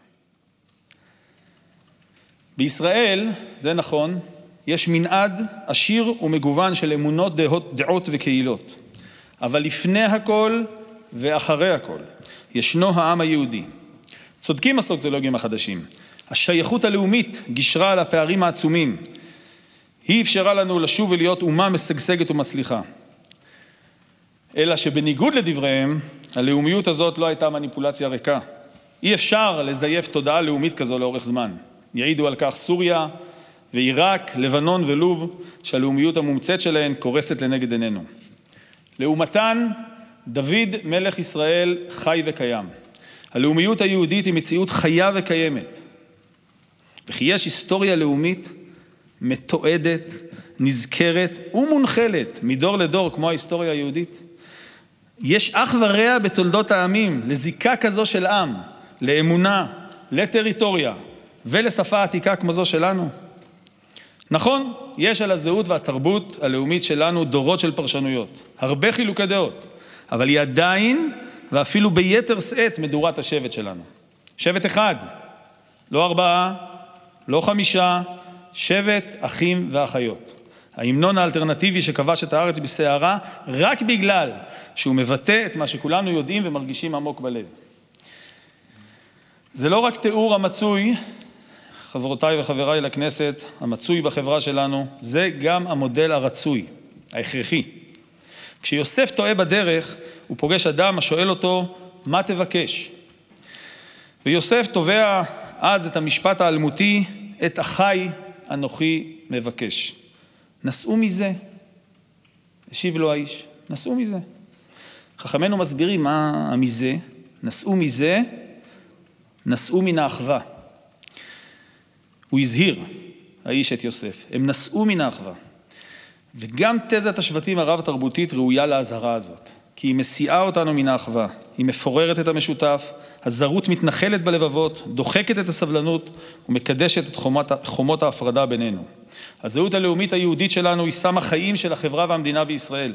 בישראל, זה נכון, יש מנעד עשיר ומגוון של אמונות, דעות וקהילות. אבל לפני הכל ואחרי הכל, ישנו העם היהודי. צודקים הסוציולוגים החדשים. השייכות הלאומית גישרה על הפערים העצומים. היא אפשרה לנו לשוב ולהיות אומה משגשגת ומצליחה. אלא שבניגוד לדבריהם, הלאומיות הזאת לא הייתה מניפולציה ריקה. אי אפשר לזייף תודעה לאומית כזו לאורך זמן. יעידו על כך סוריה ועיראק, לבנון ולוב, שהלאומיות המומצאת שלהן קורסת לנגד עינינו. לעומתן, דוד מלך ישראל חי וקיים. הלאומיות היהודית היא מציאות חיה וקיימת. וכי יש היסטוריה לאומית מתועדת, נזכרת ומונחלת מדור לדור כמו ההיסטוריה היהודית. יש אח ורע בתולדות העמים, לזיקה כזו של עם, לאמונה, לטריטוריה ולשפה עתיקה כמו זו שלנו. נכון, יש על הזהות והתרבות הלאומית שלנו דורות של פרשנויות, הרבה חילוקי דעות, אבל היא עדיין ואפילו ביתר שאת מדורת השבט שלנו. שבט אחד, לא 4, לא 5, שבט אחים ואחיות. ההמנון האלטרנטיבי שכבש את הארץ בסערה רק בגלל שהוא מבטא את מה שכולנו יודעים ומרגישים עמוק בלב. זה לא רק תיאור המצוי, חברותיי וחבריי לכנסת, המצוי בחברה שלנו, זה גם המודל הרצוי, ההכרחי. כשיוסף טועה בדרך, הוא פוגש אדם השואל אותו, מה תבקש? ויוסף תובע אז את המשפט האלמותי, את אחי אנוכי מבקש. נסעו מזה. השיב לו האיש, נסעו מזה. חכמינו מסבירים מה מזה, נסעו מזה, נסעו מן האחווה. הוא הזהיר, האיש את יוסף, הם נסעו מן האחווה. וגם תזת השבטים הרב-תרבותית ראויה להזהרה הזאת, כי היא מסיעה אותנו מן האחווה, היא מפוררת את המשותף, הזרות מתנחלת בלבבות, דוחקת את הסבלנות ומקדשת את חומות ההפרדה בינינו. הזהות הלאומית שלנו היא סם החיים של החברה והמדינה בישראל.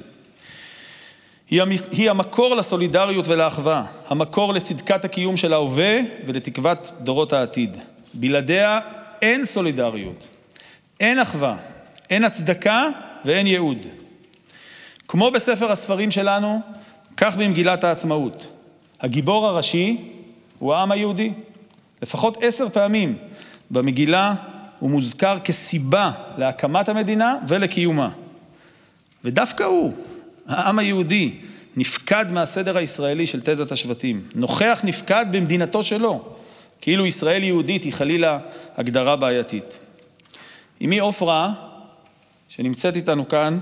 היא המקור לסולידריות ולאחווה, המקור לצדקת הקיום של ההווה ולתקוות דורות העתיד. בלעדיה אין סולידריות, אין אחווה, אין הצדקה ואין ייעוד. כמו בספר הספרים שלנו, כך במגילת העצמאות. הגיבור הראשי הוא העם היהודי. לפחות 10 פעמים במגילה הוא מוזכר כסיבה להקמת המדינה ולקיומה. ודווקא הוא, העם היהודי, נפקד מהסדר הישראלי של תזת השבטים. נוכח נפקד במדינתו שלו, כאילו ישראל יהודית היא חלילה הגדרה בעייתית. אמי עופרה, שנמצאת איתנו כאן,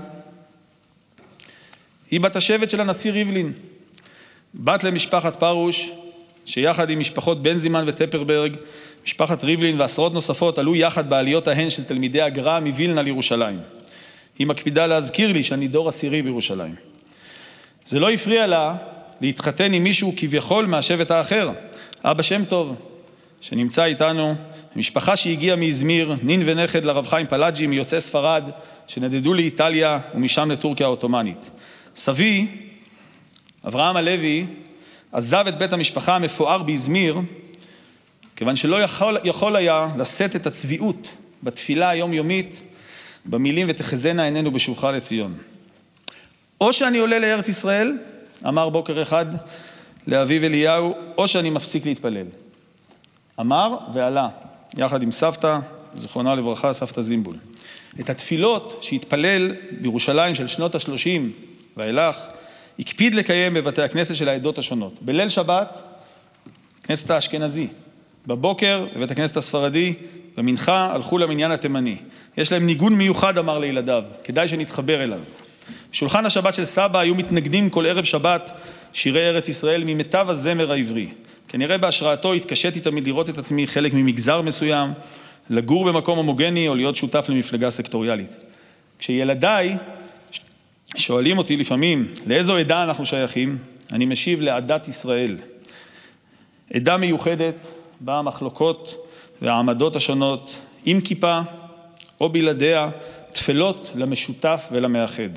היא בת השבט של הנשיא ריבלין, בת למשפחת פרוש, שיחד עם משפחות בנזימן וטפרברג, משפחת ריבלין ועשרות נוספות עלו יחד בעליות ההן של תלמידי הגר"א מווילנה לירושלים. היא מקפידה להזכיר לי שאני דור עשירי בירושלים. זה לא הפריע לה להתחתן עם מישהו כביכול מהשבט האחר, אבא שם טוב, שנמצא איתנו, משפחה שהגיעה מאזמיר, נין ונכד לרב חיים פלאג'י מיוצאי ספרד, שנדדו לאיטליה ומשם לטורקיה העות'מאנית. סבי, אברהם הלוי, עזב את בית המשפחה המפואר באזמיר, כיוון שלא יכול היה לשאת את הצביעות בתפילה היומיומית, במילים ותחזינה עינינו בשובך לציון. או שאני עולה לארץ ישראל, אמר בוקר אחד לאביו אליהו, או שאני מפסיק להתפלל. אמר ועלה, יחד עם סבתא, זכרונה לברכה, סבתא זימבול. את התפילות שהתפלל בירושלים של שנות ה-30 ואילך, הקפיד לקיים בבתי הכנסת של העדות השונות. בליל שבת, כנסת האשכנזי. בבוקר, בבית הכנסת הספרדי, במנחה, הלכו למניין התימני. יש להם ניגון מיוחד, אמר לילדיו, כדאי שנתחבר אליו. בשולחן השבת של סבא היו מתנגדים כל ערב שבת שירי ארץ ישראל ממיטב הזמר העברי. כנראה בהשראתו התקשיתי תמיד לראות את עצמי חלק ממגזר מסוים, לגור במקום הומוגני או להיות שותף למפלגה סקטוריאלית. כשילדיי שואלים אותי לפעמים לאיזו עדה אנחנו שייכים, אני משיב לעדת ישראל. עדה מיוחדת בה המחלוקות והעמדות השונות, עם כיפה או בלעדיה, תפלות למשותף ולמאחד.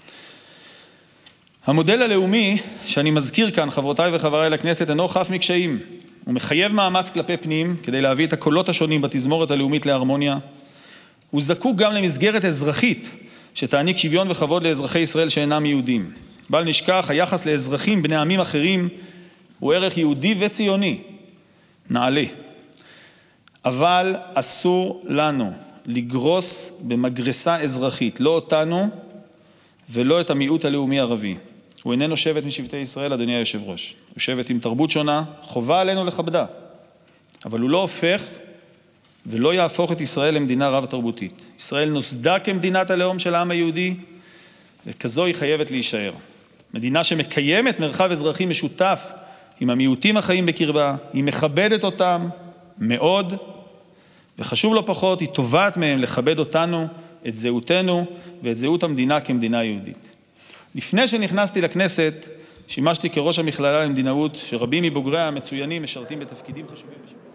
המודל הלאומי שאני מזכיר כאן, חברותיי וחבריי לכנסת, אינו חף מקשיים. הוא מחייב מאמץ כלפי פנים כדי להביא את הקולות השונים בתזמורת הלאומית להרמוניה. הוא זקוק גם למסגרת אזרחית שתעניק שוויון וכבוד לאזרחי ישראל שאינם יהודים. בל נשכח, היחס לאזרחים בני עמים אחרים הוא ערך יהודי וציוני, נעלה. אבל אסור לנו לגרוס במגרסה אזרחית, לא אותנו ולא את המיעוט הלאומי ערבי. הוא איננו שבט משבטי ישראל, אדוני היושב ראש. הוא שבט עם תרבות שונה, חובה עלינו לכבדה. אבל הוא לא הופך ולא יהפוך את ישראל למדינה רב-תרבותית. ישראל נוסדה כמדינת הלאום של העם היהודי, וכזו היא חייבת להישאר. מדינה שמקיימת מרחב אזרחי משותף עם המיעוטים החיים בקרבה, היא מכבדת אותם מאוד, וחשוב לא פחות, היא תובעת מהם לכבד אותנו, את זהותנו ואת זהות המדינה כמדינה יהודית. לפני שנכנסתי לכנסת, שימשתי כראש המכללה למדינאות, שרבים מבוגריה המצוינים משרתים בתפקידים חשובים.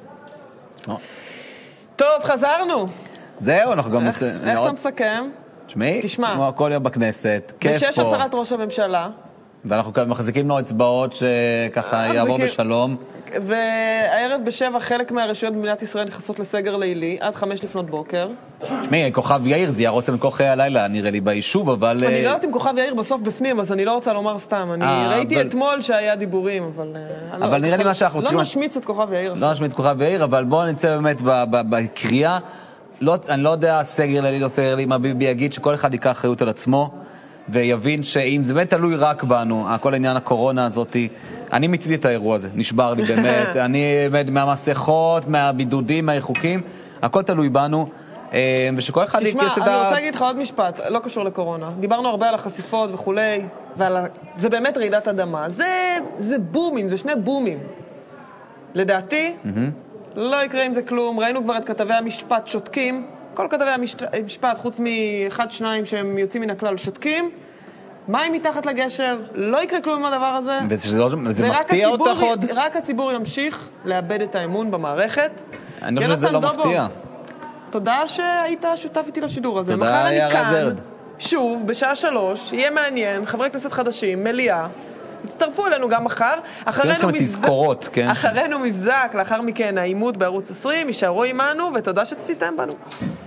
טוב, חזרנו. זהו, אנחנו גם... איך אתה מסכם? תשמעי, כמו כל יום בכנסת, כיף פה. ושש הצהרת ראש הממשלה. ואנחנו מחזיקים לו אצבעות שככה יעבור בשלום. והערב ב7 חלק מהרשויות במדינת ישראל נכנסות לסגר לילי, עד 5 לפנות בוקר. תשמעי, כוכב יאיר זה ירוס עם כוכי הלילה, נראה לי ביישוב, אבל... אני לא יודעת אם כוכב יאיר בסוף בפנים, אז אני לא רוצה לומר סתם. אני ראיתי אתמול שהיה דיבורים, אבל נראה לי מה שאנחנו צריכים... לא נשמיץ את כוכב יאיר. לא נשמיץ את כוכב יאיר, אבל בואו נצא באמת בקריאה. אני לא יודע, סגר לילי, לא סגר לילי, מה ביבי יגיד, שכל אחד ייקח אחריות על עצמו, ויבין שאם זה באמת תלוי רק בנו, כל העניין הקורונה הזאת, אני מצידי את האירוע הזה, נשבר לי באמת, אני באמת מהמסכות, מהבידודים, מהריחוקים, הכל תלוי בנו, ושכל אחד יקס את תשמע, אני רוצה להגיד לך עוד משפט, לא קשור לקורונה. דיברנו הרבה על החשיפות וכולי, זה באמת רעידת אדמה. זה בומים, זה שני בומים. לדעתי, לא יקרה עם זה כלום. ראינו כבר את כתבי המשפט שותקים, כל כתבי המשפט, חוץ מאחד, שניים שהם יוצאים מן הכלל שותקים, מים מתחת לגשר, לא יקרה כלום עם הדבר הזה. וזה מפתיע אותך עוד? רק הציבור ימשיך לאבד את האמון במערכת. אני חושב שזה לא מפתיע. תודה שהיית שותף איתי לשידור הזה. תודה, היה רזרד. שוב, בשעה 3, יהיה מעניין, חברי כנסת חדשים, מליאה, הצטרפו אלינו גם מחר. אחרינו מבזק, לאחר מכן העימות בערוץ 20, יישארו עימנו, ותודה שצפיתם בנו.